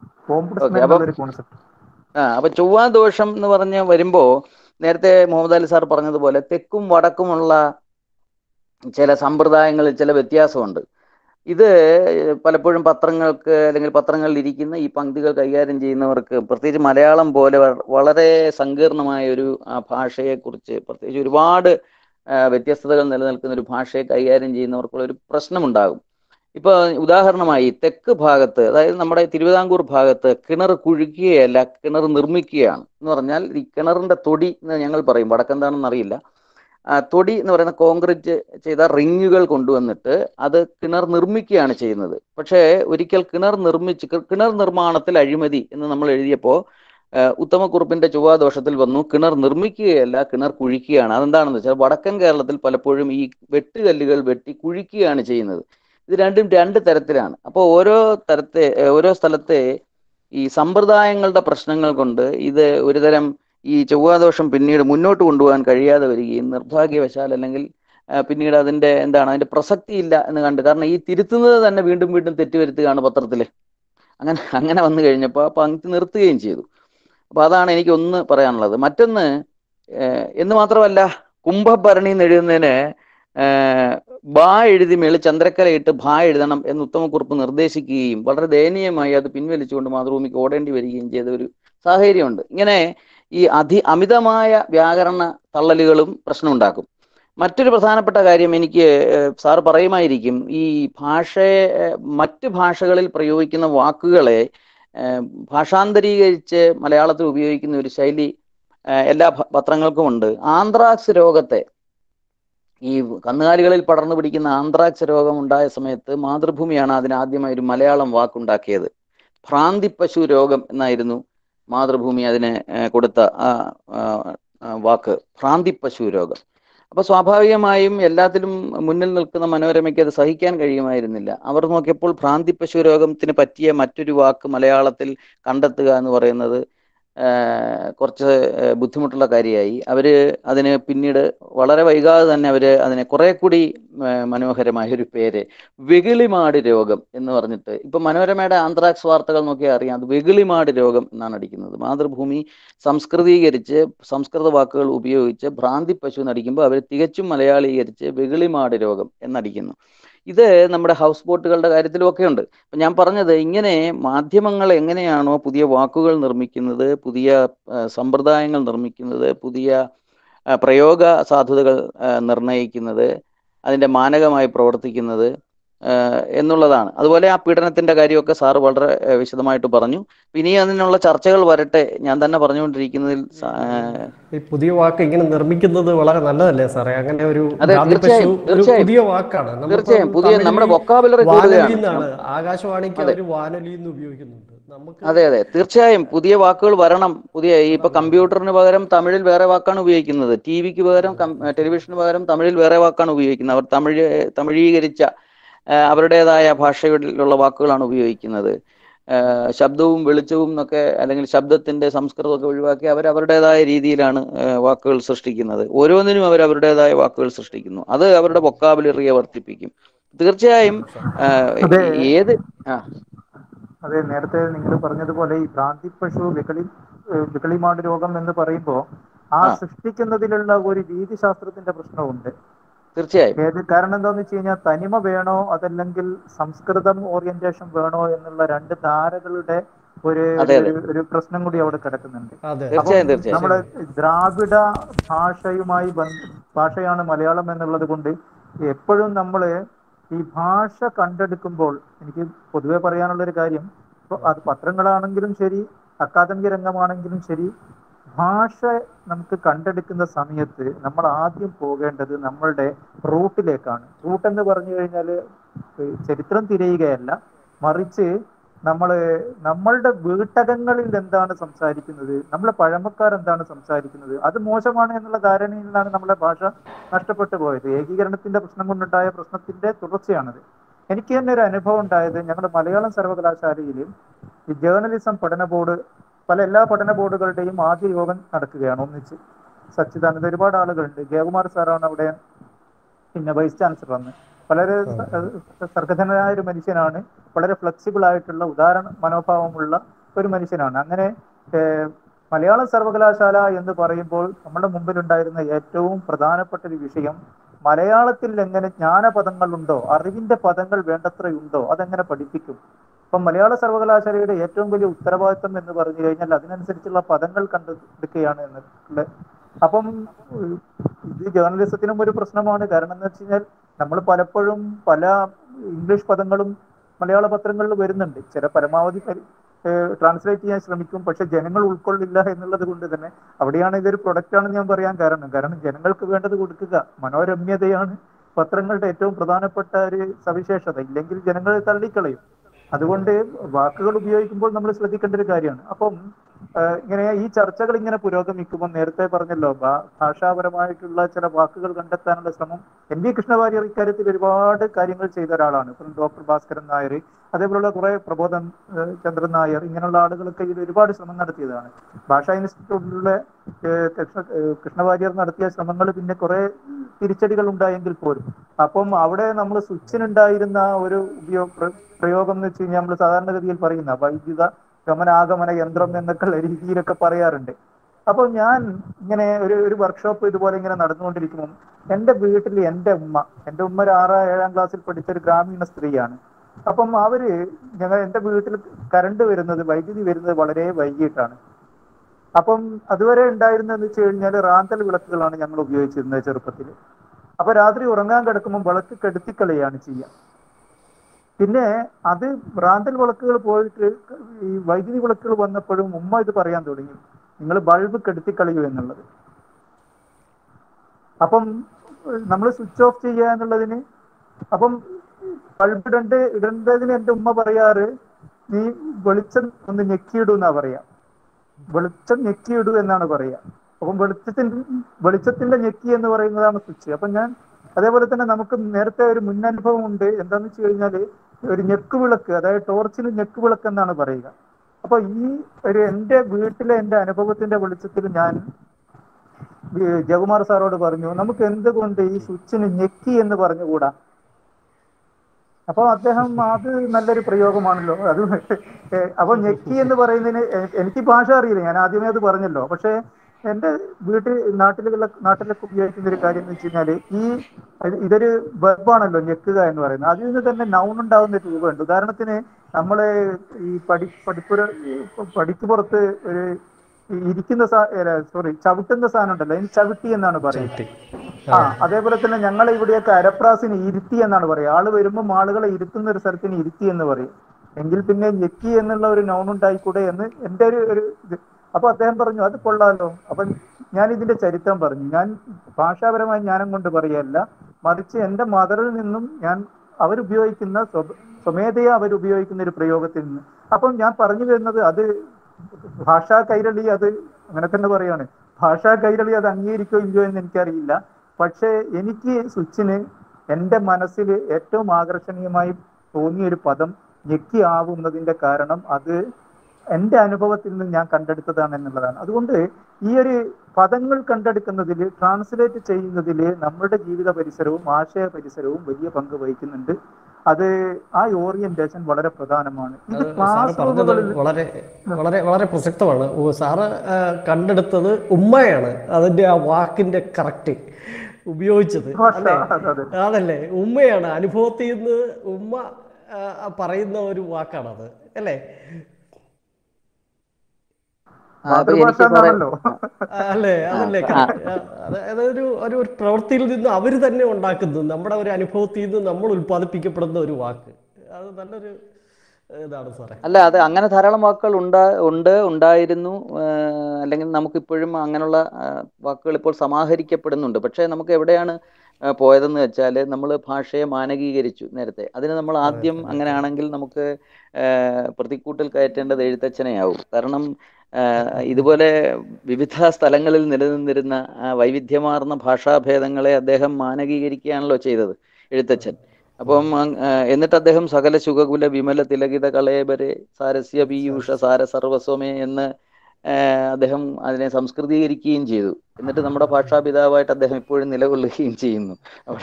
അപ്പൊ ചൊവ്വാദോഷം എന്ന് പറഞ്ഞ് വരുമ്പോ നേരത്തെ മുഹമ്മദ് അലി സാർ പറഞ്ഞതുപോലെ തെക്കും വടക്കുമുള്ള ചില സമ്പ്രദായങ്ങളിൽ ചില വ്യത്യാസമുണ്ട്. ഇത് പലപ്പോഴും പത്രങ്ങൾക്ക്, അല്ലെങ്കിൽ പത്രങ്ങളിൽ ഇരിക്കുന്ന ഈ പങ്ക്തികൾ കൈകാര്യം ചെയ്യുന്നവർക്ക്, പ്രത്യേകിച്ച് മലയാളം പോലെ വളരെ സങ്കീർണമായ ഒരു ഭാഷയെക്കുറിച്ച്, പ്രത്യേകിച്ച് ഒരുപാട് വ്യത്യസ്തതകൾ നിലനിൽക്കുന്ന ഒരു ഭാഷയെ കൈകാര്യം ചെയ്യുന്നവർക്കുള്ള ഒരു പ്രശ്നമുണ്ടാകും. ഇപ്പൊ ഉദാഹരണമായി തെക്ക് ഭാഗത്ത്, അതായത് നമ്മുടെ തിരുവിതാംകൂർ ഭാഗത്ത് കിണർ കുഴിക്കുകയല്ല, കിണർ നിർമ്മിക്കുകയാണ്. എന്ന് പറഞ്ഞാൽ ഈ കിണറിന്റെ തൊടി എന്ന് ഞങ്ങൾ പറയും, വടക്കെന്താണെന്ന് അറിയില്ല. തൊടി എന്ന് പറയുന്ന കോൺക്രീറ്റ് ചെയ്ത റിങ്ങുകൾ കൊണ്ടുവന്നിട്ട് അത് കിണർ നിർമ്മിക്കുകയാണ് ചെയ്യുന്നത്. പക്ഷേ ഒരിക്കൽ കിണർ നിർമ്മാണത്തിൽ അഴിമതി എന്ന് നമ്മൾ എഴുതിയപ്പോൾ ഉത്തമക്കുറുപ്പിന്റെ ചൊവ്വാദോഷത്തിൽ വന്നു കിണർ നിർമ്മിക്കുകയല്ല, കിണർ കുഴിക്കുകയാണ്. അതെന്താണെന്ന് വെച്ചാൽ വടക്കൻ കേരളത്തിൽ പലപ്പോഴും ഈ വെട്ടുകല്ലുകൾ വെട്ടി കുഴിക്കുകയാണ് ചെയ്യുന്നത്. ഇത് രണ്ടും രണ്ട് തരത്തിലാണ്. അപ്പോൾ ഓരോ സ്ഥലത്തെ ഈ സമ്പ്രദായങ്ങളുടെ പ്രശ്നങ്ങൾ കൊണ്ട് ഇത് ഒരുതരം ഈ ചൊവ്വാദോഷം പിന്നീട് മുന്നോട്ട് കൊണ്ടുപോകാൻ കഴിയാതെ വരികയും നിർഭാഗ്യവശാൽ, അല്ലെങ്കിൽ പിന്നീട് അതിന്റെ പ്രസക്തി ഇല്ല എന്ന് കണ്ട്, കാരണം ഈ തിരുത്തുന്നത് തന്നെ വീണ്ടും വീണ്ടും തെറ്റുവരുത്തുകയാണ് പത്രത്തിൽ. അങ്ങനെ വന്നു കഴിഞ്ഞപ്പോൾ ആ പങ്ക്തി നിർത്തുകയും ചെയ്തു. അപ്പൊ അതാണ് എനിക്ക് ഒന്ന് പറയാനുള്ളത്. മറ്റൊന്ന്, എന്ന് മാത്രമല്ല, കുംഭഭരണി എന്ന് എഴുതുന്നതിന് ബാ എഴുതി മേളിൽ ചന്ദ്രക്കലയിട്ട് ഭാ എഴുതണം എന്ന് ഉത്തമക്കുറുപ്പ് നിർദ്ദേശിക്കുകയും വളരെ ദയനീയമായി അത് പിൻവലിച്ചുകൊണ്ട് മാതൃഭൂമിക്ക് ഓടേണ്ടി വരികയും ചെയ്ത ഒരു സാഹചര്യമുണ്ട്. ഇങ്ങനെ ഈ അമിതമായ വ്യാകരണ തള്ളലുകളും പ്രശ്നമുണ്ടാക്കും. മറ്റൊരു പ്രധാനപ്പെട്ട കാര്യം, എനിക്ക് സാറ് പറയുമായിരിക്കും, ഈ മറ്റ് ഭാഷകളിൽ പ്രയോഗിക്കുന്ന വാക്കുകളെ ഭാഷാന്തരീകരിച്ച് മലയാളത്തിൽ ഉപയോഗിക്കുന്ന ഒരു ശൈലി എല്ലാ പത്രങ്ങൾക്കും ഉണ്ട്. ആന്ത്രാക്സ് രോഗത്തെ, ഈ കന്നുകാലികളിൽ പടർന്നു പിടിക്കുന്ന ആന്ത്രാക്സ് രോഗം ഉണ്ടായ സമയത്ത് മാതൃഭൂമിയാണ് അതിനാദ്യമായി ഒരു മലയാളം വാക്കുണ്ടാക്കിയത്. ഭ്രാന്തിപ്പശു രോഗം എന്നായിരുന്നു മാതൃഭൂമി അതിന് കൊടുത്ത വാക്ക്, ഭ്രാന്തിപ്പശു രോഗം. അപ്പൊ സ്വാഭാവികമായും എല്ലാത്തിലും മുന്നിൽ നിൽക്കുന്ന മനോരമയ്ക്ക് അത് സഹിക്കാൻ കഴിയുമായിരുന്നില്ല. അവർ നോക്കിയപ്പോൾ ഭ്രാന്തിപ്പശു രോഗത്തിന് പറ്റിയ മറ്റൊരു വാക്ക് മലയാളത്തിൽ കണ്ടെത്തുക എന്ന് പറയുന്നത് കുറച്ച് ബുദ്ധിമുട്ടുള്ള കാര്യമായി. അവര് അതിന് പിന്നീട് വളരെ വൈകാതെ തന്നെ അതിനെ കുറെ കൂടി മനോഹരമായ ഒരു പേര്, വെകിളിമാട് രോഗം എന്ന് പറഞ്ഞിട്ട്, ഇപ്പൊ മനോരമയുടെ ആന്ത്രാക്സ് വാർത്തകൾ നോക്കിയാൽ അറിയാം, അത് വെകിളിമാട് രോഗം എന്നാണ് അടിക്കുന്നത്. മാതൃഭൂമി സംസ്കൃതീകരിച്ച് സംസ്കൃത വാക്കുകൾ ഉപയോഗിച്ച് ഭ്രാന്തി പശു എന്നടിക്കുമ്പോൾ അവർ തികച്ചും മലയാളീകരിച്ച് വെകിളിമാട് രോഗം എന്നടിക്കുന്നു. ഇത് നമ്മുടെ ഹൗസ് ബോട്ടുകളുടെ കാര്യത്തിലും ഒക്കെ ഉണ്ട്. ഞാൻ പറഞ്ഞത്, ഇങ്ങനെ മാധ്യമങ്ങൾ എങ്ങനെയാണോ പുതിയ വാക്കുകൾ നിർമ്മിക്കുന്നത്, പുതിയ സമ്പ്രദായങ്ങൾ നിർമ്മിക്കുന്നത്, പുതിയ പ്രയോഗ സാധ്യതകൾ നിർണ്ണയിക്കുന്നത്, അതിൻ്റെ മാനകമായി പ്രവർത്തിക്കുന്നത് എന്നുള്ളതാണ്. അതുപോലെ ആ പീഡനത്തിന്റെ കാര്യമൊക്കെ സാറ് വളരെ വിശദമായിട്ട് പറഞ്ഞു. ഇനി അതിനുള്ള ചർച്ചകൾ വരട്ടെ. ഞാൻ തന്നെ പറഞ്ഞുകൊണ്ടിരിക്കുന്നതിൽ ഈ പുതിയ വാക്ക് ഇങ്ങനെ നിർമ്മിക്കുന്നത് വളരെ നല്ലതല്ലേ സാറേ? അങ്ങനെ ഒരു പുതിയ വാക്കാണ്, തീർച്ചയായും പുതിയ നമ്മുടെ വൊക്കാബുലറി വാനൊലിന്നാണ്, ആകാശവാണിക്ക് ഒരു വാനൊലി എന്ന് ഉപയോഗിക്കുന്നുണ്ട്. അതെ അതെ, തീർച്ചയായും പുതിയ വാക്കുകൾ വരണം. പുതിയ ഇപ്പൊ കമ്പ്യൂട്ടറിന് പകരം തമിഴിൽ വേറെ വാക്കാണ് ഉപയോഗിക്കുന്നത്, ടി വിക്ക് പകരം ടെലിവിഷന് പകരം തമിഴിൽ വേറെ വാക്കാണ് ഉപയോഗിക്കുന്നത്. അവർ തമിഴീകരിച്ച അവരുടേതായ ഭാഷയിലുള്ള വാക്കുകളാണ് ഉപയോഗിക്കുന്നത്. ശബ്ദവും വെളിച്ചവും എന്നൊക്കെ, അല്ലെങ്കിൽ ശബ്ദത്തിന്റെ സംസ്കൃതമൊക്കെ ഒഴിവാക്കി അവരവരുടേതായ രീതിയിലാണ് വാക്കുകൾ സൃഷ്ടിക്കുന്നത്. ഓരോന്നിനും അവരവരുടേതായ വാക്കുകൾ സൃഷ്ടിക്കുന്നു. അത് അവരുടെ വൊക്കാബുലറിയെ വർദ്ധിപ്പിക്കും. തീർച്ചയായും അതെ, നേരത്തെ നിങ്ങൾ പറഞ്ഞതുപോലെ ഈ ഭ്രാന്തിപ്പശു വികളിമാട് രോഗം എന്ന് പറയുമ്പോൾ ആ സൃഷ്ടിക്കുന്നതിലുള്ള ഒരു രീതിശാസ്ത്രത്തിന്റെ പ്രശ്നമുണ്ട്. തീർച്ചയായും. കാരണം എന്താന്ന് വെച്ച് കഴിഞ്ഞാൽ, തനിമ വേണോ അതല്ലെങ്കിൽ സംസ്കൃതം ഓറിയന്റേഷൻ വേണോ എന്നുള്ള രണ്ട് ധാരകളുടെ ഒരു പ്രശ്നം കൂടി അവിടെ കിടക്കുന്നുണ്ട്. അപ്പം നമ്മുടെ ദ്രാവിഡ ഭാഷയാണ് മലയാളം എന്നുള്ളത് കൊണ്ട് എപ്പോഴും നമ്മള് ഈ ഭാഷ കണ്ടെടുക്കുമ്പോൾ, എനിക്ക് പൊതുവെ പറയാനുള്ളൊരു കാര്യം, അത് പത്രങ്ങളാണെങ്കിലും ശരി, അക്കാദമിക രംഗമാണെങ്കിലും ശരി, ഭാഷ നമുക്ക് കണ്ടെടുക്കുന്ന സമയത്ത് നമ്മൾ ആദ്യം പോകേണ്ടത് നമ്മളുടെ റൂട്ടിലേക്കാണ്. റൂട്ട് എന്ന് പറഞ്ഞു കഴിഞ്ഞാൽ ചരിത്രം തിരയുകയല്ല, മറിച്ച് നമ്മളുടെ വീട്ടകങ്ങളിൽ എന്താണ് സംസാരിക്കുന്നത്, നമ്മളെ പഴമക്കാർ എന്താണ് സംസാരിക്കുന്നത്, അത് മോശമാണ് എന്നുള്ള ധാരണയിൽ നിന്നാണ് നമ്മുടെ ഭാഷ നഷ്ടപ്പെട്ടു പോയത്. ഏകീകരണത്തിന്റെ പ്രശ്നം കൊണ്ടുണ്ടായ പ്രശ്നത്തിന്റെ തുടർച്ചയാണത്. എനിക്ക് തന്നെ ഒരു അനുഭവം ഉണ്ടായത്, ഞങ്ങളുടെ മലയാളം സർവകലാശാലയിൽ ഈ ജേർണലിസം പഠന ബോർഡ്, എല്ലാ പഠന ബോർഡുകളുടെയും ആദ്യ യോഗം നടക്കുകയാണ് ഒന്നിച്ച്. സച്ചിദാനന്ദ, ഒരുപാട് ആളുകളുണ്ട്. ജയകുമാർ സാറാണ് അവിടെ പിന്നെ വൈസ് ചാൻസലർ അന്ന്. വളരെ സർഗധനായ ഒരു മനുഷ്യനാണ്, വളരെ ഫ്ലെക്സിബിൾ ആയിട്ടുള്ള ഉദാഹരണ മനോഭാവമുള്ള ഒരു മനുഷ്യനാണ്. അങ്ങനെ മലയാള സർവകലാശാല എന്ന് പറയുമ്പോൾ നമ്മുടെ മുമ്പിലുണ്ടായിരുന്ന ഏറ്റവും പ്രധാനപ്പെട്ട ഒരു വിഷയം, മലയാളത്തിൽ എങ്ങനെ ജ്ഞാനപദങ്ങളുണ്ടോ, അറിവിന്റെ പദങ്ങൾ വേണ്ടത്രയുണ്ടോ, അതെങ്ങനെ പഠിപ്പിക്കും. അപ്പം മലയാള സർവകലാശാലയുടെ ഏറ്റവും വലിയ ഉത്തരവാദിത്വം എന്ന് പറഞ്ഞു കഴിഞ്ഞാൽ അതിനനുസരിച്ചുള്ള പദങ്ങൾ കണ്ടെടുക്കുകയാണ് എന്നുള്ള. അപ്പം ഇത് ജേർണലിസത്തിനും ഒരു പ്രശ്നമാണ്. കാരണം എന്ന് വെച്ച് കഴിഞ്ഞാൽ നമ്മൾ പലപ്പോഴും പല ഇംഗ്ലീഷ് പദങ്ങളും മലയാള പത്രങ്ങളിൽ വരുന്നുണ്ട്. ചില പരമാവധി ട്രാൻസ്ലേറ്റ് ചെയ്യാൻ ശ്രമിക്കും, പക്ഷെ ജനങ്ങൾ ഉൾക്കൊള്ളില്ല എന്നുള്ളത് കൊണ്ട് തന്നെ അവിടെയാണ് ഇതൊരു പ്രൊഡക്റ്റാണെന്ന് ഞാൻ പറയാൻ കാരണം ജനങ്ങൾക്ക് വേണ്ടത് കൊടുക്കുക. മനോരമ്യതയാണ് പത്രങ്ങളുടെ ഏറ്റവും പ്രധാനപ്പെട്ട ഒരു സവിശേഷത. ഇല്ലെങ്കിൽ ജനങ്ങൾ തള്ളിക്കളയും. അതുകൊണ്ട് വാക്കുകൾ ഉപയോഗിക്കുമ്പോൾ നമ്മൾ ശ്രദ്ധിക്കേണ്ട ഒരു കാര്യമാണ്. അപ്പം ഇങ്ങനെ ഈ ചർച്ചകൾ ഇങ്ങനെ പുരോഗമിക്കുമ്പോൾ, നേരത്തെ പറഞ്ഞല്ലോ, ഭാഷാപരമായിട്ടുള്ള ചില വാക്കുകൾ കണ്ടെത്താനുള്ള ശ്രമം, എൻ വി കൃഷ്ണവാര്യർ ഇക്കാര്യത്തിൽ ഒരുപാട് കാര്യങ്ങൾ ചെയ്ത ഒരാളാണ്. ഇപ്പം ഡോക്ടർ ഭാസ്കരൻ നായർ, അതേപോലുള്ള കുറെ പ്രബോധൻ ചന്ദ്രൻ നായർ, ഇങ്ങനെയുള്ള ആളുകളൊക്കെ ഇതിൽ ഒരുപാട് ശ്രമം നടത്തിയതാണ്. ഭാഷാ ഇൻസ്റ്റിറ്റ്യൂട്ടിലുള്ള കൃഷ്ണവാര്യർ നടത്തിയ ശ്രമങ്ങൾ പിന്നെ കുറെ തിരിച്ചടികൾ ഉണ്ടായെങ്കിൽ പോലും, അപ്പം അവിടെ നമ്മൾ സ്വിച്ചിനുണ്ടായിരുന്ന ഒരു പ്രയോഗം എന്ന് വെച്ച് കഴിഞ്ഞാൽ, നമ്മൾ സാധാരണഗതിയിൽ പറയുന്ന വൈദ്യുത ഗമനാഗമന യന്ത്രം എന്നൊക്കെയുള്ള രീതിയിലൊക്കെ പറയാറുണ്ട്. അപ്പോൾ ഞാൻ ഇങ്ങനെ ഒരു വർക്ക്ഷോപ്പ് ഇതുപോലെ ഇങ്ങനെ നടന്നുകൊണ്ടിരിക്കുമ്പോൾ എൻ്റെ വീട്ടിൽ എൻ്റെ ഉമ്മ ഒരു 6-7 ക്ലാസ്സിൽ പഠിച്ച ഒരു ഗ്രാമീണ സ്ത്രീയാണ്. അപ്പം എൻ്റെ വീട്ടിൽ കറണ്ട് വരുന്നത്, വൈദ്യുതി വരുന്നത് വളരെ വൈകിട്ടാണ്. അപ്പം അതുവരെ ഉണ്ടായിരുന്നതെന്ന് വെച്ച് കഴിഞ്ഞാൽ റാന്തൽ വിളക്കുകളാണ് ഞങ്ങൾ ഉപയോഗിച്ചിരുന്നത് ചെറുപ്പത്തിൽ. അപ്പൊ രാത്രി ഉറങ്ങാൻ കിടക്കുമ്പോൾ വിളക്ക് കെടുത്തിക്കളയാണ് ചെയ്യുക. പിന്നെ അത് റാന്തൽ വിളക്കുകൾ പോയിട്ട് ഈ വൈദ്യുതി വിളക്കുകൾ വന്നപ്പോഴും ഉമ്മ ഇത് പറയാൻ തുടങ്ങി, നിങ്ങൾ ബൾബ് കെടുത്തിക്കളയൂ എന്നുള്ളത്. അപ്പം നമ്മൾ സ്വിച്ച് ഓഫ് ചെയ്യുക എന്നുള്ളതിന്, അപ്പം ബൾബ് ഇടേണ്ടതിന് എൻ്റെ ഉമ്മ പറയാറ്, നീ വെളിച്ചം ഒന്ന് ഞെക്കിയിടൂ എന്നാ പറയാ, വെളിച്ചം ഞെക്കിയിടൂ എന്നാണ് പറയാ. അപ്പം വെളിച്ചത്തിന്റെ ഞെക്കി എന്ന് പറയുന്നതാണ് സ്വിച്ച്. അപ്പൊ ഞാൻ അതേപോലെ തന്നെ നമുക്ക് നേരത്തെ ഒരു മുന്നനുഭവം ഉണ്ട്. എന്താന്ന് വെച്ച് കഴിഞ്ഞാല് ഒരു ഞെക്ക് വിളക്ക്, അതായത് ടോർച്ചിന് ഞെക്ക് വിളക്ക് എന്നാണ് പറയുക. അപ്പൊ ഈ എൻ്റെ വീട്ടിലെ എൻ്റെ അനുഭവത്തിന്റെ വെളിച്ചത്തിൽ ഞാൻ ജയകുമാർ സാറോട് പറഞ്ഞു, നമുക്ക് എന്തുകൊണ്ട് ഈ സ്വിച്ചിന് ഞെക്കി എന്ന് പറഞ്ഞുകൂടാ. അപ്പൊ അദ്ദേഹം അത് നല്ലൊരു പ്രയോഗമാണല്ലോ അത്. അപ്പൊ ഞെക്കി എന്ന് പറയുന്നതിന് എനിക്ക് ഭാഷ അറിയില്ല, ഞാൻ ആദ്യമേ അത് പറഞ്ഞല്ലോ. പക്ഷെ എൻ്റെ നാട്ടിലൊക്കെ ഉപയോഗിക്കുന്ന ഒരു കാര്യം എന്ന് വെച്ച് കഴിഞ്ഞാല് ഇതൊരു വെർബാണല്ലോ ഞെക്കുക എന്ന് പറയുന്നത്. അതിൽ നിന്ന് തന്നെ നൗൺ ഉണ്ടാവുന്ന ഒരു രൂപമുണ്ട്. ഉദാഹരണത്തിന് നമ്മള് ഈ പടിക്ക് പുറത്ത് ഒരു ഇരിക്കുന്ന ചവിട്ടുന്ന സാധനം ഉണ്ടല്ലോ, അതിന് ചവിട്ടി എന്നാണ് പറയുക. അതേപോലെ തന്നെ ഞങ്ങളെ ഇവിടെയൊക്കെ അരപ്രാസിന് ഇരുത്തി എന്നാണ് പറയുക. ആള് വരുമ്പോൾ ആളുകളെ ഇരുത്തുന്ന ഒരു സ്ഥലത്തിന് ഇരുത്തി എന്ന് പറയും. എങ്കിൽ പിന്നെ ഞെക്കി എന്നുള്ള ഒരു നൗൺ ഉണ്ടായിക്കൂടെ എന്ന് എൻ്റെ ഒരു ഇത്. അപ്പൊ അദ്ദേഹം പറഞ്ഞു അത് കൊള്ളാലോ. അപ്പൊ ഞാൻ ഇതിന്റെ ചരിത്രം പറഞ്ഞു. ഞാൻ ഭാഷാപരമായ ജ്ഞാനം കൊണ്ട് പറയല്ല, മറിച്ച് എൻ്റെ മദറിൽ നിന്നും അവരുപയോഗിക്കുന്ന സ്വമേധയാ അവരുപയോഗിക്കുന്ന ഒരു പ്രയോഗത്തിൽ നിന്ന്. അപ്പം ഞാൻ പറഞ്ഞു വരുന്നത്, അത് ഭാഷാ കൈരളി അത് അങ്ങനെ തന്നെ പറയാണ്. ഭാഷാ കൈരളി അത് അംഗീകരിക്കോ ഇല്ലയോ എന്ന് എനിക്കറിയില്ല. പക്ഷേ എനിക്ക് സ്വിച്ചിന് എൻ്റെ മനസ്സിൽ ഏറ്റവും ആകർഷണീയമായി തോന്നിയൊരു പദം ഞെക്കി ആവുന്നതിന്റെ കാരണം അത് എൻ്റെ അനുഭവത്തിൽ നിന്ന് ഞാൻ കണ്ടെടുത്തതാണ് എന്നുള്ളതാണ്. അതുകൊണ്ട് ഈ ഒരു പദങ്ങൾ കണ്ടെടുക്കുന്നതിൽ, ട്രാൻസ്ലേറ്റ് ചെയ്യുന്നതിൽ നമ്മുടെ ജീവിത പരിസരവും ആശയ പരിസരവും വലിയ പങ്ക് വഹിക്കുന്നുണ്ട്. അത് ആ ഓറിയന്റേഷൻ വളരെ പ്രധാനമാണ്. ഇത് ക്ലാസ് റൂമുകളിൽ വളരെ വളരെ വളരെ പ്രസക്തമാണ്. സാറ് കണ്ടെടുത്തത് ഉമ്മയാണ്, അതിന്റെ ആ വാക്കിന്റെ കറക്റ്റ് ഉപയോഗിച്ചത് അതല്ലേ? ഉമ്മയാണ്, അനുഭവത്തിൽ നിന്ന് ഉമ്മ പറയുന്ന ഒരു വാക്കാണത് അല്ലേ? അല്ലേ? അതല്ലേ? അതൊരു ഒരു പ്രവൃത്തിയിൽ നിന്ന് അവർ തന്നെ ഉണ്ടാക്കുന്നു, നമ്മുടെ ഒരു അനുഭവത്തിൽ നിന്ന് നമ്മൾ ഉൽപ്പാദിപ്പിക്കപ്പെടുന്ന ഒരു വാക്ക്. അത് നല്ലൊരു ഇതാണ് സാറേ. അല്ല, അത് അങ്ങനെ ധാരാളം വാക്കുകൾ ഉണ്ടായിരുന്നു. അല്ലെങ്കിൽ നമുക്കിപ്പോഴും അങ്ങനെയുള്ള വാക്കുകൾ ഇപ്പോൾ സമാഹരിക്കപ്പെടുന്നുണ്ട്. പക്ഷേ നമുക്ക് എവിടെയാണ് പോയതെന്ന് വെച്ചാൽ, നമ്മൾ ഭാഷയെ മാനകീകരിച്ചു നേരത്തെ. അതിന് നമ്മൾ ആദ്യം അങ്ങനെയാണെങ്കിൽ നമുക്ക് പ്രതിക്കൂട്ടിൽ കയറ്റേണ്ടത് എഴുത്തച്ഛനെയാവും. കാരണം ഇതുപോലെ വിവിധ സ്ഥലങ്ങളിൽ നിലനിന്നിരുന്ന വൈവിധ്യമാർന്ന ഭാഷാഭേദങ്ങളെ അദ്ദേഹം മാനകീകരിക്കുകയാണല്ലോ ചെയ്തത് എഴുത്തച്ഛൻ. അപ്പം എന്നിട്ട് അദ്ദേഹം സകല ശുഖകുല വിമല തിലകിത കളേബരെ സാരസ്യ പീയൂഷ സാര സർവസ്വമേ എന്ന് അദ്ദേഹം അതിനെ സംസ്കൃതീകരിക്കുകയും ചെയ്തു. എന്നിട്ട് നമ്മുടെ ഭാഷാപിതാവായിട്ട് അദ്ദേഹം ഇപ്പോഴും നിലകൊള്ളുകയും ചെയ്യുന്നു.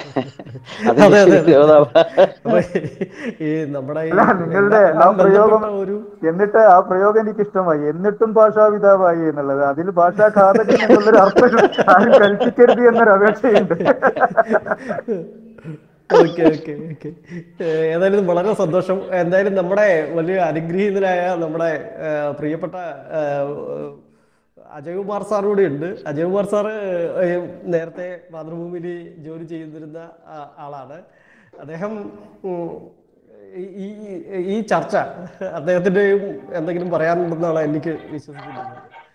എന്നിട്ട് ആ പ്രയോഗം എനിക്ക് ഇഷ്ടമായി, എന്നിട്ടും ഭാഷാപിതാവായി എന്നുള്ളത്. അതിൽ ഭാഷാ ഘാതകൻ എന്നുള്ളൊരു അർത്ഥം ആരും കൽപ്പിക്കരുത് എന്നൊരു അപേക്ഷയുണ്ട്. Okay okay okay. ഏതായാലും വളരെ സന്തോഷം. എന്തായാലും നമ്മുടെ വലിയ അനുഗ്രഹീതനായ നമ്മുടെ പ്രിയപ്പെട്ട അജയ്കുമാർ സാർ കൂടി ഉണ്ട്. അജയ്കുമാർ സാറ് നേരത്തെ മാതൃഭൂമിയിൽ ജോലി ചെയ്തിരുന്ന ആളാണ്. അദ്ദേഹം ഈ ചർച്ച അദ്ദേഹത്തിൻ്റെയും എന്തെങ്കിലും പറയാനുണ്ടെന്നാണ് എനിക്ക് വിശ്വസിക്കുന്നത്.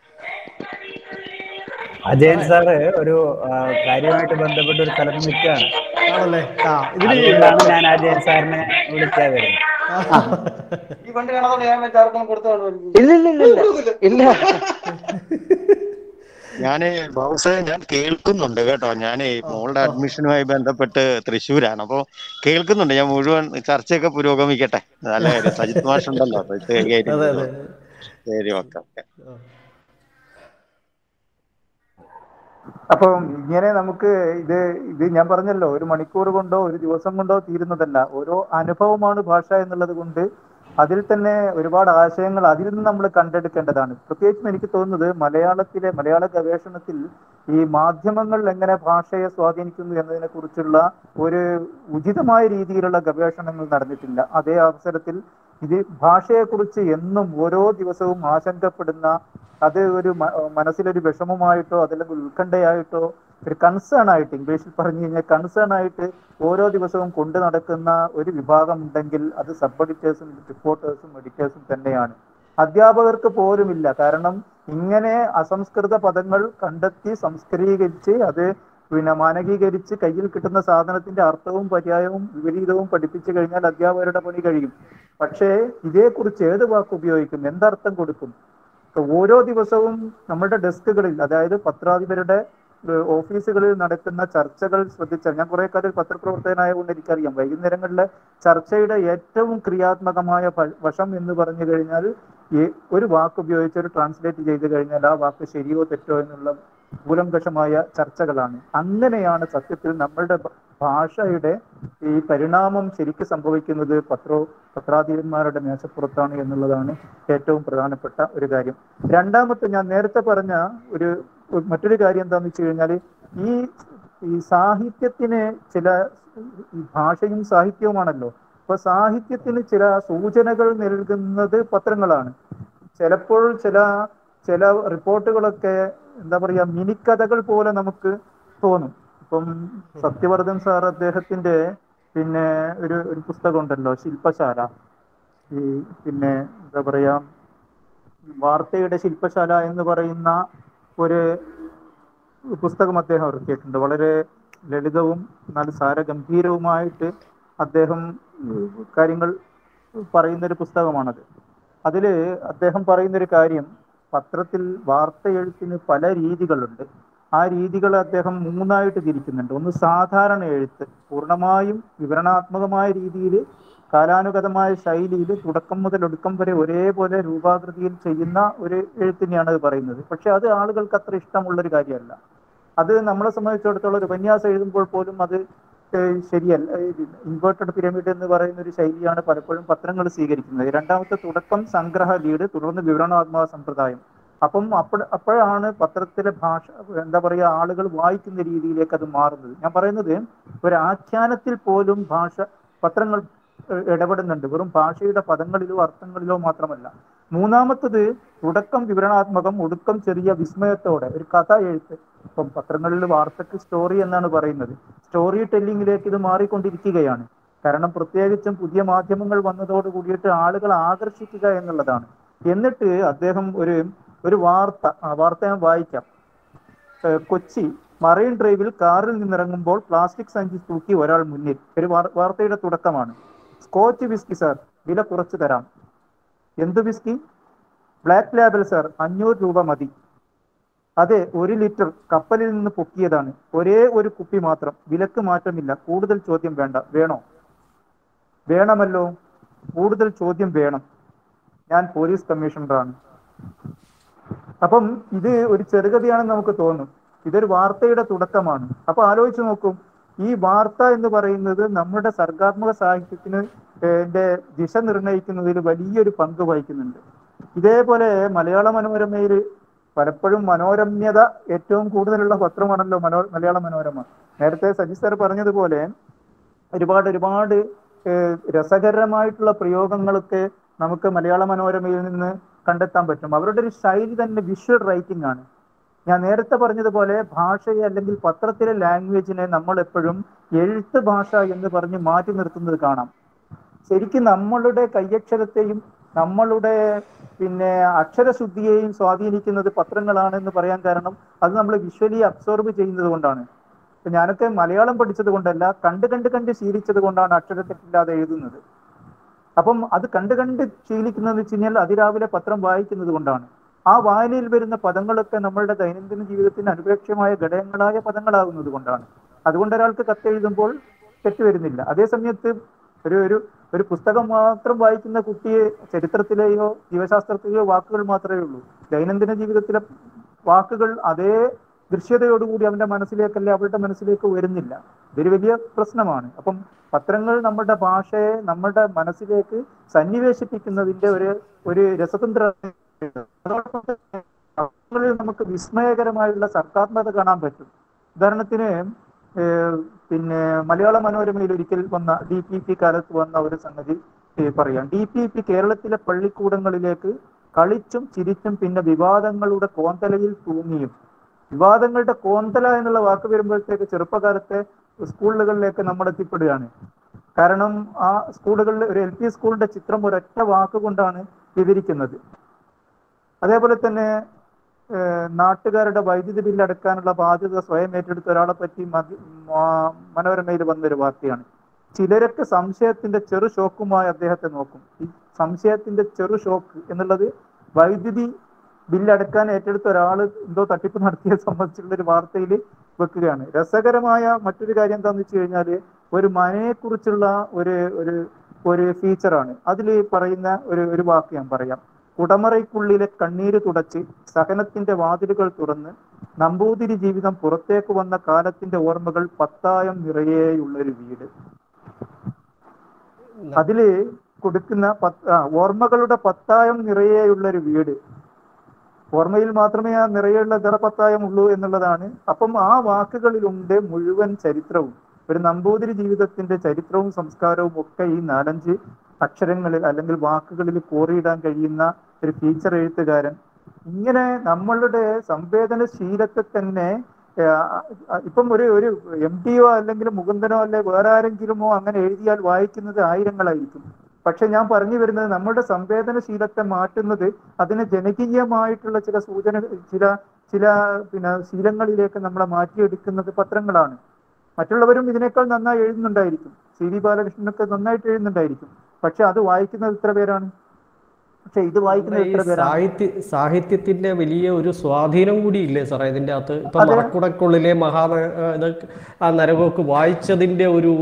അജയൻ സാറ് ഒരു കാര്യമായിട്ട് ബന്ധപ്പെട്ട ഒരു സ്ഥലത്ത് നിൽക്കുകയാണ്. അതുകൊണ്ടാണ് ഞാൻ അജയൻ സാറിനെ വിളിക്കാൻ വരുന്നത്. ഞാന് ബൗസേ, ഞാൻ കേൾക്കുന്നുണ്ട് കേട്ടോ. ഞാനേ മോളുടെ അഡ്മിഷനുമായി ബന്ധപ്പെട്ട് തൃശ്ശൂരാണ്. അപ്പൊ കേൾക്കുന്നുണ്ട്. ഞാൻ മുഴുവൻ ചർച്ചയൊക്കെ പുരോഗമിക്കട്ടെ. നല്ല കാര്യം. സജിത് മാഷ് ഉണ്ടല്ലോ, ശരി, ഓക്കെ ഓക്കെ. അപ്പം ഇങ്ങനെ നമുക്ക് ഇത് ഞാൻ പറഞ്ഞല്ലോ, ഒരു മണിക്കൂർ കൊണ്ടോ ഒരു ദിവസം കൊണ്ടോ തീരുന്നതല്ല. ഓരോ അനുഭവമാണ് ഭാഷ എന്നുള്ളത് കൊണ്ട് അതിൽ തന്നെ ഒരുപാട് ആശയങ്ങൾ അതിൽ നിന്ന് നമ്മൾ കണ്ടെടുക്കേണ്ടതാണ്. പ്രത്യേകിച്ചും എനിക്ക് തോന്നുന്നത് മലയാള ഗവേഷണത്തിൽ ഈ മാധ്യമങ്ങൾ എങ്ങനെ ഭാഷയെ സ്വാധീനിക്കുന്നു എന്നതിനെ കുറിച്ചുള്ള ഒരു ഉചിതമായ രീതിയിലുള്ള ഗവേഷണങ്ങൾ നടന്നിട്ടില്ല. അതേ അവസരത്തിൽ ഇത് ഭാഷയെക്കുറിച്ച് എന്നും ഓരോ ദിവസവും ആശങ്കപ്പെടുന്ന, അത് ഒരു മനസ്സിലൊരു വിഷമമായിട്ടോ അതല്ലെങ്കിൽ ഉത്കണ്ഠയായിട്ടോ ഒരു കൺസേൺ ആയിട്ട്, ഇംഗ്ലീഷിൽ പറഞ്ഞു കഴിഞ്ഞാൽ കൺസേൺ ആയിട്ട് ഓരോ ദിവസവും കൊണ്ടു നടക്കുന്ന ഒരു വിഭാഗം ഉണ്ടെങ്കിൽ അത് സബ് എഡിറ്റേഴ്സും റിപ്പോർട്ടേഴ്സും എഡിറ്റേഴ്സും തന്നെയാണ്. അധ്യാപകർക്ക് പോലുമില്ല. കാരണം ഇങ്ങനെ അസംസ്കൃത പദങ്ങൾ കണ്ടെത്തി സംസ്കരീകരിച്ച് അത് മാനകീകരിച്ച് കയ്യിൽ കിട്ടുന്ന സാധനത്തിന്റെ അർത്ഥവും പര്യായവും വിപരീതവും പഠിപ്പിച്ചു കഴിഞ്ഞാൽ അധ്യാപകരുടെ പണി കഴിയും. പക്ഷേ ഇതേക്കുറിച്ച് ഏത് വാക്ക് ഉപയോഗിക്കും, എന്തർത്ഥം കൊടുക്കും? ഓരോ ദിവസവും നമ്മുടെ ഡെസ്കുകളിൽ, അതായത് പത്രാധിപരുടെ ഓഫീസുകളിൽ നടക്കുന്ന ചർച്ചകൾ ശ്രദ്ധിച്ചാൽ, ഞാൻ കുറെ കാലം പത്രപ്രവർത്തകനായതുകൊണ്ട് എനിക്കറിയാം, വൈകുന്നേരങ്ങളിലെ ചർച്ചയുടെ ഏറ്റവും ക്രിയാത്മകമായ വശം എന്ന് പറഞ്ഞു കഴിഞ്ഞാൽ ഒരു വാക്ക് ഉപയോഗിച്ച് ഒരു ട്രാൻസ്ലേറ്റ് ചെയ്ത് കഴിഞ്ഞാൽ ആ വാക്ക് ശരിയോ തെറ്റോ എന്നുള്ള കൂലംകഷമായ ചർച്ചകളാണ്. അങ്ങനെയാണ് സത്യത്തിൽ നമ്മളുടെ ഭാഷയുടെ ഈ പരിണാമം ശരിക്കും സംഭവിക്കുന്നത് പത്രാധിപന്മാരുടെ മേശപ്പുറത്താണ് എന്നുള്ളതാണ് ഏറ്റവും പ്രധാനപ്പെട്ട ഒരു കാര്യം. രണ്ടാമത്തെ ഞാൻ നേരത്തെ പറഞ്ഞ മറ്റൊരു കാര്യം എന്താണെന്ന് വെച്ച് കഴിഞ്ഞാൽ, ഈ സാഹിത്യത്തിന് ചില, ഭാഷയും സാഹിത്യവുമാണല്ലോ, അപ്പൊ സാഹിത്യത്തിന് ചില സൂചനകൾ നൽകുന്നത് പത്രങ്ങളാണ്. ചിലപ്പോൾ ചില റിപ്പോർട്ടുകളൊക്കെ എന്താ പറയാ, മിനിക്കഥകൾ പോലെ നമുക്ക് തോന്നും. ഇപ്പം സത്യവർദ്ധൻ സാർ അദ്ദേഹത്തിന്റെ ഒരു പുസ്തകം ഉണ്ടല്ലോ, ശില്പശാല, പിന്നെ എന്താ പറയാ, വാർത്തയുടെ ശില്പശാല എന്ന് പറയുന്ന ഒരു പുസ്തകം അദ്ദേഹം ഇറക്കിയിട്ടുണ്ട്. വളരെ ലളിതവും എന്നാൽ സാരഗംഭീരവുമായിട്ട് അദ്ദേഹം കാര്യങ്ങൾ പറയുന്നൊരു പുസ്തകമാണത്. അതിൽ അദ്ദേഹം പറയുന്നൊരു കാര്യം, പത്രത്തിൽ വാർത്ത എഴുത്തിന് പല രീതികളുണ്ട്. ആ രീതികൾ അദ്ദേഹം മൂന്നായിട്ട് തിരിക്കുന്നുണ്ട്. ഒന്ന് സാധാരണ എഴുത്ത്, പൂർണ്ണമായും വിവരണാത്മകമായ രീതിയിൽ കാലാനുഗതമായ ശൈലിയിൽ തുടക്കം മുതൽ ഒടുക്കം വരെ ഒരേപോലെ രൂപാകൃതിയിൽ ചെയ്യുന്ന ഒരു എഴുത്തിനെയാണ് അത് പറയുന്നത്. പക്ഷെ അത് ആളുകൾക്ക് അത്ര ഇഷ്ടമുള്ളൊരു കാര്യമല്ല. അത് നമ്മളെ സംബന്ധിച്ചിടത്തോളം ഒരു ഉപന്യാസം എഴുതുമ്പോൾ പോലും അത് ശരിയല്ല. ഇൻവേർട്ടഡ് പിരമിഡ് എന്ന് പറയുന്ന ഒരു ശൈലിയാണ് പലപ്പോഴും പത്രങ്ങൾ സ്വീകരിക്കുന്നത്. രണ്ടാമത്തെ തുടക്കം സംഗ്രഹ ലീഡ്, തുടർന്ന് വിവരണാത്മക സമ്പ്രദായം. അപ്പം അപ്പോഴാണ് പത്രത്തിലെ ഭാഷ എന്താ പറയുക, ആളുകൾ വായിക്കുന്ന രീതിയിലേക്ക് അത് മാറുന്നത്. ഞാൻ പറയുന്നത് ഒരു ആഖ്യാനത്തിൽ പോലും പത്രങ്ങൾ ഇടപെടുന്നുണ്ട്, വെറും ഭാഷയുടെ പദങ്ങളിലോ അർത്ഥങ്ങളിലോ മാത്രമല്ല. മൂന്നാമത്തത് തുടക്കം വിവരണാത്മകം, ഒടുക്കം ചെറിയ വിസ്മയത്തോടെ ഒരു കഥ എഴുത്ത്. ഇപ്പം പത്രങ്ങളിൽ വാർത്തക്ക് സ്റ്റോറി എന്നാണ് പറയുന്നത്. സ്റ്റോറി ടെല്ലിങ്ങിലേക്ക് ഇത് മാറിക്കൊണ്ടിരിക്കുകയാണ്. കാരണം പ്രത്യേകിച്ചും പുതിയ മാധ്യമങ്ങൾ വന്നതോട് കൂടിയിട്ട് ആളുകളെ ആകർഷിക്കുക എന്നുള്ളതാണ്. എന്നിട്ട് അദ്ദേഹം ഒരു വാർത്ത ഞാൻ വായിക്കാം. കൊച്ചി മറൈൻ ഡ്രൈവിൽ കാറിൽ നിന്നിറങ്ങുമ്പോൾ പ്ലാസ്റ്റിക് സഞ്ചി തൂക്കി ഒരാൾ മുന്നിൽ. ഒരു വാർത്തയുടെ തുടക്കമാണ്. സ്കോച്ച് വിസ്കി സാർ, വില കുറച്ചു തരാം. എന്ത് വിസ്കി? ബ്ലാക്ക് ലേബൽ സാർ, 500 രൂപ മതി. അതെ, 1 ലിറ്റർ കപ്പലിൽ നിന്ന് പൊക്കിയതാണ്, ഒരേ ഒരു കുപ്പി മാത്രം, വിലക്ക് മാറ്റമില്ല, കൂടുതൽ ചോദ്യം വേണ്ട. വേണോ? വേണമല്ലോ, കൂടുതൽ ചോദ്യം വേണം, ഞാൻ പോലീസ് കമ്മീഷണറാണ്. അപ്പം ഇത് ഒരു ചെറുകഥയാണെന്ന് നമുക്ക് തോന്നും. ഇതൊരു വാർത്തയുടെ തുടക്കമാണ്. അപ്പൊ ആലോചിച്ച് നോക്കും, ഈ വാർത്ത എന്ന് പറയുന്നത് നമ്മുടെ സർഗാത്മക സാഹിത്യത്തിന് ദിശ നിർണ്ണയിക്കുന്നതിൽ വലിയൊരു പങ്ക് വഹിക്കുന്നുണ്ട്. ഇതേപോലെ മലയാള മനോരമയിൽ പലപ്പോഴും മനോരമ്യത ഏറ്റവും കൂടുതലുള്ള പത്രമാണല്ലോ മലയാള മനോരമ. നേരത്തെ സജി സാർ പറഞ്ഞതുപോലെ ഒരുപാട് രസകരമായിട്ടുള്ള പ്രയോഗങ്ങളൊക്കെ നമുക്ക് മലയാള മനോരമയിൽ നിന്ന് കണ്ടെത്താൻ പറ്റും. അവരുടെ ഒരു ശൈലി തന്നെ വിഷ്വൽ റൈറ്റിംഗ് ആണ്. ഞാൻ നേരത്തെ പറഞ്ഞതുപോലെ ഭാഷയെ അല്ലെങ്കിൽ പത്രത്തിലെ ലാംഗ്വേജിനെ നമ്മൾ എപ്പോഴും എഴുത്ത് ഭാഷ എന്ന് പറഞ്ഞ് മാറ്റി നിർത്തുന്നത് കാണാം. ശരിക്കും നമ്മളുടെ കയ്യക്ഷരത്തെയും നമ്മളുടെ അക്ഷരശുദ്ധിയെയും സ്വാധീനിക്കുന്നത് പത്രങ്ങളാണ് എന്ന് പറയാൻ കാരണം അത് നമ്മൾ വിഷ്വലി അബ്സോർബ് ചെയ്യുന്നത് കൊണ്ടാണ്. ഞാനൊക്കെ മലയാളം പഠിച്ചത് കൊണ്ടല്ല, കണ്ട് ശീലിച്ചത് കൊണ്ടാണ് അക്ഷരത്തെറ്റില്ലാതെ എഴുതുന്നത്. അപ്പം അത് കണ്ട് ശീലിക്കുന്നതെന്ന് വെച്ച് കഴിഞ്ഞാൽ അതിരാവിലെ പത്രം വായിക്കുന്നത് കൊണ്ടാണ്. ആ വായനയിൽ വരുന്ന പദങ്ങളൊക്കെ നമ്മളുടെ ദൈനംദിന ജീവിതത്തിന് അനുപേക്ഷമായ ഘടകങ്ങളായ പദങ്ങളാകുന്നത് കൊണ്ടാണ്. അതുകൊണ്ട് ഒരാൾക്ക് കത്തെഴുതുമ്പോൾ തെറ്റുവരുന്നില്ല. അതേ സമയത്ത് ഒരു പുസ്തകം മാത്രം വായിക്കുന്ന കുട്ടിയെ ചരിത്രത്തിലെയോ ജീവശാസ്ത്രത്തിലെയോ വാക്കുകൾ മാത്രമേ ഉള്ളൂ. ദൈനംദിന ജീവിതത്തിലെ വാക്കുകൾ അതേ ദൃശ്യതയോടുകൂടി അവന്റെ മനസ്സിലേക്കല്ല അവളുടെ മനസ്സിലേക്ക് വരുന്നില്ല. ഇതൊരു വലിയ പ്രശ്നമാണ്. അപ്പം പത്രങ്ങൾ നമ്മുടെ ഭാഷയെ നമ്മുടെ മനസ്സിലേക്ക് സന്നിവേശിപ്പിക്കുന്നതിന്റെ ഒരു രസതന്ത്ര നമുക്ക് വിസ്മയകരമായുള്ള സർഗാത്മകത കാണാൻ പറ്റും. ഉദാഹരണത്തിന് മലയാള മനോരമയിൽ ഒരിക്കൽ വന്ന DPP കാലത്ത് വന്ന ഒരു സംഗതി പറയാം. DPP കേരളത്തിലെ പള്ളിക്കൂടങ്ങളിലേക്ക് കളിച്ചും ചിരിച്ചും പിന്നെ വിവാദങ്ങളുടെ കോന്തലയിൽ തൂങ്ങിയും വിവാദങ്ങളുടെ കോന്തല എന്നുള്ള വാക്ക് വരുമ്പോഴത്തേക്ക് ചെറുപ്പകാലത്തെ സ്കൂളുകളിലേക്ക് നമ്മൾ എത്തിപ്പെടുകയാണ്. കാരണം ആ സ്കൂളുകളിൽ ഒരു LP സ്കൂളിന്റെ ചിത്രം ഒരൊറ്റ വാക്കുകൊണ്ടാണ് വിവരിക്കുന്നത്. അതേപോലെ തന്നെ നാട്ടുകാരുടെ വൈദ്യുതി ബില്ല് അടക്കാനുള്ള ബാധ്യത സ്വയം ഏറ്റെടുത്ത ഒരാളെ പറ്റി മനോരമയിൽ വന്നൊരു വാർത്തയാണ്. ചിലരൊക്കെ സംശയത്തിന്റെ ചെറു ഷോക്കുമായി അദ്ദേഹത്തെ നോക്കും. ഈ സംശയത്തിന്റെ ചെറു ഷോക്ക് എന്നുള്ളത് വൈദ്യുതി ബില്ലടക്കാൻ ഏറ്റെടുത്ത ഒരാൾ എന്തോ തട്ടിപ്പ് നടത്തിയെ സംബന്ധിച്ചുള്ള ഒരു വാർത്തയിൽ വെക്കുകയാണ്. രസകരമായ മറ്റൊരു കാര്യം എന്താണെന്ന് വെച്ച് കഴിഞ്ഞാൽ ഒരു മനയെക്കുറിച്ചുള്ള ഒരു ഒരു ഒരു ഫീച്ചറാണ്. അതിൽ പറയുന്ന ഒരു വാക്ക് ഞാൻ പറയാം. കുടമറയ്ക്കുള്ളിലെ കണ്ണീര് തുടച്ച് സഹനത്തിന്റെ വാതിലുകൾ തുറന്ന് നമ്പൂതിരി ജീവിതം പുറത്തേക്ക് വന്ന കാലത്തിന്റെ ഓർമ്മകൾ പത്തായം നിറയെയുള്ളൊരു വീട്. അതില് കൊടുക്കുന്ന ഓർമ്മകളുടെ പത്തായം നിറയെയുള്ളൊരു വീട്. ഓർമ്മയിൽ മാത്രമേ ആ നിറയുള്ള നിറപത്തായം ഉള്ളൂ എന്നുള്ളതാണ്. അപ്പം ആ വാക്കുകളിലുണ്ട് മുഴുവൻ ചരിത്രവും. ഒരു നമ്പൂതിരി ജീവിതത്തിന്റെ ചരിത്രവും സംസ്കാരവും ഒക്കെ ഈ 4-5 അക്ഷരങ്ങളിൽ അല്ലെങ്കിൽ വാക്കുകളിൽ കോറിയിടാൻ കഴിയുന്ന ഒരു ഫീച്ചർ എഴുത്തുകാരൻ. ഇങ്ങനെ നമ്മളുടെ സംവേദനശീലത്തെ തന്നെ ഇപ്പം ഒരു MTയോ അല്ലെങ്കിൽ മുകുന്ദനോ അല്ലെ വേറെ ആരെങ്കിലുമോ അങ്ങനെ എഴുതിയാൽ വായിക്കുന്നത് ആയിരങ്ങളായിരിക്കും. പക്ഷെ ഞാൻ പറഞ്ഞു വരുന്നത് നമ്മുടെ സംവേദനശീലത്തെ മാറ്റുന്നത് അതിന് ജനകീയമായിട്ടുള്ള ചില സൂചന ചില ശീലങ്ങളിലേക്ക് നമ്മളെ മാറ്റിയെടുക്കുന്നത് പത്രങ്ങളാണ്. മറ്റുള്ളവരും ഇതിനേക്കാൾ നന്നായി എഴുതുന്നുണ്ടായിരിക്കും. CV ബാലകൃഷ്ണനൊക്കെ നന്നായിട്ട് എഴുതുന്നുണ്ടായിരിക്കും. പക്ഷെ അത് വായിക്കുന്നത് എത്ര പേരാണ്? പക്ഷെ ഇത് വായിക്കുന്നത് എത്ര പേരാണ്? സാഹിത്യത്തിന്റെ വലിയ ഒരു സ്വാധീനം കൂടി ഇല്ലേ സാറേ ഇതിന്റെ അകത്ത്? ഇപ്പൊ മറക്കുടക്കുള്ളിലെ ആ നരകമൊക്കെ വായിച്ചതിന്റെ ഒരു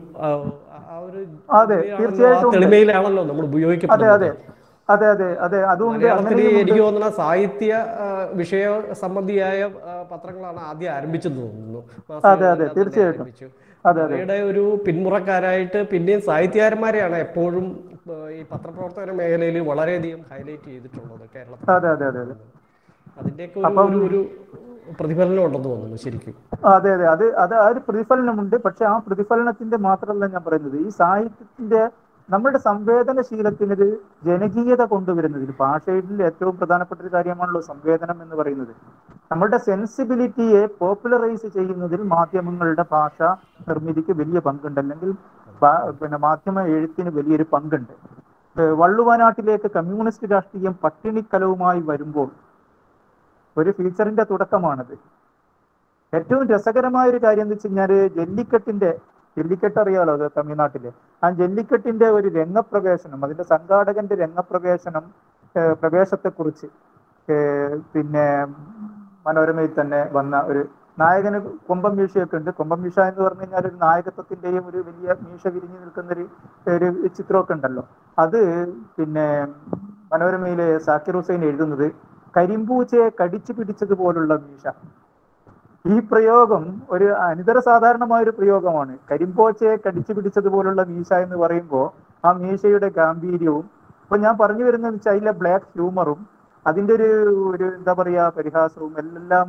അതെ, തീർച്ചയായിട്ടും തെളിമയിലാണല്ലോ നമ്മൾ ഉപയോഗിക്കുന്നത്. അതെ അതെ അതെ അതുകൊണ്ട് എനിക്ക് തോന്നുന്ന സാഹിത്യ വിഷയ സംബന്ധിയായ പത്രങ്ങളാണ് ആദ്യം ആരംഭിച്ചെന്ന് തോന്നുന്നു. അതെ അതെ തീർച്ചയായിട്ടും. അവയുടെ ഒരു പിന്മുറക്കാരായിട്ട് പിന്നെയും സാഹിത്യകാരന്മാരെയാണ് എപ്പോഴും ഈ പത്രപ്രവർത്തന മേഖലയിൽ വളരെയധികം ഹൈലൈറ്റ് ചെയ്തിട്ടുള്ളത് കേരളത്തിൽ. അതിന്റെയൊക്കെ ഒരു പ്രതിഫലനം ഉണ്ടെന്ന് തോന്നുന്നു ശരിക്കും. അതെ അതെ അത് ആ ഒരു പ്രതിഫലനമുണ്ട്. പക്ഷെ ആ പ്രതിഫലനത്തിന്റെ മാത്രമല്ല ഞാൻ പറയുന്നത്, ഈ സാഹിത്യത്തിന്റെ നമ്മുടെ സംവേദനശീലത്തിനൊരു ജനകീയത കൊണ്ടുവരുന്നതിൽ ഭാഷയിൽ ഏറ്റവും പ്രധാനപ്പെട്ട ഒരു കാര്യമാണല്ലോ സംവേദനം എന്ന് പറയുന്നത്. നമ്മളുടെ സെൻസിബിലിറ്റിയെ പോപ്പുലറൈസ് ചെയ്യുന്നതിൽ മാധ്യമങ്ങളുടെ ഭാഷ നിർമ്മിതിക്ക് വലിയ പങ്കുണ്ട്, അല്ലെങ്കിൽ മാധ്യമ എഴുത്തിന് വലിയൊരു പങ്കുണ്ട്. വള്ളുവനാട്ടിലേക്ക് കമ്മ്യൂണിസ്റ്റ് രാഷ്ട്രീയം പട്ടിണിക്കലവുമായി വരുമ്പോൾ ഒരു ഫീച്ചറിന്റെ തുടക്കമാണത്. ഏറ്റവും രസകരമായ ഒരു കാര്യം എന്ന് വെച്ച് കഴിഞ്ഞാല് ജല്ലിക്കെട്ട് അറിയാലോ, അത് തമിഴ്നാട്ടിലെ. ആ ജല്ലിക്കെട്ടിന്റെ ഒരു രംഗപ്രവേശനം, അതിന്റെ സംഘാടകന്റെ പ്രവേശത്തെക്കുറിച്ച് പിന്നെ മനോരമയിൽ തന്നെ വന്ന ഒരു നായകന് കൊമ്പം മീശയൊക്കെ ഉണ്ട്. കൊമ്പം മീശ എന്ന് പറഞ്ഞു കഴിഞ്ഞാൽ ഒരു നായകത്വത്തിന്റെയും ഒരു വലിയ മീശ വിരിഞ്ഞു നിൽക്കുന്ന ഒരു ചിത്രമൊക്കെ ഉണ്ടല്ലോ. അത് പിന്നെ മനോരമയിലെ സാക്കിർ ഹുസൈൻ എഴുതുന്നത് കരിമ്പൂച്ചയെ കടിച്ചു പിടിച്ചതുപോലുള്ള മീശ. ഈ പ്രയോഗം ഒരു അനിതര സാധാരണമായ ഒരു പ്രയോഗമാണ്. കരിമ്പോച്ചയെ കടിച്ചു പിടിച്ചതുപോലുള്ള മീശ എന്ന് പറയുമ്പോൾ ആ മീശയുടെ ഗാംഭീര്യവും, ഇപ്പൊ ഞാൻ പറഞ്ഞു വരുന്നത് വെച്ചാൽ അതിലെ ബ്ലാക്ക് ഹ്യൂമറും അതിൻ്റെ ഒരു എന്താ പറയാ പരിഹാസവും എല്ലാം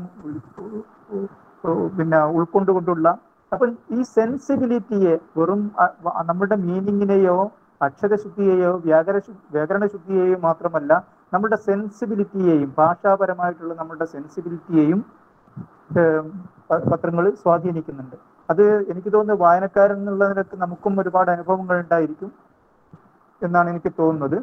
ഉൾക്കൊണ്ടുകൊണ്ടുള്ള, അപ്പം ഈ സെൻസിബിലിറ്റിയെ വെറും നമ്മുടെ മീനിങ്ങിനെയോ അക്ഷരശുദ്ധിയെയോ വ്യാകരണശുദ്ധിയെയോ മാത്രമല്ല, നമ്മുടെ സെൻസിബിലിറ്റിയെയും ഭാഷാപരമായിട്ടുള്ള നമ്മുടെ സെൻസിബിലിറ്റിയെയും പത്രങ്ങൾ സ്വാധീനിക്കുന്നുണ്ട്. അത് എനിക്ക് തോന്നുന്നു വായനക്കാരൻ എന്നുള്ള നിലക്ക് നമുക്കും ഒരുപാട് അനുഭവങ്ങൾ ഉണ്ടായിരിക്കും എന്നാണ് എനിക്ക് തോന്നുന്നത്.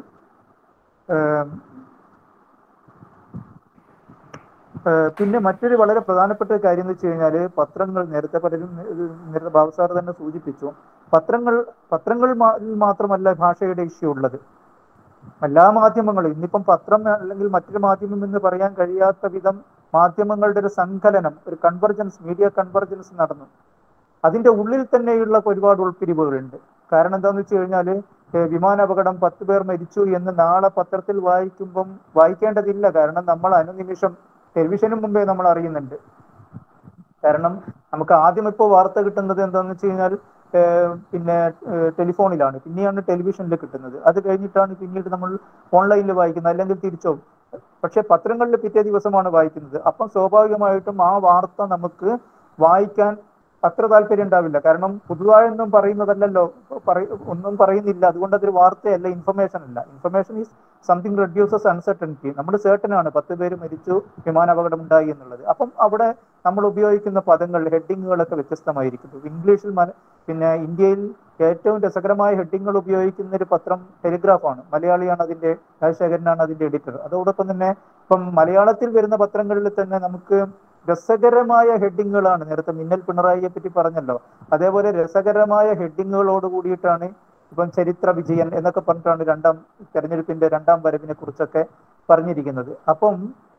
പിന്നെ മറ്റൊരു വളരെ പ്രധാനപ്പെട്ട കാര്യം എന്ന് വെച്ച് കഴിഞ്ഞാൽ പത്രങ്ങൾ, നേരത്തെ ബാബുസാർ തന്നെ സൂചിപ്പിച്ചു, പത്രങ്ങൾ മാത്രമല്ല ഭാഷയുടെ ഇഷ്യൂ ഉള്ളത്. എല്ലാ മാധ്യമങ്ങളും ഇന്നിപ്പം പത്രം അല്ലെങ്കിൽ മറ്റൊരു മാധ്യമം എന്ന് പറയാൻ കഴിയാത്ത വിധം മാധ്യമങ്ങളുടെ ഒരു സങ്കലനം, ഒരു കൺവെർജൻസ്, മീഡിയ കൺവെർജൻസ് നടന്നു. അതിന്റെ ഉള്ളിൽ തന്നെയുള്ള ഒരുപാട് ഉൾപ്പിരിവുകളുണ്ട്. കാരണം എന്താന്ന് വെച്ച് കഴിഞ്ഞാൽ വിമാനാപകടം 10 പേർ മരിച്ചു എന്ന് നാളെ പത്രത്തിൽ വായിക്കേണ്ടതില്ല. കാരണം നമ്മൾ അനുനിമിഷം ടെലിവിഷന് മുമ്പേ നമ്മൾ അറിയുന്നുണ്ട്. കാരണം നമുക്ക് ആദ്യം ഇപ്പോൾ വാർത്ത കിട്ടുന്നത് എന്താണെന്ന് വെച്ച് കഴിഞ്ഞാൽ പിന്നെ ടെലിഫോണിലാണ്, പിന്നെയാണ് ടെലിവിഷനിൽ കിട്ടുന്നത്. അത് കഴിഞ്ഞിട്ടാണ് പിന്നീട് നമ്മൾ ഓൺലൈനിൽ വായിക്കുന്നത്, അല്ലെങ്കിൽ തിരിച്ചോ. പക്ഷെ പത്രങ്ങളിൽ പിറ്റേ ദിവസമാണ് വായിക്കുന്നത്. അപ്പം സ്വാഭാവികമായിട്ടും ആ വാർത്ത നമുക്ക് വായിക്കാൻ അത്ര താല്പര്യം ഉണ്ടാവില്ല. കാരണം പുതുതായൊന്നും പറയുന്നതല്ലല്ലോ, ഒന്നും പറയുന്നില്ല. അതുകൊണ്ട് അതൊരു വാർത്തയല്ല, ഇൻഫർമേഷൻ അല്ല. Information is something reduces uncertainty. നമ്മൾ സർട്ടനാണ് 10 പേര് മരിച്ചു, വിമാനാപകടം ഉണ്ടായി എന്നുള്ളത്. അപ്പം അവിടെ നമ്മൾ ഉപയോഗിക്കുന്ന പദങ്ങൾ, ഹെഡിങ്ങുകളൊക്കെ വ്യത്യസ്തമായിരിക്കുന്നു. ഇംഗ്ലീഷിൽ പിന്നെ ഇന്ത്യയിൽ ഏറ്റവും രസകരമായ ഹെഡിങ്ങുകൾ ഉപയോഗിക്കുന്ന ഒരു പത്രം ടെലിഗ്രാഫാണ്. മലയാളിയാണ് അതിൻ്റെ, രാജശേഖരനാണ് അതിൻ്റെ എഡിറ്റർ. അതോടൊപ്പം തന്നെ ഇപ്പം മലയാളത്തിൽ വരുന്ന പത്രങ്ങളിൽ തന്നെ നമുക്ക് രസകരമായ ഹെഡിങ്ങുകളാണ്. നേരത്തെ മിന്നൽ പിണറായിയെ പറ്റി പറഞ്ഞല്ലോ, അതേപോലെ രസകരമായ ഹെഡിങ്ങുകളോട് കൂടിയിട്ടാണ് ഇപ്പം ചരിത്ര വിജയൻ എന്നൊക്കെ പറഞ്ഞിട്ടാണ് തെരഞ്ഞെടുപ്പിന്റെ 2ാം വരവിനെ കുറിച്ചൊക്കെ പറഞ്ഞിരിക്കുന്നത്. അപ്പം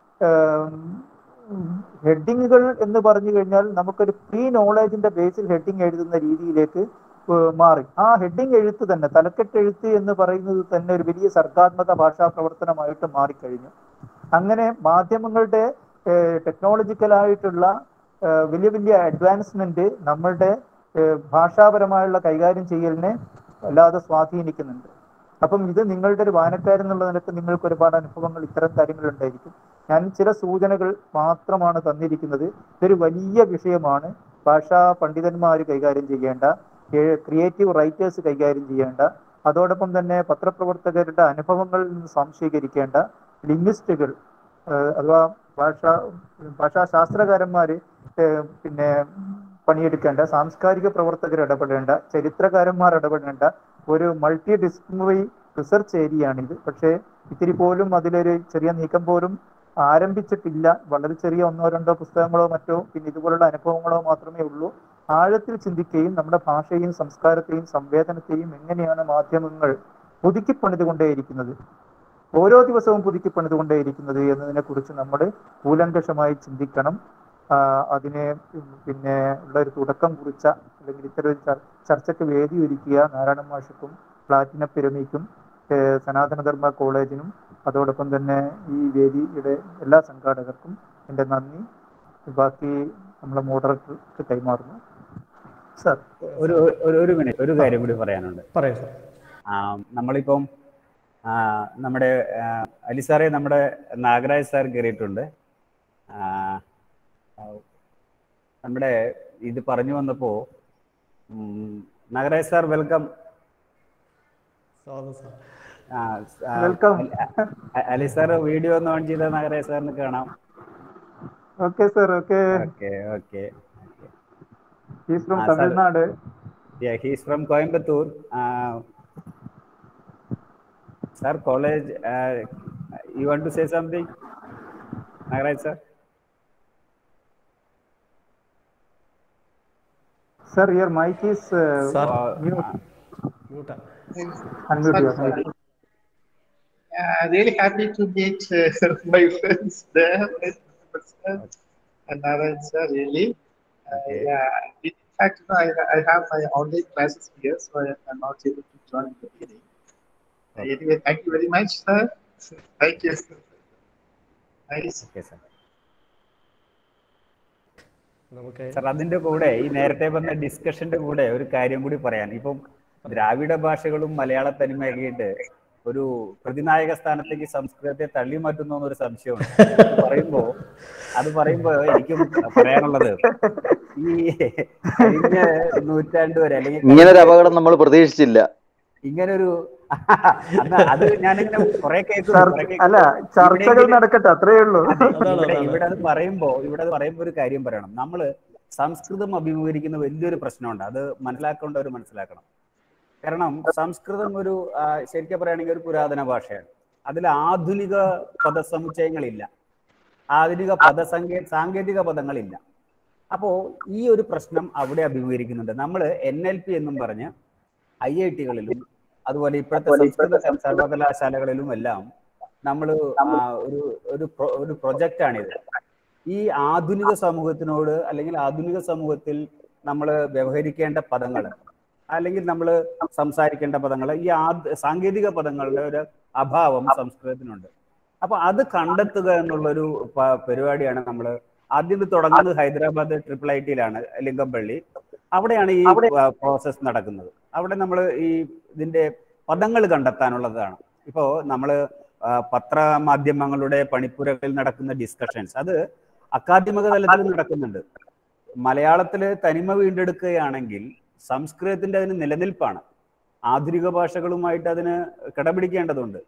ഹെഡിങ്ങുകൾ എന്ന് പറഞ്ഞു കഴിഞ്ഞാൽ നമുക്കൊരു പ്രീ നോളേജിന്റെ ബേസിൽ ഹെഡിങ് എഴുതുന്ന രീതിയിലേക്ക് മാറി. ആ ഹെഡിങ് എഴുത്ത് തന്നെ, തലക്കെട്ട് എഴുത്ത് എന്ന് പറയുന്നത് തന്നെ ഒരു വലിയ സർഗാത്മക ഭാഷാ പ്രവർത്തനമായിട്ട് മാറിക്കഴിഞ്ഞു. അങ്ങനെ മാധ്യമങ്ങളുടെ ടെക്നോളജിക്കലായിട്ടുള്ള വലിയ വലിയ അഡ്വാൻസ്മെന്റ് നമ്മളുടെ ഭാഷാപരമായുള്ള കൈകാര്യം ചെയ്യലിനെ അല്ലാതെ സ്വാധീനിക്കുന്നുണ്ട്. അപ്പം ഇത് നിങ്ങളുടെ ഒരു വായനക്കാരെന്നുള്ള നിലക്ക് നിങ്ങൾക്ക് ഒരുപാട് അനുഭവങ്ങൾ ഇത്തരം കാര്യങ്ങൾ ഉണ്ടായിരിക്കും. ഞാൻ ചില സൂചനകൾ മാത്രമാണ് തന്നിരിക്കുന്നത്. ഇതൊരു വലിയ വിഷയമാണ്. ഭാഷാ പണ്ഡിതന്മാർ കൈകാര്യം ചെയ്യേണ്ട, ക്രിയേറ്റീവ് റൈറ്റേഴ്സ് കൈകാര്യം ചെയ്യേണ്ട, അതോടൊപ്പം തന്നെ പത്രപ്രവർത്തകരുടെ അനുഭവങ്ങളിൽ നിന്ന് സ്വാംശീകരിക്കേണ്ട, ലിംഗ്വിസ്റ്റുകൾ അഥവാ ഭാഷാശാസ്ത്രകാരന്മാർ പിന്നെ പണിയെടുക്കേണ്ട, സാംസ്കാരിക പ്രവർത്തകർ ഇടപെടേണ്ട, ചരിത്രകാരന്മാർ ഇടപെടേണ്ട ഒരു മൾട്ടി ഡിസിപ്ലിനറി റിസർച്ച് ഏരിയയാണിത്. പക്ഷേ ഇത്തിരി പോലും അതിലൊരു ചെറിയ നീക്കം പോലും ആരംഭിച്ചിട്ടില്ല. വളരെ ചെറിയ 1-2 പുസ്തകങ്ങളോ മറ്റോ പിന്നെ ഇതുപോലുള്ള അനുഭവങ്ങളോ മാത്രമേ ഉള്ളൂ. ആഴത്തിൽ ചിന്തിക്കുകയും നമ്മുടെ ഭാഷയെയും സംസ്കാരത്തെയും സംവേദനത്തെയും എങ്ങനെയാണ് മാധ്യമങ്ങൾ പുതുക്കിപ്പണിതുകൊണ്ടേയിരിക്കുന്നത്, ഓരോ ദിവസവും പുതുക്കിപ്പണിതുകൊണ്ടേയിരിക്കുന്നത് എന്നതിനെ കുറിച്ച് നമ്മൾ കൂലങ്കഷമായി ചിന്തിക്കണം. അതിനെ പിന്നെ ഉള്ള ഒരു തുടക്കം കുറിച്ച, അല്ലെങ്കിൽ ഇത്തരം ചർച്ചയ്ക്ക് വേദി ഒരുക്കിയ നാരായണൻ മാഷക്കും പ്ലാറ്റിനം പിരമിക്കും സനാതനധർമ്മ കോളേജിനും അതോടൊപ്പം തന്നെ ഈ വേദിയുടെ എല്ലാ സംഘാടകർക്കും എൻ്റെ നന്ദി. ബാക്കി നമ്മളെ മോഡറേറ്റർക്ക് കൈമാറുന്നു. സർ, ഒരു മിനിറ്റ്, ഒരു കാര്യം കൂടി പറയാനുണ്ട്. പറയാം സാർ. നമ്മളിപ്പം നമ്മുടെ അലി സാറേ, നമ്മുടെ നാഗരാജ് സാർ കയറിയിട്ടുണ്ട്. നമ്മുടെ ഇത് പറഞ്ഞു വന്നപ്പോ Nagaraj sir welcome. Ali sir video ഒന്ന് ഓൺ ചെയ്ത നാഗരാജ് സാറിന് കാണാം. Okay sir. Okay. He's from Tamil Nadu. He's from Coimbatore. Sir, college, you want to say something? Nagaraj sir? Sir, your mic is mute. Unmute your mic. Really happy to meet my friends there. And Nagaraj sir, really. Yeah. In fact, I have my online classes here, so I'm not able to join the meeting. Anyway, thank you very much, sir. Thank you. Nice. Okay, sir. Sir, അതിന്റെ കൂടെ ഈ നേരത്തെ പറഞ്ഞ ഡിസ്കഷന്റെ കൂടെ ഒരു കാര്യം കൂടി പറയാൻ, ഇപ്പം ദ്രാവിഡ ഭാഷകളും മലയാള തനിമയാക്കിയിട്ട് ഒരു പ്രതിനായക സ്ഥാനത്തേക്ക് സംസ്കൃതത്തെ തള്ളി മാറ്റുന്നു എന്നൊരു സംശയമുണ്ട്. അത് പറയുമ്പോ എനിക്കും പറയാനുള്ളത്, ഈ കഴിഞ്ഞ നൂറ്റാണ്ട് വരെ അല്ലെങ്കിൽ ഇങ്ങനൊരു അപകടം നമ്മൾ പ്രതീക്ഷിച്ചില്ല. ഇങ്ങനൊരു അത് ഞാനിങ്ങനെ കുറെ ചർച്ചകൾ നടക്കട്ടെ, അത്രേ ഉള്ളൂ. ഇവിടെ അത് പറയുമ്പോ ഒരു കാര്യം പറയണം. നമ്മള് സംസ്കൃതം അഭിമുഖീകരിക്കുന്ന വലിയൊരു പ്രശ്നമുണ്ട്. അത് മനസ്സിലാക്കേണ്ടവർ മനസ്സിലാക്കണം. കാരണം സംസ്കൃതം ഒരു ശരിക്കും പറയുകയാണെങ്കിൽ ഒരു പുരാതന ഭാഷയാണ്. അതിൽ ആധുനിക പദസമുച്ചയങ്ങളില്ല, ആധുനിക സാങ്കേതിക പദങ്ങളില്ല. അപ്പോ ഈ ഒരു പ്രശ്നം അവിടെ അഭിമുഖീകരിക്കുന്നുണ്ട്. നമ്മൾ NLP എന്നും പറഞ്ഞ് IIT-കളിലും അതുപോലെ ഇപ്പോഴത്തെ സംസ്കൃത സർവകലാശാലകളിലും എല്ലാം നമ്മൾ ഒരു പ്രൊജക്റ്റാണിത്. ഈ ആധുനിക സമൂഹത്തിനോട് അല്ലെങ്കിൽ ആധുനിക സമൂഹത്തിൽ നമ്മൾ വ്യവഹരിക്കേണ്ട പദങ്ങൾ അല്ലെങ്കിൽ നമ്മൾ സംസാരിക്കേണ്ട പദങ്ങൾ, ഈ സാങ്കേതിക പദങ്ങളുടെ ഒരു അഭാവം സംസ്കൃതത്തിനുണ്ട്. അപ്പൊ അത് കണ്ടെത്തുക എന്നുള്ളൊരു പരിപാടിയാണ് നമ്മൾ ആദ്യം തുടങ്ങുന്നത്. ഹൈദരാബാദ് IIIT-ലാണ്, ലിംഗംപള്ളി. അവിടെയാണ് ഈ പ്രോസസ്സ് നടക്കുന്നത്. അവിടെ നമ്മൾ ഈ ഇതിന്റെ പദങ്ങൾ കണ്ടെത്താനുള്ളതാണ്. ഇപ്പോൾ നമ്മൾ പത്രമാധ്യമങ്ങളുടെ പണിപ്പുരകളിൽ നടക്കുന്ന ഡിസ്കഷൻസ്, അത് അക്കാദമിക തലത്തിൽ നടക്കുന്നുണ്ട്. മലയാളത്തിൽ തനിമ വീണ്ടെടുക്കുകയാണെങ്കിൽ സംസ്കൃതത്തിന്റെ അതിന് നിലനിൽപ്പാണ്. ആധുനിക ഭാഷകളുമായിട്ട് അതിന് കിടപിടിക്കേണ്ടതുണ്ട്.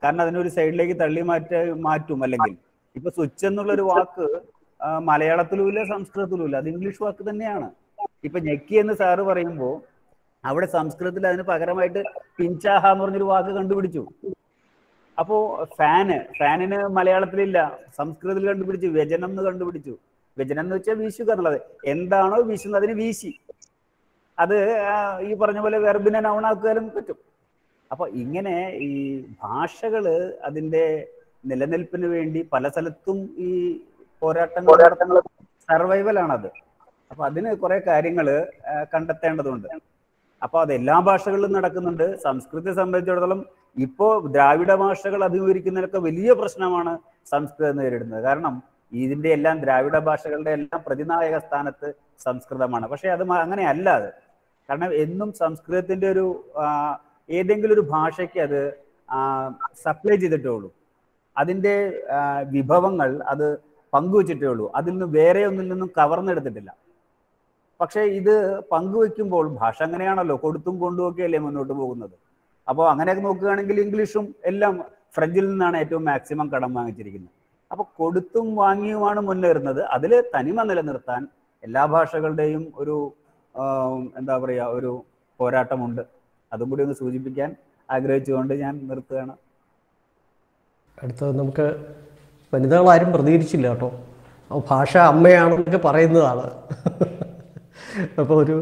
കാരണം അതിനൊരു സൈഡിലേക്ക് മാറ്റും. അല്ലെങ്കിൽ ഇപ്പൊ സ്വിച്ച് എന്നുള്ളൊരു വാക്ക് മലയാളത്തിലും ഇല്ല സംസ്കൃതത്തിലും ഇല്ല, അത് ഇംഗ്ലീഷ് വാക്ക് തന്നെയാണ്. ഇപ്പൊ ഞെക്കി എന്ന് സാറ് പറയുമ്പോൾ അവിടെ സംസ്കൃതത്തിൽ അതിന് പകരമായിട്ട് പിഞ്ചാഹ എന്ന് പറഞ്ഞൊരു വാക്ക് കണ്ടുപിടിച്ചു. അപ്പോ ഫാനിന് മലയാളത്തിലില്ല, സംസ്കൃതത്തിൽ കണ്ടുപിടിച്ചു, വ്യജനം എന്ന് കണ്ടുപിടിച്ചു. വ്യജനം എന്ന് വെച്ചാൽ വീശുക എന്നുള്ളത്. എന്താണോ വീശുന്നത് അതിന് വീശി. അത് ഈ പറഞ്ഞ പോലെ വെർബിനെ നൗണാക്കാനും പറ്റും. അപ്പൊ ഇങ്ങനെ ഈ ഭാഷകള് അതിന്റെ നിലനിൽപ്പിന് വേണ്ടി പല സ്ഥലത്തും ഈ പോരാട്ടങ്ങൾ നടത്തുന്ന സർവൈവലാണത്. അപ്പൊ അതിന് കുറെ കാര്യങ്ങൾ കണ്ടെത്തേണ്ടതുണ്ട്. അപ്പൊ അത് എല്ലാ ഭാഷകളിലും നടക്കുന്നുണ്ട്. സംസ്കൃതത്തെ സംബന്ധിച്ചിടത്തോളം ഇപ്പോ ദ്രാവിഡ ഭാഷകൾ അഭിമുഖീകരിക്കുന്നതിനൊക്കെ വലിയ പ്രശ്നമാണ് സംസ്കൃതം നേരിടുന്നത്. കാരണം ഇതിന്റെ എല്ലാം ദ്രാവിഡ ഭാഷകളുടെ എല്ലാം പ്രതിനായക സ്ഥാനത്ത് സംസ്കൃതമാണ്. പക്ഷെ അത് അങ്ങനെ അല്ല. അത് കാരണം എന്നും സംസ്കൃതത്തിന്റെ ഒരു ഏതെങ്കിലും ഒരു ഭാഷയ്ക്ക് അത് സപ്ലൈ ചെയ്തിട്ടേ ഉള്ളൂ. അതിന്റെ വിഭവങ്ങൾ അത് പങ്കുവച്ചിട്ടേ ഉള്ളൂ. അതിൽ നിന്ന് വേറെ ഒന്നിൽ നിന്നും കവർന്നെടുത്തിട്ടില്ല. പക്ഷേ ഇത് പങ്കുവെക്കുമ്പോൾ ഭാഷ അങ്ങനെയാണല്ലോ, കൊടുത്തും കൊണ്ടുമൊക്കെയല്ലേ മുന്നോട്ട് പോകുന്നത്. അപ്പോൾ അങ്ങനെയൊക്കെ നോക്കുകയാണെങ്കിൽ ഇംഗ്ലീഷും എല്ലാം ഫ്രഞ്ചിൽ നിന്നാണ് ഏറ്റവും മാക്സിമം കടം വാങ്ങിച്ചിരിക്കുന്നത്. അപ്പോൾ കൊടുത്തും വാങ്ങിയുമാണ് മുന്നേറുന്നത്. അതിൽ തനിമ നിലനിർത്താൻ എല്ലാ ഭാഷകളുടെയും ഒരു എന്താ പറയുക, ഒരു പോരാട്ടമുണ്ട്. അതും കൂടി ഒന്ന് സൂചിപ്പിക്കാൻ ആഗ്രഹിച്ചുകൊണ്ട് ഞാൻ നിർത്തുകയാണ്. അടുത്തത് നമുക്ക് വനിതകളാരും പ്രതികരിച്ചില്ല കേട്ടോ. ഭാഷ അമ്മയാണെന്നൊക്കെ പറയുന്നതാണ്. അപ്പോൾ ഒരു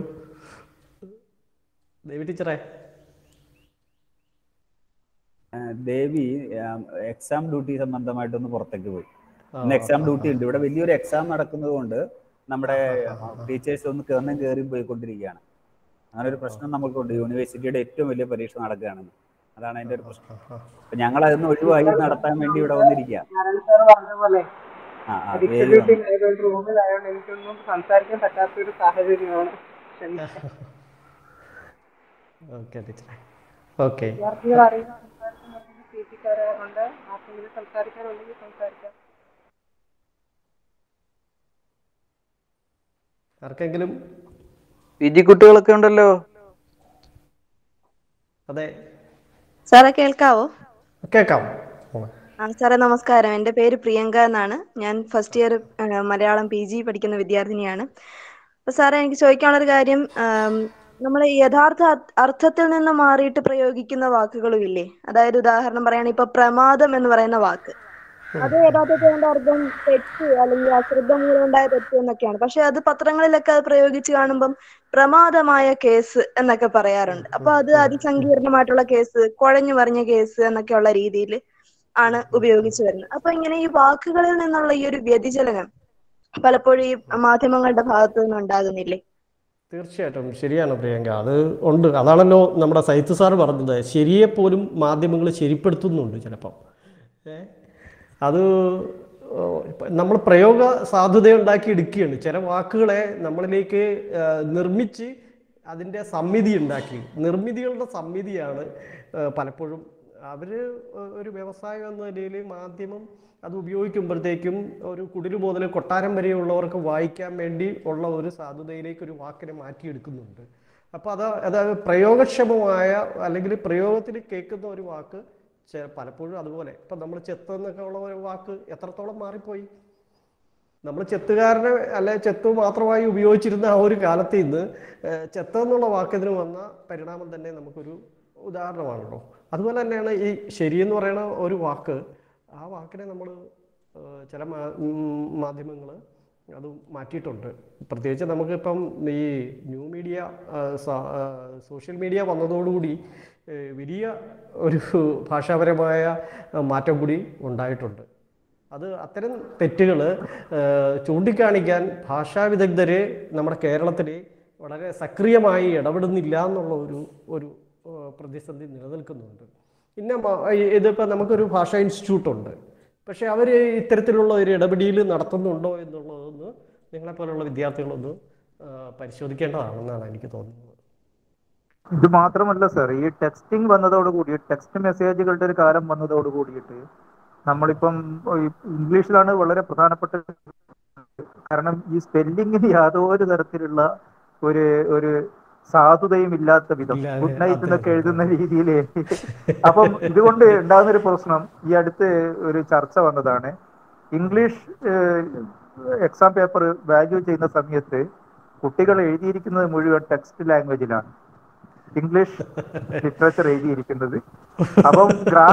ദേവി ടീച്ചറെ. ദേവി എക്സാം ഡ്യൂട്ടി സംബന്ധമായിട്ടൊന്ന് പുറത്തേക്ക് പോയി. ഇന്ന് എക്സാം ഡ്യൂട്ടി ഉണ്ട്. ഇവിടെ വലിയൊരു എക്സാം നടക്കുന്നത് കൊണ്ട് നമ്മുടെ ടീച്ചേഴ്സ് ഒന്ന് കയറി പോയിക്കൊണ്ടിരിക്കുകയാണ്. അങ്ങനെ ഒരു പ്രശ്നം നമുക്കുണ്ട്. യൂണിവേഴ്സിറ്റിയുടെ ഏറ്റവും വലിയ പരീക്ഷ നടക്കുകയാണെന്ന്. അതാണ് അതിന്റെ ഒരു പ്രശ്നം. അപ്പൊ ഞങ്ങൾ അതിന് ഒഴിവായി നടത്താൻ വേണ്ടി ഇവിടെ വന്നിരിക്കുക. എനിക്കൊന്നും സംസാരിക്കാൻ പറ്റാത്തൊരു സാഹചര്യമാണ്. വിദ്യാർത്ഥികൾ അറിയുന്ന സംസാരിക്കാറുണ്ട്. ആർക്കെങ്കിലും സംസാരിക്കാനുണ്ടെങ്കിൽ സംസാരിക്കാം. ആർക്കെങ്കിലും PG കുട്ടികളൊക്കെ ഉണ്ടല്ലോ. അതെ സാറേ, കേൾക്കാവോ? കേൾക്കാം. സാറേ നമസ്കാരം. എൻ്റെ പേര് പ്രിയങ്ക എന്നാണ്. ഞാൻ ഫസ്റ്റ് ഇയർ മലയാളം PG പഠിക്കുന്ന വിദ്യാർത്ഥിനിയാണ്. അപ്പൊ സാറേ, എനിക്ക് ചോദിക്കാനുള്ളൊരു കാര്യം, നമ്മൾ യഥാർത്ഥ അർത്ഥത്തിൽ നിന്ന് മാറിയിട്ട് പ്രയോഗിക്കുന്ന വാക്കുകളും ഇല്ലേ? അതായത് ഉദാഹരണം പറയുകയാണെങ്കിൽ ഇപ്പൊ പ്രമാദം എന്ന് പറയുന്ന വാക്ക്, അത് യഥാർത്ഥത്തിൽ അതിന്റെ അർത്ഥം തെറ്റ് അല്ലെങ്കിൽ അശ്രദ്ധ മൂലം ഉണ്ടായ തെറ്റ് എന്നൊക്കെയാണ്. പക്ഷെ അത് പത്രങ്ങളിലൊക്കെ അത് പ്രയോഗിച്ച് കാണുമ്പം പ്രമാദമായ കേസ് എന്നൊക്കെ പറയാറുണ്ട്. അപ്പൊ അത് അതിസങ്കീർണമായിട്ടുള്ള കേസ്, കുഴഞ്ഞു മറിഞ്ഞ കേസ് എന്നൊക്കെയുള്ള രീതിയിൽ ആണ് ഉപയോഗിച്ചു വരുന്നത്. അപ്പൊ ഇങ്ങനെ ഈ വാക്കുകളിൽ നിന്നുള്ള ഈ ഒരു വ്യതിചലനം പലപ്പോഴും ഈ മാധ്യമങ്ങളുടെ ഭാഗത്തു നിന്ന് ഉണ്ടാകുന്നില്ലേ? തീർച്ചയായിട്ടും ശരിയാണ് പ്രിയങ്ക, അത് ഉണ്ട്. അതാണല്ലോ നമ്മുടെ സൈത്ത് സാറ് പറഞ്ഞത്, ശരിയെപ്പോലും മാധ്യമങ്ങൾ ശരിപ്പെടുത്തുന്നുണ്ട് ചിലപ്പം. അത് നമ്മൾ പ്രയോഗ സാധ്യതയുണ്ടാക്കി എടുക്കുകയാണ്. ചില വാക്കുകളെ നമ്മളിലേക്ക് നിർമ്മിച്ച് അതിൻ്റെ സമ്മിതി ഉണ്ടാക്കി, നിർമ്മിതികളുടെ സമ്മിതിയാണ് പലപ്പോഴും അവർ ഒരു വ്യവസായം എന്ന നിലയിൽ മാധ്യമം അത് ഉപയോഗിക്കുമ്പോഴത്തേക്കും ഒരു കുടിൽ മുതൽ കൊട്ടാരം വരെയുള്ളവർക്ക് വായിക്കാൻ വേണ്ടി ഉള്ള ഒരു സാധുതയിലേക്ക് ഒരു വാക്കിനെ മാറ്റിയെടുക്കുന്നുണ്ട്. അപ്പോൾ അത് പ്രയോഗക്ഷമമായ അല്ലെങ്കിൽ പ്രയോഗത്തിൽ കേൾക്കുന്ന ഒരു വാക്ക് പലപ്പോഴും അതുപോലെ ഇപ്പം നമ്മൾ ചെത്ത് എന്നൊക്കെ ഉള്ള ഒരു വാക്ക് എത്രത്തോളം മാറിപ്പോയി. നമ്മൾ ചെത്തുകാരനെ അല്ലെ ചെത്ത് മാത്രമായി ഉപയോഗിച്ചിരുന്ന ആ ഒരു കാലത്ത് നിന്ന് ചെത്ത് എന്നുള്ള വാക്കിന് വന്ന പരിണാമം തന്നെ നമുക്കൊരു ഉദാഹരണമാണല്ലോ. അതുപോലെ തന്നെയാണ് ഈ ശരിയെന്ന് പറയുന്ന ഒരു വാക്ക്, ആ വാക്കിനെ നമ്മൾ ചില മാധ്യമങ്ങൾ അത് മാറ്റിയിട്ടുണ്ട്. പ്രത്യേകിച്ച് നമുക്കിപ്പം ഈ ന്യൂ മീഡിയ സോഷ്യൽ മീഡിയ വന്നതോടുകൂടി വലിയ ഒരു ഭാഷാപരമായ മാറ്റം കൂടി ഉണ്ടായിട്ടുണ്ട്. അത് അത്തരം തെറ്റുകൾ ചൂണ്ടിക്കാണിക്കാൻ ഭാഷാ വിദഗ്ധർ നമ്മുടെ കേരളത്തിൽ വളരെ സക്രിയമായി ഇടപെടുന്നില്ല എന്നുള്ള ഒരു പ്രതിസന്ധി നിലനിൽക്കുന്നുണ്ട്. പിന്നെ ഇതിപ്പോൾ നമുക്കൊരു ഭാഷാ ഇൻസ്റ്റിറ്റ്യൂട്ടുണ്ട്, പക്ഷേ അവർ ഇത്തരത്തിലുള്ള ഒരു ഇടപെടൽ നടത്തുന്നുണ്ടോ എന്നുള്ളതൊന്ന് നിങ്ങളെപ്പോലുള്ള വിദ്യാർത്ഥികളൊന്ന് പരിശോധിക്കേണ്ടതാണെന്നാണ് എനിക്ക് തോന്നുന്നത്. ഇത് മാത്രമല്ല സർ, ഈ ടെക്സ്റ്റിംഗ് വന്നതോടുകൂടി, ടെക്സ്റ്റ് മെസ്സേജുകളുടെ ഒരു കാലം വന്നതോട് കൂടിയിട്ട് നമ്മളിപ്പം ഇംഗ്ലീഷിലാണ് വളരെ പ്രധാനപ്പെട്ട, കാരണം ഈ സ്പെല്ലിങ്ങിന് യാതൊരു തരത്തിലുള്ള ഒരു സാധുതയും ഇല്ലാത്ത വിധം ഗുഡ് നൈറ്റ് എന്നൊക്കെ എഴുതുന്ന രീതിയിൽ. അപ്പം ഇതുകൊണ്ട് ഉണ്ടാകുന്ന ഒരു പ്രശ്നം, ഈ അടുത്ത് ഒരു ചർച്ച വന്നതാണ്. ഇംഗ്ലീഷ് എക്സാം പേപ്പർ വാല്യൂ ചെയ്യുന്ന സമയത്ത് കുട്ടികൾ എഴുതിയിരിക്കുന്നത് മുഴുവൻ ടെക്സ്റ്റ് ലാംഗ്വേജിലാണ്, ഇംഗ്ലീഷ് ലിറ്ററേച്ചർ എഴുതിയിരിക്കുന്നത്. അപ്പം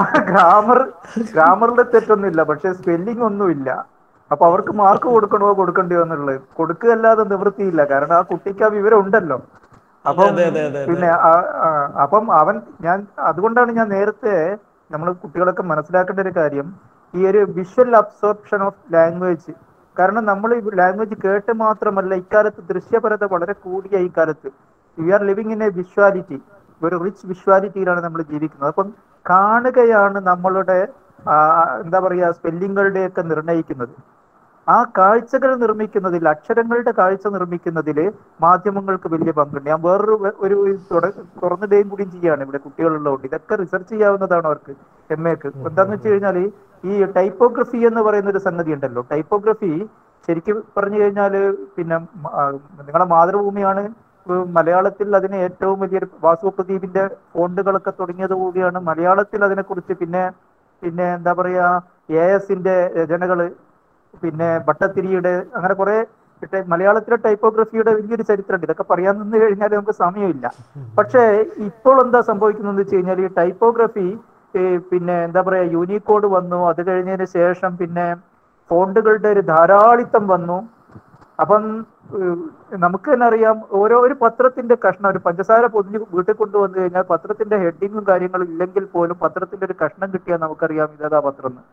ഗ്രാമറിൽ തെറ്റൊന്നുമില്ല, പക്ഷെ സ്പെല്ലിംഗ് ഒന്നുമില്ല. അപ്പൊ അവർക്ക് മാർക്ക് കൊടുക്കണോ കൊടുക്കണ്ടയോ എന്നുള്ളത്, കൊടുക്കുകയല്ലാതെ നിവൃത്തിയില്ല. കാരണം ആ കുട്ടിക്ക് ആ വിവരം ഉണ്ടല്ലോ. അപ്പം പിന്നെ അപ്പം അതുകൊണ്ടാണ് ഞാൻ നേരത്തെ നമ്മൾ കുട്ടികളൊക്കെ മനസ്സിലാക്കേണ്ട ഒരു കാര്യം, ഈ ഒരു വിഷ്വൽ അബ്സോർപ്ഷൻ ഓഫ് ലാംഗ്വേജ്. കാരണം നമ്മൾ ഈ ലാംഗ്വേജ് കേട്ട് മാത്രമല്ല, ഇക്കാലത്ത് ദൃശ്യപരത വളരെ കൂടിയ ഈ കാലത്ത് we are living in a visuality, ഒരു റിച്ച് വിഷ്വാലിറ്റിയിലാണ് നമ്മൾ ജീവിക്കുന്നത്. അപ്പം കാണുകയാണ് നമ്മളുടെ എന്താ പറയുക സ്പെല്ലിങ്ങുകളുടെയൊക്കെ നിർണ്ണയിക്കുന്നത്. ആ കാഴ്ചകൾ നിർമ്മിക്കുന്നതിൽ, അക്ഷരങ്ങളുടെ കാഴ്ച നിർമ്മിക്കുന്നതിൽ മാധ്യമങ്ങൾക്ക് വലിയ പങ്കുണ്ട്. ഞാൻ വേറൊരു തുറന്നിടുകയും കൂടിയും ചെയ്യാണ് ഇവിടെ കുട്ടികളുള്ളതുകൊണ്ട്. ഇതൊക്കെ റിസർച്ച് ചെയ്യാവുന്നതാണ് അവർക്ക്, MA-ക്ക്. എന്താന്ന് വെച്ച് കഴിഞ്ഞാൽ ഈ ടൈപ്പോഗ്രഫി എന്ന് പറയുന്ന ഒരു സംഗതി ഉണ്ടല്ലോ. ടൈപ്പോഗ്രഫി ശരിക്കും പറഞ്ഞു കഴിഞ്ഞാൽ പിന്നെ നിങ്ങളുടെ മാതൃഭൂമിയാണ് മലയാളത്തിൽ അതിന് ഏറ്റവും വലിയൊരു വാസുപ്രദീപിന്റെ ഫോണ്ടുകളൊക്കെ തുടങ്ങിയത് കൂടിയാണ് മലയാളത്തിൽ അതിനെക്കുറിച്ച്. പിന്നെ എന്താ പറയാ AS-ന്റെ രചനകള്, പിന്നെ ഭട്ടത്തിരിയുടെ, അങ്ങനെ കുറെ മലയാളത്തിലെ ടൈപ്പോഗ്രഫിയുടെ വലിയൊരു ചരിത്രമുണ്ട്. ഇതൊക്കെ പറയാൻ നിന്ന് കഴിഞ്ഞാൽ നമുക്ക് സമയമില്ല. പക്ഷേ ഇപ്പോൾ എന്താ സംഭവിക്കുന്നതെന്ന് വെച്ച് കഴിഞ്ഞാൽ ഈ ടൈപ്പോഗ്രഫി പിന്നെ എന്താ പറയാ യൂണിക്കോഡ് വന്നു. അത് കഴിഞ്ഞതിന് ശേഷം പിന്നെ ഫോണ്ടുകളുടെ ഒരു ധാരാളിത്തം വന്നു. അപ്പം നമുക്ക് തന്നെ അറിയാം, ഒരു പത്രത്തിന്റെ കഷ്ണം, ഒരു പഞ്ചസാര പൊതിഞ്ഞ് വീട്ടിൽ കൊണ്ടുവന്നു കഴിഞ്ഞാൽ പത്രത്തിന്റെ ഹെഡിങ്ങും കാര്യങ്ങളും ഇല്ലെങ്കിൽ പോലും പത്രത്തിന്റെ ഒരു കഷ്ണം കിട്ടിയാൽ നമുക്കറിയാം ഇതേതാ പത്രം എന്ന്.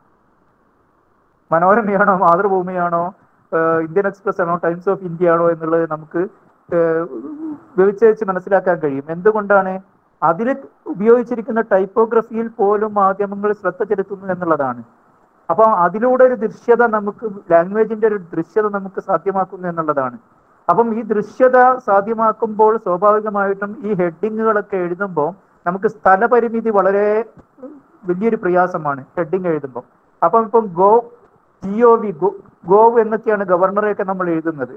മനോരമയാണോ, മാതൃഭൂമിയാണോ, ഇന്ത്യൻ എക്സ്പ്രസ് ആണോ, ടൈംസ് ഓഫ് ഇന്ത്യ ആണോ എന്നുള്ളത് നമുക്ക് വിവരിച്ച് മനസ്സിലാക്കാൻ കഴിയും. എന്തുകൊണ്ടാണ്? അതിൽ ഉപയോഗിച്ചിരിക്കുന്ന ടൈപ്പോഗ്രഫിയിൽ പോലും മാധ്യമങ്ങൾ ശ്രദ്ധ ചെലുത്തുന്നു എന്നുള്ളതാണ്. അപ്പം അതിലൂടെ ഒരു ദൃശ്യത നമുക്ക്, ലാംഗ്വേജിന്റെ ഒരു ദൃശ്യത നമുക്ക് സാധ്യമാക്കുന്നു എന്നുള്ളതാണ്. അപ്പം ഈ ദൃശ്യത സാധ്യമാക്കുമ്പോൾ സ്വാഭാവികമായിട്ടും ഈ ഹെഡിങ്ങുകളൊക്കെ എഴുതുമ്പോൾ നമുക്ക് സ്ഥലപരിമിതി വളരെ വലിയൊരു പ്രയാസമാണ് ഹെഡിങ് എഴുതുമ്പോൾ. അപ്പം ഇപ്പം ഗോവ് എന്നൊക്കെയാണ് ഗവർണറെയൊക്കെ നമ്മൾ എഴുതുന്നത്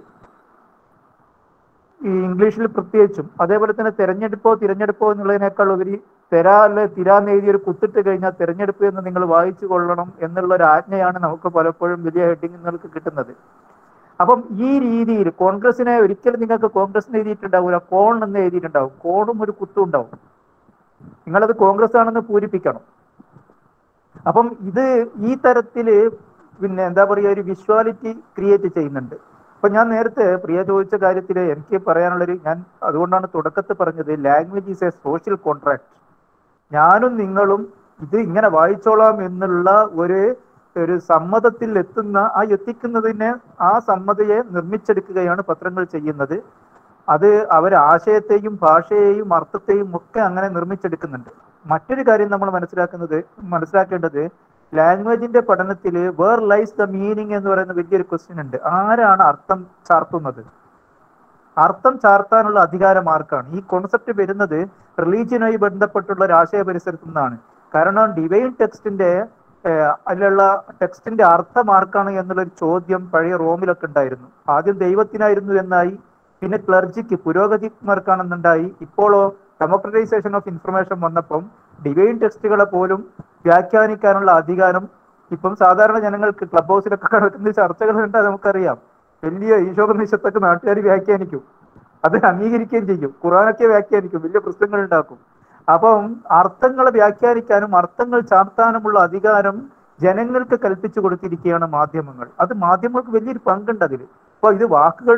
ഈ ഇംഗ്ലീഷിൽ പ്രത്യേകിച്ചും. അതേപോലെ തന്നെ തിരഞ്ഞെടുപ്പോ എന്നുള്ളതിനേക്കാൾ ഉപരി തിരാന്ന് എഴുതിയൊരു കുത്തിട്ട് കഴിഞ്ഞാൽ തിരഞ്ഞെടുപ്പ് എന്ന് നിങ്ങൾ വായിച്ചു കൊള്ളണം എന്നുള്ള ഒരു ആജ്ഞയാണ് നമുക്ക് പലപ്പോഴും വലിയ ഹെഡിങ്ങുകൾക്ക് കിട്ടുന്നത്. അപ്പം ഈ രീതിയിൽ കോൺഗ്രസിനെ ഒരിക്കലും നിങ്ങൾക്ക് കോൺഗ്രസിന് എഴുതിയിട്ടുണ്ടാവില്ല, കോൺ എന്ന് എഴുതിയിട്ടുണ്ടാവും. കോണും ഒരു കുത്തും ഉണ്ടാവും. നിങ്ങളത് കോൺഗ്രസ് ആണെന്ന് പൂരിപ്പിക്കണം. അപ്പം ഇത് ഈ തരത്തില് പിന്നെ എന്താ പറയുക ഒരു വിഷ്വാലിറ്റി ക്രിയേറ്റ് ചെയ്യുന്നുണ്ട്. അപ്പൊ ഞാൻ നേരത്തെ പ്രിയ ചോദിച്ച കാര്യത്തിൽ എനിക്ക് പറയാനുള്ളൊരു, ഞാൻ അതുകൊണ്ടാണ് തുടക്കത്തിൽ പറഞ്ഞത്, language is a social contract. ഞാനും നിങ്ങളും ഇത് ഇങ്ങനെ വായിച്ചോളാം എന്നുള്ള ഒരു സമ്മതത്തിൽ എത്തിക്കുന്നതിന് ആ സമ്മതയെ നിർമ്മിച്ചെടുക്കുകയാണ് പത്രങ്ങൾ ചെയ്യുന്നത്. അത് അവർ ആശയത്തെയും ഭാഷയെയും അർത്ഥത്തെയും ഒക്കെ അങ്ങനെ നിർമ്മിച്ചെടുക്കുന്നുണ്ട്. മറ്റൊരു കാര്യം നമ്മൾ മനസ്സിലാക്കേണ്ടത് ലാംഗ്വേജിന്റെ പഠനത്തിൽ വേർ ലൈസ് ദ മീനിങ് എന്ന് പറയുന്ന വലിയൊരു ക്വസ്റ്റ്യൻ ഉണ്ട്. ആരാണ് അർത്ഥം ചാർത്തുന്നത്? അർത്ഥം ചാർത്താനുള്ള അധികാരം ആർക്കാണ്? ഈ കോൺസെപ്റ്റ് വരുന്നത് റിലീജിയനുമായി ബന്ധപ്പെട്ടുള്ള ഒരു ആശയ പരിസരത്തു നിന്നാണ്. കാരണം ഡിവൈൻ ടെക്സ്റ്റിന്റെ അതിലുള്ള ടെക്സ്റ്റിന്റെ അർത്ഥം ആർക്കാണ് എന്നുള്ളൊരു ചോദ്യം പഴയ റോമിലൊക്കെ ഉണ്ടായിരുന്നു. ആദ്യം ദൈവത്തിനായിരുന്നു എന്നായി, പിന്നെ ക്ലർജിക്ക് പുരോഗതിമാർക്കാണെന്നുണ്ടായി. ഇപ്പോഴോ ഡെമോക്രറ്റൈസേഷൻ ഓഫ് ഇൻഫർമേഷൻ വന്നപ്പം ഡിവൈൻ ടെക്സ്റ്റുകളെ പോലും വ്യാഖ്യാനിക്കാനുള്ള അധികാരം ഇപ്പം സാധാരണ ജനങ്ങൾക്ക് ക്ലബ് ഹൗസിലൊക്കെ നടക്കുന്ന ചർച്ചകൾ കണ്ടാൽ നമുക്കറിയാം. വലിയ ഈശോപനിഷത്തൊക്കെ നാട്ടുകാർ വ്യാഖ്യാനിക്കും, അത് അംഗീകരിക്കുകയും ചെയ്യും. ഖുറാനൊക്കെ വ്യാഖ്യാനിക്കും, വലിയ പ്രശ്നങ്ങൾ ഉണ്ടാക്കും. അപ്പം അർത്ഥങ്ങളെ വ്യാഖ്യാനിക്കാനും അർത്ഥങ്ങൾ ചാർത്താനുമുള്ള അധികാരം ജനങ്ങൾക്ക് കൽപ്പിച്ചു കൊടുത്തിരിക്കുകയാണ് മാധ്യമങ്ങൾ. അത് മാധ്യമങ്ങൾക്ക് വലിയൊരു പങ്കുണ്ട് അതിൽ. അപ്പൊ ഇത്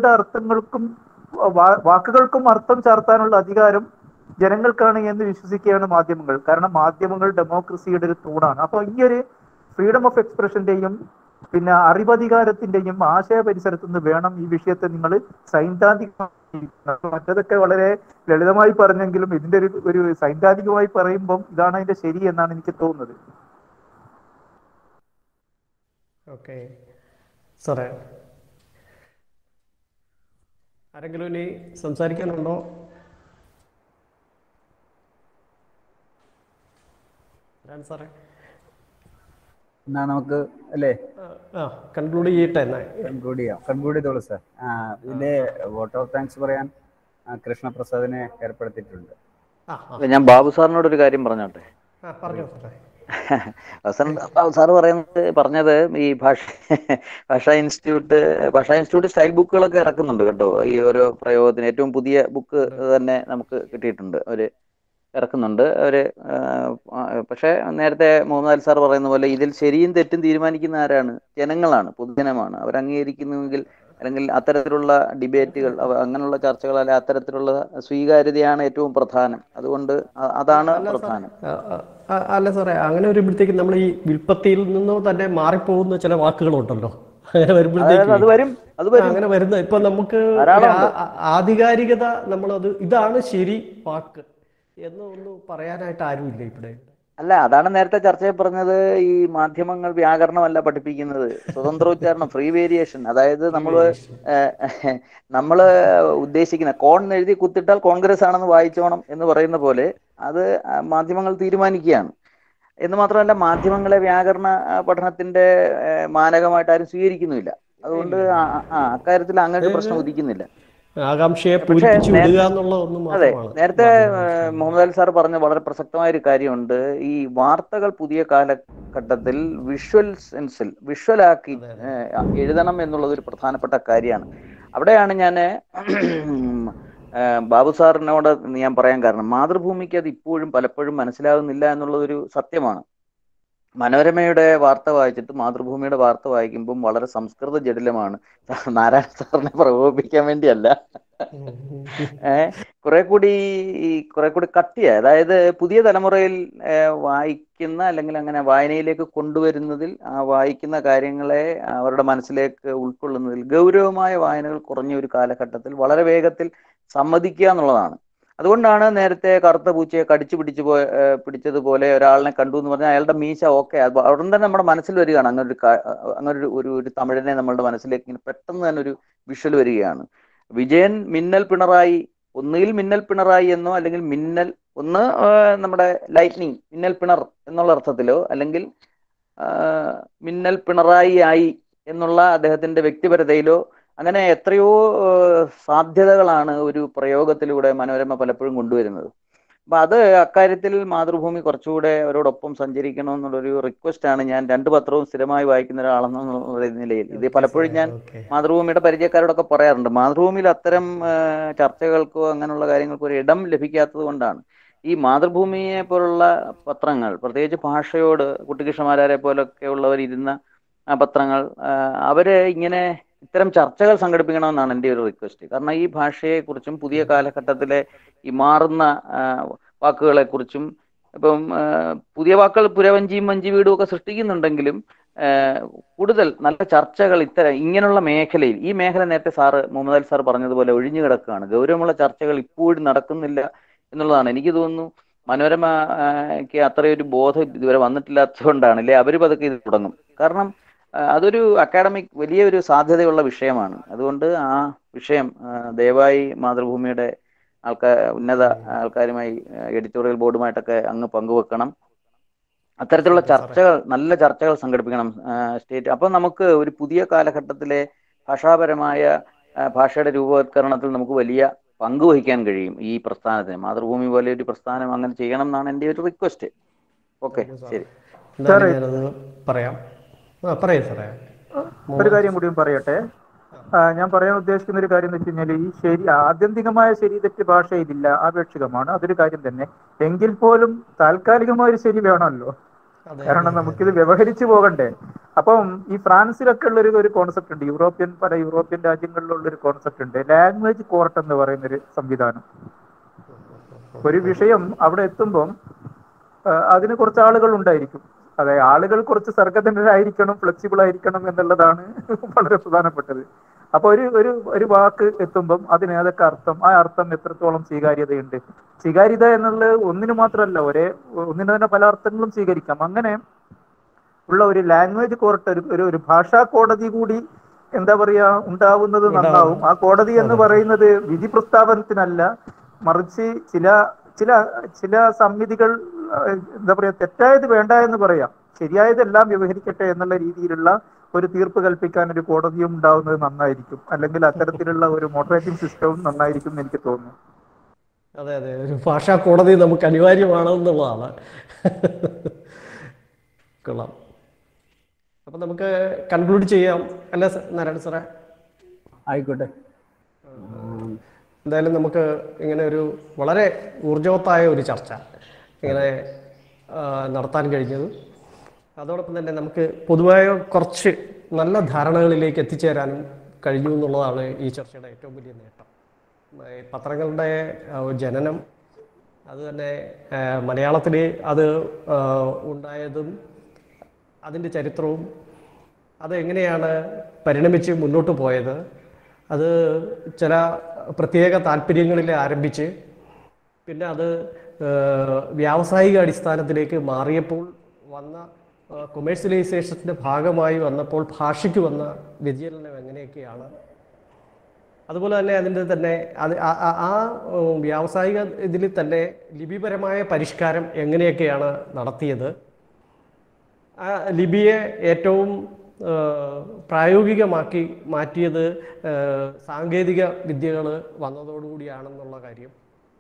വാക്കുകൾക്കും അർത്ഥം ചാർത്താനുള്ള അധികാരം ജനങ്ങൾക്കാണ് എന്ന് വിശ്വസിക്കുകയാണ് മാധ്യമങ്ങൾ. കാരണം മാധ്യമങ്ങൾ ഡെമോക്രസിയുടെ ഒരു തൂണാണ്. അപ്പൊ ഈ ഒരു ഫ്രീഡം ഓഫ് എക്സ്പ്രഷന്റെയും പിന്നെ അറിവധികാരത്തിന്റെയും ആശയ പരിസരത്തു നിന്ന് വേണം ഈ വിഷയത്തെ നിങ്ങൾ സൈദ്ധാന്തികമായി, മറ്റതൊക്കെ വളരെ ലളിതമായി പറഞ്ഞെങ്കിലും ഇതിന്റെ ഒരു സൈദ്ധാന്തികമായി പറയുമ്പം ഇതാണ് അതിന്റെ ശരി എന്നാണ് എനിക്ക് തോന്നുന്നത്. ഓക്കെ സാറേ, ആരെങ്കിലും ഇനി സംസാരിക്കാനുണ്ടോ? സാറേ എന്നാ നമുക്ക് അല്ലേ കൺക്ലൂഡ് ചെയ്യട്ടെ? കൺക്ലൂഡ് ചെയ്തോളൂ സാർ. ഇതിന്റെ വോട്ട് ഓഫ് താങ്ക്സ് പറയാൻ കൃഷ്ണപ്രസാദിനെ ഏർപ്പെടുത്തിയിട്ടുണ്ട്. ഞാൻ ബാബു സാറിനോട് ഒരു കാര്യം പറഞ്ഞോട്ടെ. പറഞ്ഞോ സാറേ. സാറ് പറഞ്ഞത് ഈ ഭാഷാ ഇൻസ്റ്റിറ്റ്യൂട്ട് സ്റ്റൈൽ ബുക്കുകളൊക്കെ ഇറക്കുന്നുണ്ട് കേട്ടോ. ഈ ഓരോ പ്രയോഗത്തിന് ഏറ്റവും പുതിയ ബുക്ക് തന്നെ നമുക്ക് കിട്ടിയിട്ടുണ്ട്, അവര് ഇറക്കുന്നുണ്ട് അവര്. പക്ഷെ നേരത്തെ മുഹമ്മദ് സാർ പറയുന്ന പോലെ ഇതിൽ ശരിയും തെറ്റും തീരുമാനിക്കുന്ന ആരാണ്? ജനങ്ങളാണ്, പൊതുജനമാണ്. അവർ അംഗീകരിക്കുന്നുവെങ്കിൽ അല്ലെങ്കിൽ അത്തരത്തിലുള്ള ഡിബേറ്റുകൾ, അങ്ങനെയുള്ള ചർച്ചകൾ, അല്ലെ അത്തരത്തിലുള്ള സ്വീകാര്യതയാണ് ഏറ്റവും പ്രധാനം. അതുകൊണ്ട് അതാണ് പ്രധാനം. അല്ല സാറേ, അങ്ങനെ വരുമ്പോഴത്തേക്കും നമ്മൾ ഈ വിൽപ്പത്തിയിൽ നിന്നോ തന്നെ മാറിപ്പോകുന്ന ചില വാക്കുകളുണ്ടല്ലോ. അങ്ങനെ വരുമ്പോഴത്തേക്കും അങ്ങനെ വരുന്ന ഇപ്പൊ നമുക്ക് ആധികാരികത നമ്മളത് ഇതാണ് ശരി വാക്ക് എന്ന് ഒന്ന് പറയാനായിട്ട് ആരുമില്ല ഇവിടെ. അല്ല, അതാണ് നേരത്തെ ചർച്ചയിൽ പറഞ്ഞത്. ഈ മാധ്യമങ്ങൾ വ്യാകരണമല്ല പഠിപ്പിക്കുന്നത്, സ്വതന്ത്രോച്ചാരണം, ഫ്രീ വേരിയേഷൻ. അതായത് നമ്മള് ഉദ്ദേശിക്കുന്ന കോൺ എഴുതി കുത്തിട്ടാൽ കോൺഗ്രസ് ആണെന്ന് വായിച്ചോണം എന്ന് പറയുന്ന പോലെ അത് മാധ്യമങ്ങൾ തീരുമാനിക്കുകയാണ്. എന്ന് മാത്രമല്ല, മാധ്യമങ്ങളെ വ്യാകരണ പഠനത്തിന്റെ മാനകമായിട്ട് ആരും സ്വീകരിക്കുന്നില്ല. അതുകൊണ്ട് അക്കാര്യത്തിൽ അങ്ങനെ ഒരു പ്രശ്നം ഉദിക്കുന്നില്ല. അതെ, നേരത്തെ മുഹമ്മദ് അലി സാർ പറഞ്ഞ വളരെ പ്രസക്തമായ ഒരു കാര്യമുണ്ട്. ഈ വാർത്തകൾ പുതിയ കാലഘട്ടത്തിൽ വിഷ്വലാക്കി എഴുതണം എന്നുള്ളത് ഒരു പ്രധാനപ്പെട്ട കാര്യമാണ്. അവിടെയാണ് ഞാൻ ബാബു സാറിനോട് ഞാൻ പറയാൻ കാരണം, മാതൃഭൂമിക്ക് അത് ഇപ്പോഴും പലപ്പോഴും മനസ്സിലാകുന്നില്ല എന്നുള്ളതൊരു സത്യമാണ്. മനോരമയുടെ വാർത്ത വായിച്ചിട്ട് മാതൃഭൂമിയുടെ വാർത്ത വായിക്കുമ്പം വളരെ സംസ്കൃത ജടിലമാണ്. നാരായണ സാറിനെ പ്രകോപിപ്പിക്കാൻ വേണ്ടിയല്ല, കുറെ കൂടി കട്ടിയ, അതായത് പുതിയ തലമുറയിൽ വായിക്കുന്ന അല്ലെങ്കിൽ അങ്ങനെ വായനയിലേക്ക് കൊണ്ടുവരുന്നതിൽ, ആ വായിക്കുന്ന കാര്യങ്ങളെ അവരുടെ മനസ്സിലേക്ക് ഉൾക്കൊള്ളുന്നതിൽ ഗൗരവമായ വായനകൾ കുറഞ്ഞ ഒരു കാലഘട്ടത്തിൽ വളരെ വേഗത്തിൽ സമ്മതിക്കുക എന്നുള്ളതാണ്. അതുകൊണ്ടാണ് നേരത്തെ കറുത്ത പൂച്ചയെ കടിച്ചു പിടിച്ചതുപോലെ ഒരാളിനെ കണ്ടു എന്ന് പറഞ്ഞാൽ അയാളുടെ മീശ ഓക്കെ, അവിടെ തന്നെ നമ്മുടെ മനസ്സിൽ വരികയാണ്. അങ്ങനെ ഒരു തമിഴനെ നമ്മളുടെ മനസ്സിലേക്ക് ഇങ്ങനെ പെട്ടെന്ന് തന്നെ ഒരു വിഷ്വൽ വരികയാണ്. വിജയൻ മിന്നൽ പിണറായി, ഒന്നുകിൽ മിന്നൽ പിണറായി എന്നോ അല്ലെങ്കിൽ ഒന്ന് നമ്മുടെ ലൈറ്റ്നിങ് മിന്നൽ പിണർ എന്നുള്ള അർത്ഥത്തിലോ, അല്ലെങ്കിൽ മിന്നൽ പിണറായി ആയി എന്നുള്ള അദ്ദേഹത്തിന്റെ വ്യക്തിപരതയിലോ, അങ്ങനെ എത്രയോ സാധ്യതകളാണ് ഒരു പ്രയോഗത്തിലൂടെ മനോരമ പലപ്പോഴും കൊണ്ടുവരുന്നത്. അപ്പൊ അത് അക്കാര്യത്തിൽ മാതൃഭൂമി കുറച്ചുകൂടെ അവരോടൊപ്പം സഞ്ചരിക്കണം എന്നുള്ളൊരു റിക്വസ്റ്റ് ആണ്. ഞാൻ 2 പത്രവും സ്ഥിരമായി വായിക്കുന്ന ഒരാളെന്നുള്ള നിലയിൽ ഇത് പലപ്പോഴും ഞാൻ മാതൃഭൂമിയുടെ പരിചയക്കാരോടൊക്കെ പറയാറുണ്ട്. മാതൃഭൂമിയിൽ അത്തരം ചർച്ചകൾക്കോ അങ്ങനെയുള്ള കാര്യങ്ങൾക്കോ ഒരു ഇടം ലഭിക്കാത്തത് കൊണ്ടാണ്. ഈ മാതൃഭൂമിയെ പോലുള്ള പത്രങ്ങൾ, പ്രത്യേകിച്ച് ഭാഷയോട് കുട്ടികൃഷ്ണമാരാരെ പോലൊക്കെ ഉള്ളവർ ഇരുന്ന പത്രങ്ങൾ, അവര് ഇത്തരം ചർച്ചകൾ സംഘടിപ്പിക്കണമെന്നാണ് എൻ്റെ ഒരു റിക്വസ്റ്റ്. കാരണം ഈ ഭാഷയെക്കുറിച്ചും പുതിയ കാലഘട്ടത്തിലെ ഈ മാറുന്ന വാക്കുകളെക്കുറിച്ചും, ഇപ്പം പുതിയ വാക്കുകൾ പുരവഞ്ചിയും വഞ്ചി വീടും ഒക്കെ സൃഷ്ടിക്കുന്നുണ്ടെങ്കിലും കൂടുതൽ നല്ല ചർച്ചകൾ ഇങ്ങനെയുള്ള മേഖലയിൽ, ഈ മേഖല നേരത്തെ മുഹമ്മദ് അലി സാർ പറഞ്ഞതുപോലെ ഒഴിഞ്ഞു കിടക്കുകയാണ്. ഗൗരവമുള്ള ചർച്ചകൾ ഇപ്പോഴും നടക്കുന്നില്ല എന്നുള്ളതാണ്. എനിക്ക് തോന്നുന്നു മനോരമയ്ക്ക് അത്രയൊരു ബോധം ഇതുവരെ വന്നിട്ടില്ലാത്തതുകൊണ്ടാണ്, അല്ലെ അവർ പതുക്കെ ഇത് തുടങ്ങും. കാരണം അതൊരു അക്കാഡമിക് വലിയൊരു സാധ്യതയുള്ള വിഷയമാണ്. അതുകൊണ്ട് ആ വിഷയം ദയവായി മാതൃഭൂമിയുടെ ഉന്നത ആൾക്കാരുമായി, എഡിറ്റോറിയൽ ബോർഡുമായിട്ടൊക്കെ അങ്ങ് പങ്കുവെക്കണം. അത്തരത്തിലുള്ള ചർച്ചകൾ, നല്ല ചർച്ചകൾ സംഘടിപ്പിക്കണം സ്റ്റേറ്റ്. അപ്പം നമുക്ക് ഒരു പുതിയ കാലഘട്ടത്തിലെ ഭാഷാപരമായ ഭാഷയുടെ രൂപവത്കരണത്തിൽ നമുക്ക് വലിയ പങ്ക് വഹിക്കാൻ കഴിയും ഈ പ്രസ്ഥാനത്തിന്. മാതൃഭൂമി പോലെ ഒരു പ്രസ്ഥാനം അങ്ങനെ ചെയ്യണം എന്നാണ് എൻ്റെ ഒരു റിക്വസ്റ്റ്. ഓക്കെ, ശരി. പറയാം. ഒരു കാര്യം കൂടിയും പറയട്ടെ. ഞാൻ പറയാൻ ഉദ്ദേശിക്കുന്ന ഒരു കാര്യം എന്ന് വെച്ച് കഴിഞ്ഞാൽ, ഈ ആത്യന്തികമായ ശരി തെറ്റ് ഭാഷ ഇതില്ല, ആപേക്ഷികമാണ്, അതൊരു കാര്യം തന്നെ. എങ്കിൽ പോലും താൽക്കാലികമായ ഒരു ശരി വേണമല്ലോ, കാരണം നമുക്കിത് വ്യവഹരിച്ചു പോകണ്ടേ. അപ്പം ഈ ഫ്രാൻസിലൊക്കെ ഉള്ള ഒരു കോൺസെപ്റ്റ് ഉണ്ട്, പല യൂറോപ്യൻ രാജ്യങ്ങളിലുള്ള ഒരു കോൺസെപ്റ്റ് ഉണ്ട്, ലാംഗ്വേജ് കോർട്ട് എന്ന് പറയുന്നൊരു സംവിധാനം. ഒരു വിഷയം അവിടെ എത്തുമ്പം അതിന് കുറച്ച് ആളുകൾ ഉണ്ടായിരിക്കും. അതായത് ആളുകൾ കുറച്ച് സർഗതന്റരായിരിക്കണം, ഫ്ലെക്സിബിൾ ആയിരിക്കണം എന്നുള്ളതാണ് വളരെ പ്രധാനപ്പെട്ടത്. അപ്പൊ ഒരു വാക്ക് എത്തുമ്പം അതിന് ഏതൊക്കെ അർത്ഥം, ആ അർത്ഥം എത്രത്തോളം സ്വീകാര്യതയുണ്ട്. സ്വീകാര്യത എന്നുള്ളത് ഒന്നിന് മാത്രമല്ല, ഒന്നിന് തന്നെ പല അർത്ഥങ്ങളും സ്വീകരിക്കാം. അങ്ങനെ ഉള്ള ഒരു ലാംഗ്വേജ് കോർട്ട്, ഒരു ഭാഷാ കോടതി കൂടി എന്താ പറയാ ഉണ്ടാവുന്നത് നന്നാവും. ആ കോടതി എന്ന് പറയുന്നത് വിധി പ്രസ്താവനത്തിനല്ല, മറിച്ച് ചില സമിതികൾ എന്താ പറയാ തെറ്റായത് വേണ്ട എന്ന് പറയാം, ശരിയായതെല്ലാം വ്യവഹരിക്കട്ടെ എന്നുള്ള രീതിയിലുള്ള ഒരു തീർപ്പ് കൽപ്പിക്കാൻ ഒരു കോടതിയും ഉണ്ടാവുന്നത് നന്നായിരിക്കും, അല്ലെങ്കിൽ അത്തരത്തിലുള്ള ഒരു മോഡറേറ്റിംഗ് സിസ്റ്റവും നന്നായിരിക്കും എന്ന് എനിക്ക് തോന്നുന്നു. അതെ അതെ, ഒരു ഭാഷാ കോടതി നമുക്ക് അനിവാര്യമാണെന്നുള്ളതാണ്. കൊള്ളാം. അപ്പം നമുക്ക് കൺക്ലൂഡ് ചെയ്യാം അല്ലേ നാരായണ സാറേ? ആയിക്കോട്ടെ. എന്തായാലും നമുക്ക് ഇങ്ങനെ ഒരു വളരെ ഊർജവത്തായ ഒരു ചർച്ച ഇങ്ങനെ നടത്താൻ കഴിഞ്ഞത്, അതോടൊപ്പം തന്നെ നമുക്ക് പൊതുവായ കുറച്ച് നല്ല ധാരണകളിലേക്ക് എത്തിച്ചേരാനും കഴിഞ്ഞു എന്നുള്ളതാണ് ഈ ചർച്ചയുടെ ഏറ്റവും വലിയ നേട്ടം. പത്രങ്ങളുടെ ജനനം, അത് തന്നെ മലയാളത്തിൽ അത് ഉണ്ടായതും അതിൻ്റെ ചരിത്രവും അതെങ്ങനെയാണ് പരിണമിച്ച് മുന്നോട്ട് പോയത്, അത് ചില പ്രത്യേക താല്പര്യങ്ങളിൽ ആരംഭിച്ച് പിന്നെ അത് വ്യാവസായിക അടിസ്ഥാനത്തിലേക്ക് മാറിയപ്പോൾ വന്ന കൊമേഴ്സ്യലൈസേഷൻ്റെ ഭാഗമായി വന്നപ്പോൾ ഭാഷയ്ക്ക് വന്ന വ്യതിചലനം എങ്ങനെയൊക്കെയാണ്, അതുപോലെ തന്നെ അതിൻ്റെ തന്നെ അത് ആ വ്യാവസായിക ഇതിൽ തന്നെ ലിപിപരമായ പരിഷ്കാരം എങ്ങനെയൊക്കെയാണ് നടത്തിയത്, ആ ലിപിയെ ഏറ്റവും പ്രായോഗികമാക്കി മാറ്റിയത് സാങ്കേതിക വിദ്യകൾ വന്നതോടുകൂടിയാണെന്നുള്ള കാര്യം,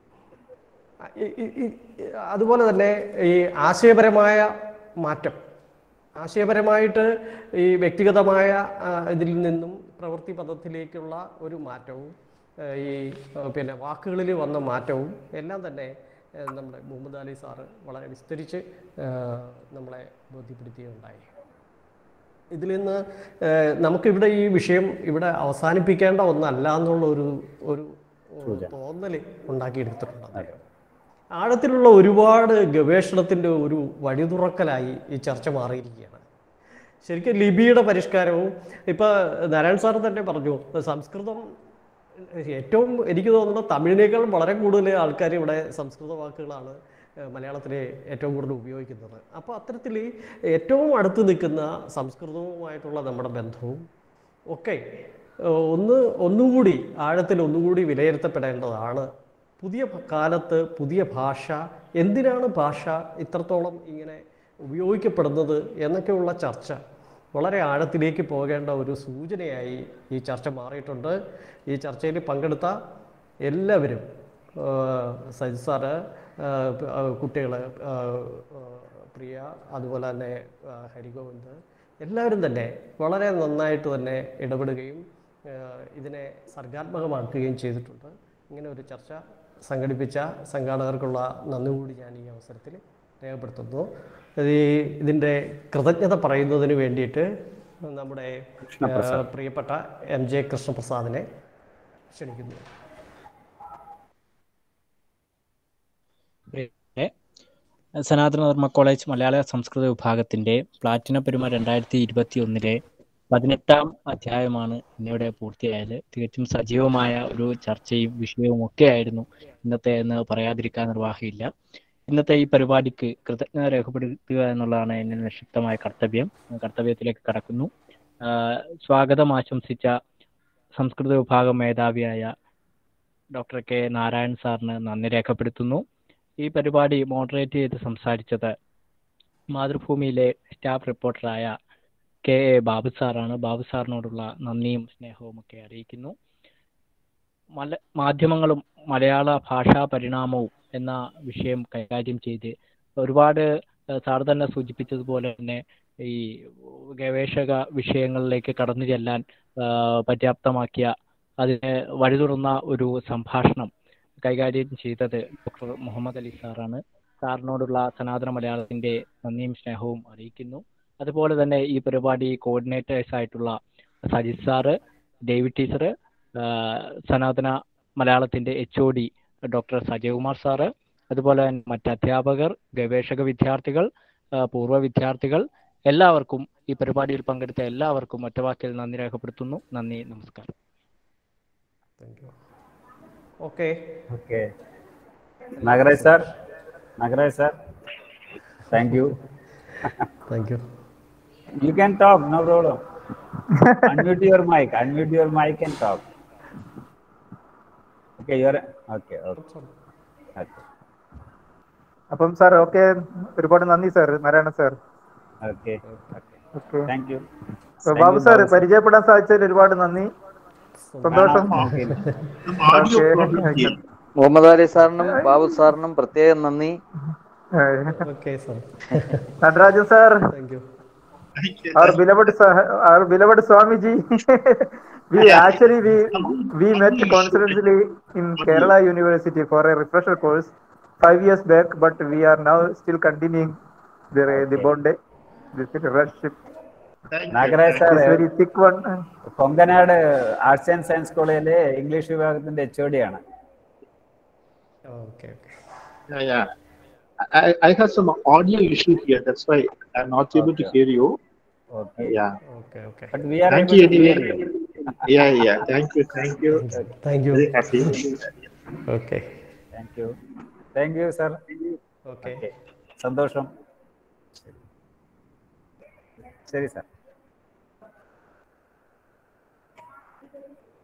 അതുപോലെ തന്നെ ഈ ആശയപരമായ മാറ്റം, ആശയപരമായിട്ട് ഈ വ്യക്തിഗതമായ ഇതിൽ നിന്നും പ്രവൃത്തി പദത്തിലേക്കുള്ള ഒരു മാറ്റവും ഈ പിന്നെ വാക്കുകളിൽ വന്ന മാറ്റവും എല്ലാം തന്നെ നമ്മുടെ മുഹമ്മദ് അലി സാറ് വളരെ വിസ്തരിച്ച് നമ്മളെ ബോധ്യപ്പെടുത്തുകയുണ്ടായി. ഇതിൽ നിന്ന് നമുക്കിവിടെ ഈ വിഷയം ഇവിടെ അവസാനിപ്പിക്കേണ്ട ഒന്നല്ല എന്നുള്ള ഒരു തോന്നൽ ഉണ്ടാക്കിയെടുത്തിട്ടുണ്ട്. ആഴത്തിലുള്ള ഒരുപാട് ഗവേഷണത്തിൻ്റെ ഒരു വഴിതുറക്കലായി ഈ ചർച്ച മാറിയിരിക്കുകയാണ്. ശരിക്കും ലിപിയുടെ പരിഷ്കാരവും ഇപ്പോൾ നാരായണ സാർ തന്നെ പറഞ്ഞു, സംസ്കൃതം ഏറ്റവും എനിക്ക് തോന്നുന്നത് തമിഴിനേക്കാൾ വളരെ കൂടുതൽ ആൾക്കാർ ഇവിടെ സംസ്കൃത വാക്കുകളാണ് മലയാളത്തിൽ ഏറ്റവും കൂടുതൽ ഉപയോഗിക്കുന്നത്. അപ്പോൾ അത്തരത്തിൽ ഏറ്റവും അടുത്ത് നിൽക്കുന്ന സംസ്കൃതവുമായിട്ടുള്ള നമ്മുടെ ബന്ധവും ഒക്കെ ഒന്നുകൂടി ആഴത്തിൽ ഒന്നുകൂടി വിലയിരുത്തപ്പെടേണ്ടതാണ്. പുതിയ കാലത്ത് പുതിയ ഭാഷ, എന്തിനാണ് ഭാഷ ഇത്രത്തോളം ഇങ്ങനെ ഉപയോഗിക്കപ്പെടുന്നത് എന്നൊക്കെയുള്ള ചർച്ച വളരെ ആഴത്തിലേക്ക് പോകേണ്ട ഒരു സൂചനയായി ഈ ചർച്ച മാറിയിട്ടുണ്ട്. ഈ ചർച്ചയിൽ പങ്കെടുത്ത എല്ലാവരും, സജിത് സാറ്, കുട്ടികൾ, പ്രിയ, അതുപോലെ തന്നെ ഹരിഗോവിന്ദ്, എല്ലാവരും തന്നെ വളരെ നന്നായിട്ട് തന്നെ ഇടപെടുകയും ഇതിനെ സർഗാത്മകമാക്കുകയും ചെയ്തിട്ടുണ്ട്. ഇങ്ങനെ ഒരു ചർച്ച സംഘടിപ്പിച്ച സംഘാടകർക്കുള്ള നന്ദി കൂടി ഞാൻ ഈ അവസരത്തിൽ രേഖപ്പെടുത്തുന്നു. ഇതിൻ്റെ കൃതജ്ഞത പറയുന്നതിന് വേണ്ടിയിട്ട് നമ്മുടെ പ്രിയപ്പെട്ട MJ കൃഷ്ണപ്രസാദിനെ ക്ഷണിക്കുന്നു. സനാതന ധർമ്മ കോളേജ് മലയാള സംസ്കൃത വിഭാഗത്തിൻ്റെ പ്ലാറ്റിനം പെരുമ 2021 18ാം അധ്യായമാണ് ഇന്നിവിടെ പൂർത്തിയായത്. തികച്ചും സജീവമായ ഒരു ചർച്ചയും വിഷയവും ഒക്കെ ആയിരുന്നു ഇന്നത്തെ എന്ന് പറയാതിരിക്കാൻ നിർവാഹമില്ല. ഇന്നത്തെ ഈ പരിപാടിക്ക് കൃതജ്ഞത രേഖപ്പെടുത്തുക എന്നുള്ളതാണ് എന്നെ നിക്ഷിപ്തമായ കർത്തവ്യത്തിലേക്ക് കടക്കുന്നു. സ്വാഗതം ആശംസിച്ച സംസ്കൃത വിഭാഗം മേധാവിയായ ഡോക്ടർ K നാരായൺ സാറിന് നന്ദി രേഖപ്പെടുത്തുന്നു. ഈ പരിപാടി മോഡറേറ്റ് ചെയ്ത് സംസാരിച്ചത് മാതൃഭൂമിയിലെ സ്റ്റാഫ് റിപ്പോർട്ടറായ KA ബാബു സാറാണ്. ബാബു സാറിനോടുള്ള നന്ദിയും സ്നേഹവും ഒക്കെ അറിയിക്കുന്നു. മാധ്യമങ്ങളും മലയാള ഭാഷാ പരിണാമവും എന്ന വിഷയം കൈകാര്യം ചെയ്ത് ഒരുപാട് സാർ തന്നെ സൂചിപ്പിച്ചതുപോലെ തന്നെ ഈ ഗവേഷക വിഷയങ്ങളിലേക്ക് കടന്നു ചെല്ലാൻ പര്യാപ്തമാക്കിയ അതിന് വഴിതുറന്ന ഒരു സംഭാഷണം കൈകാര്യം ചെയ്തത് ഡോക്ടർ മുഹമ്മദ് അലി സാറാണ്. സാറിനോടുള്ള സനാതന മലയാളത്തിൻ്റെ നന്ദിയും സ്നേഹവും അറിയിക്കുന്നു. അതുപോലെ തന്നെ ഈ പരിപാടി കോർഡിനേറ്റേഴ്സ് ആയിട്ടുള്ള സജിത് സാറ്, ഡേവിഡ് ടീച്ചർ, സനാതന മലയാളത്തിൻ്റെ HOD ഡോക്ടർ സജയകുമാർ സാറ്, അതുപോലെ തന്നെ മറ്റ് അധ്യാപകർ, ഗവേഷക വിദ്യാർത്ഥികൾ, പൂർവ്വ വിദ്യാർത്ഥികൾ, എല്ലാവർക്കും ഈ പരിപാടിയിൽ പങ്കെടുത്ത എല്ലാവർക്കും ഒറ്റവാക്കിൽ നന്ദി രേഖപ്പെടുത്തുന്നു. നന്ദി, നമസ്കാരം. Okay. Nagaraj sir, thank you. You can talk, no problem. Unmute your mic and talk. Okay, okay. അപ്പം സാർ ഓക്കെ, ഒരുപാട് നന്ദി sir, Narayana sir. Okay, thank you. Babu sir പരിചയപ്പെടാൻ സാധിച്ചതിൽ ഒരുപാട് നന്ദി, സന്തോഷം. ഓക്കെ, മുഹമ്മദ് അലി സാറിനും ബാബു സാറിനും പ്രത്യേകം നന്ദി. Natarajan sir, our beloved Swamiji. we met coincidentally in Kerala University for a refresher course 5 years back, but we are now still continuing the bond, this relationship. Nagaraj sir very thick one. Kongunadu arts and science കോളേജിലെ ഇംഗ്ലീഷ് വിഭാഗത്തിന്റെ HOD ആണ്. Yeah. I have some audio issue here. That's why I'm not able to hear you. Okay. Yeah. Okay. But we are Thank able you to hear anyway. you. Yeah. Thank you. Very happy. Okay. Thank you, sir. Okay. സന്തോഷം. ശരി സാർ.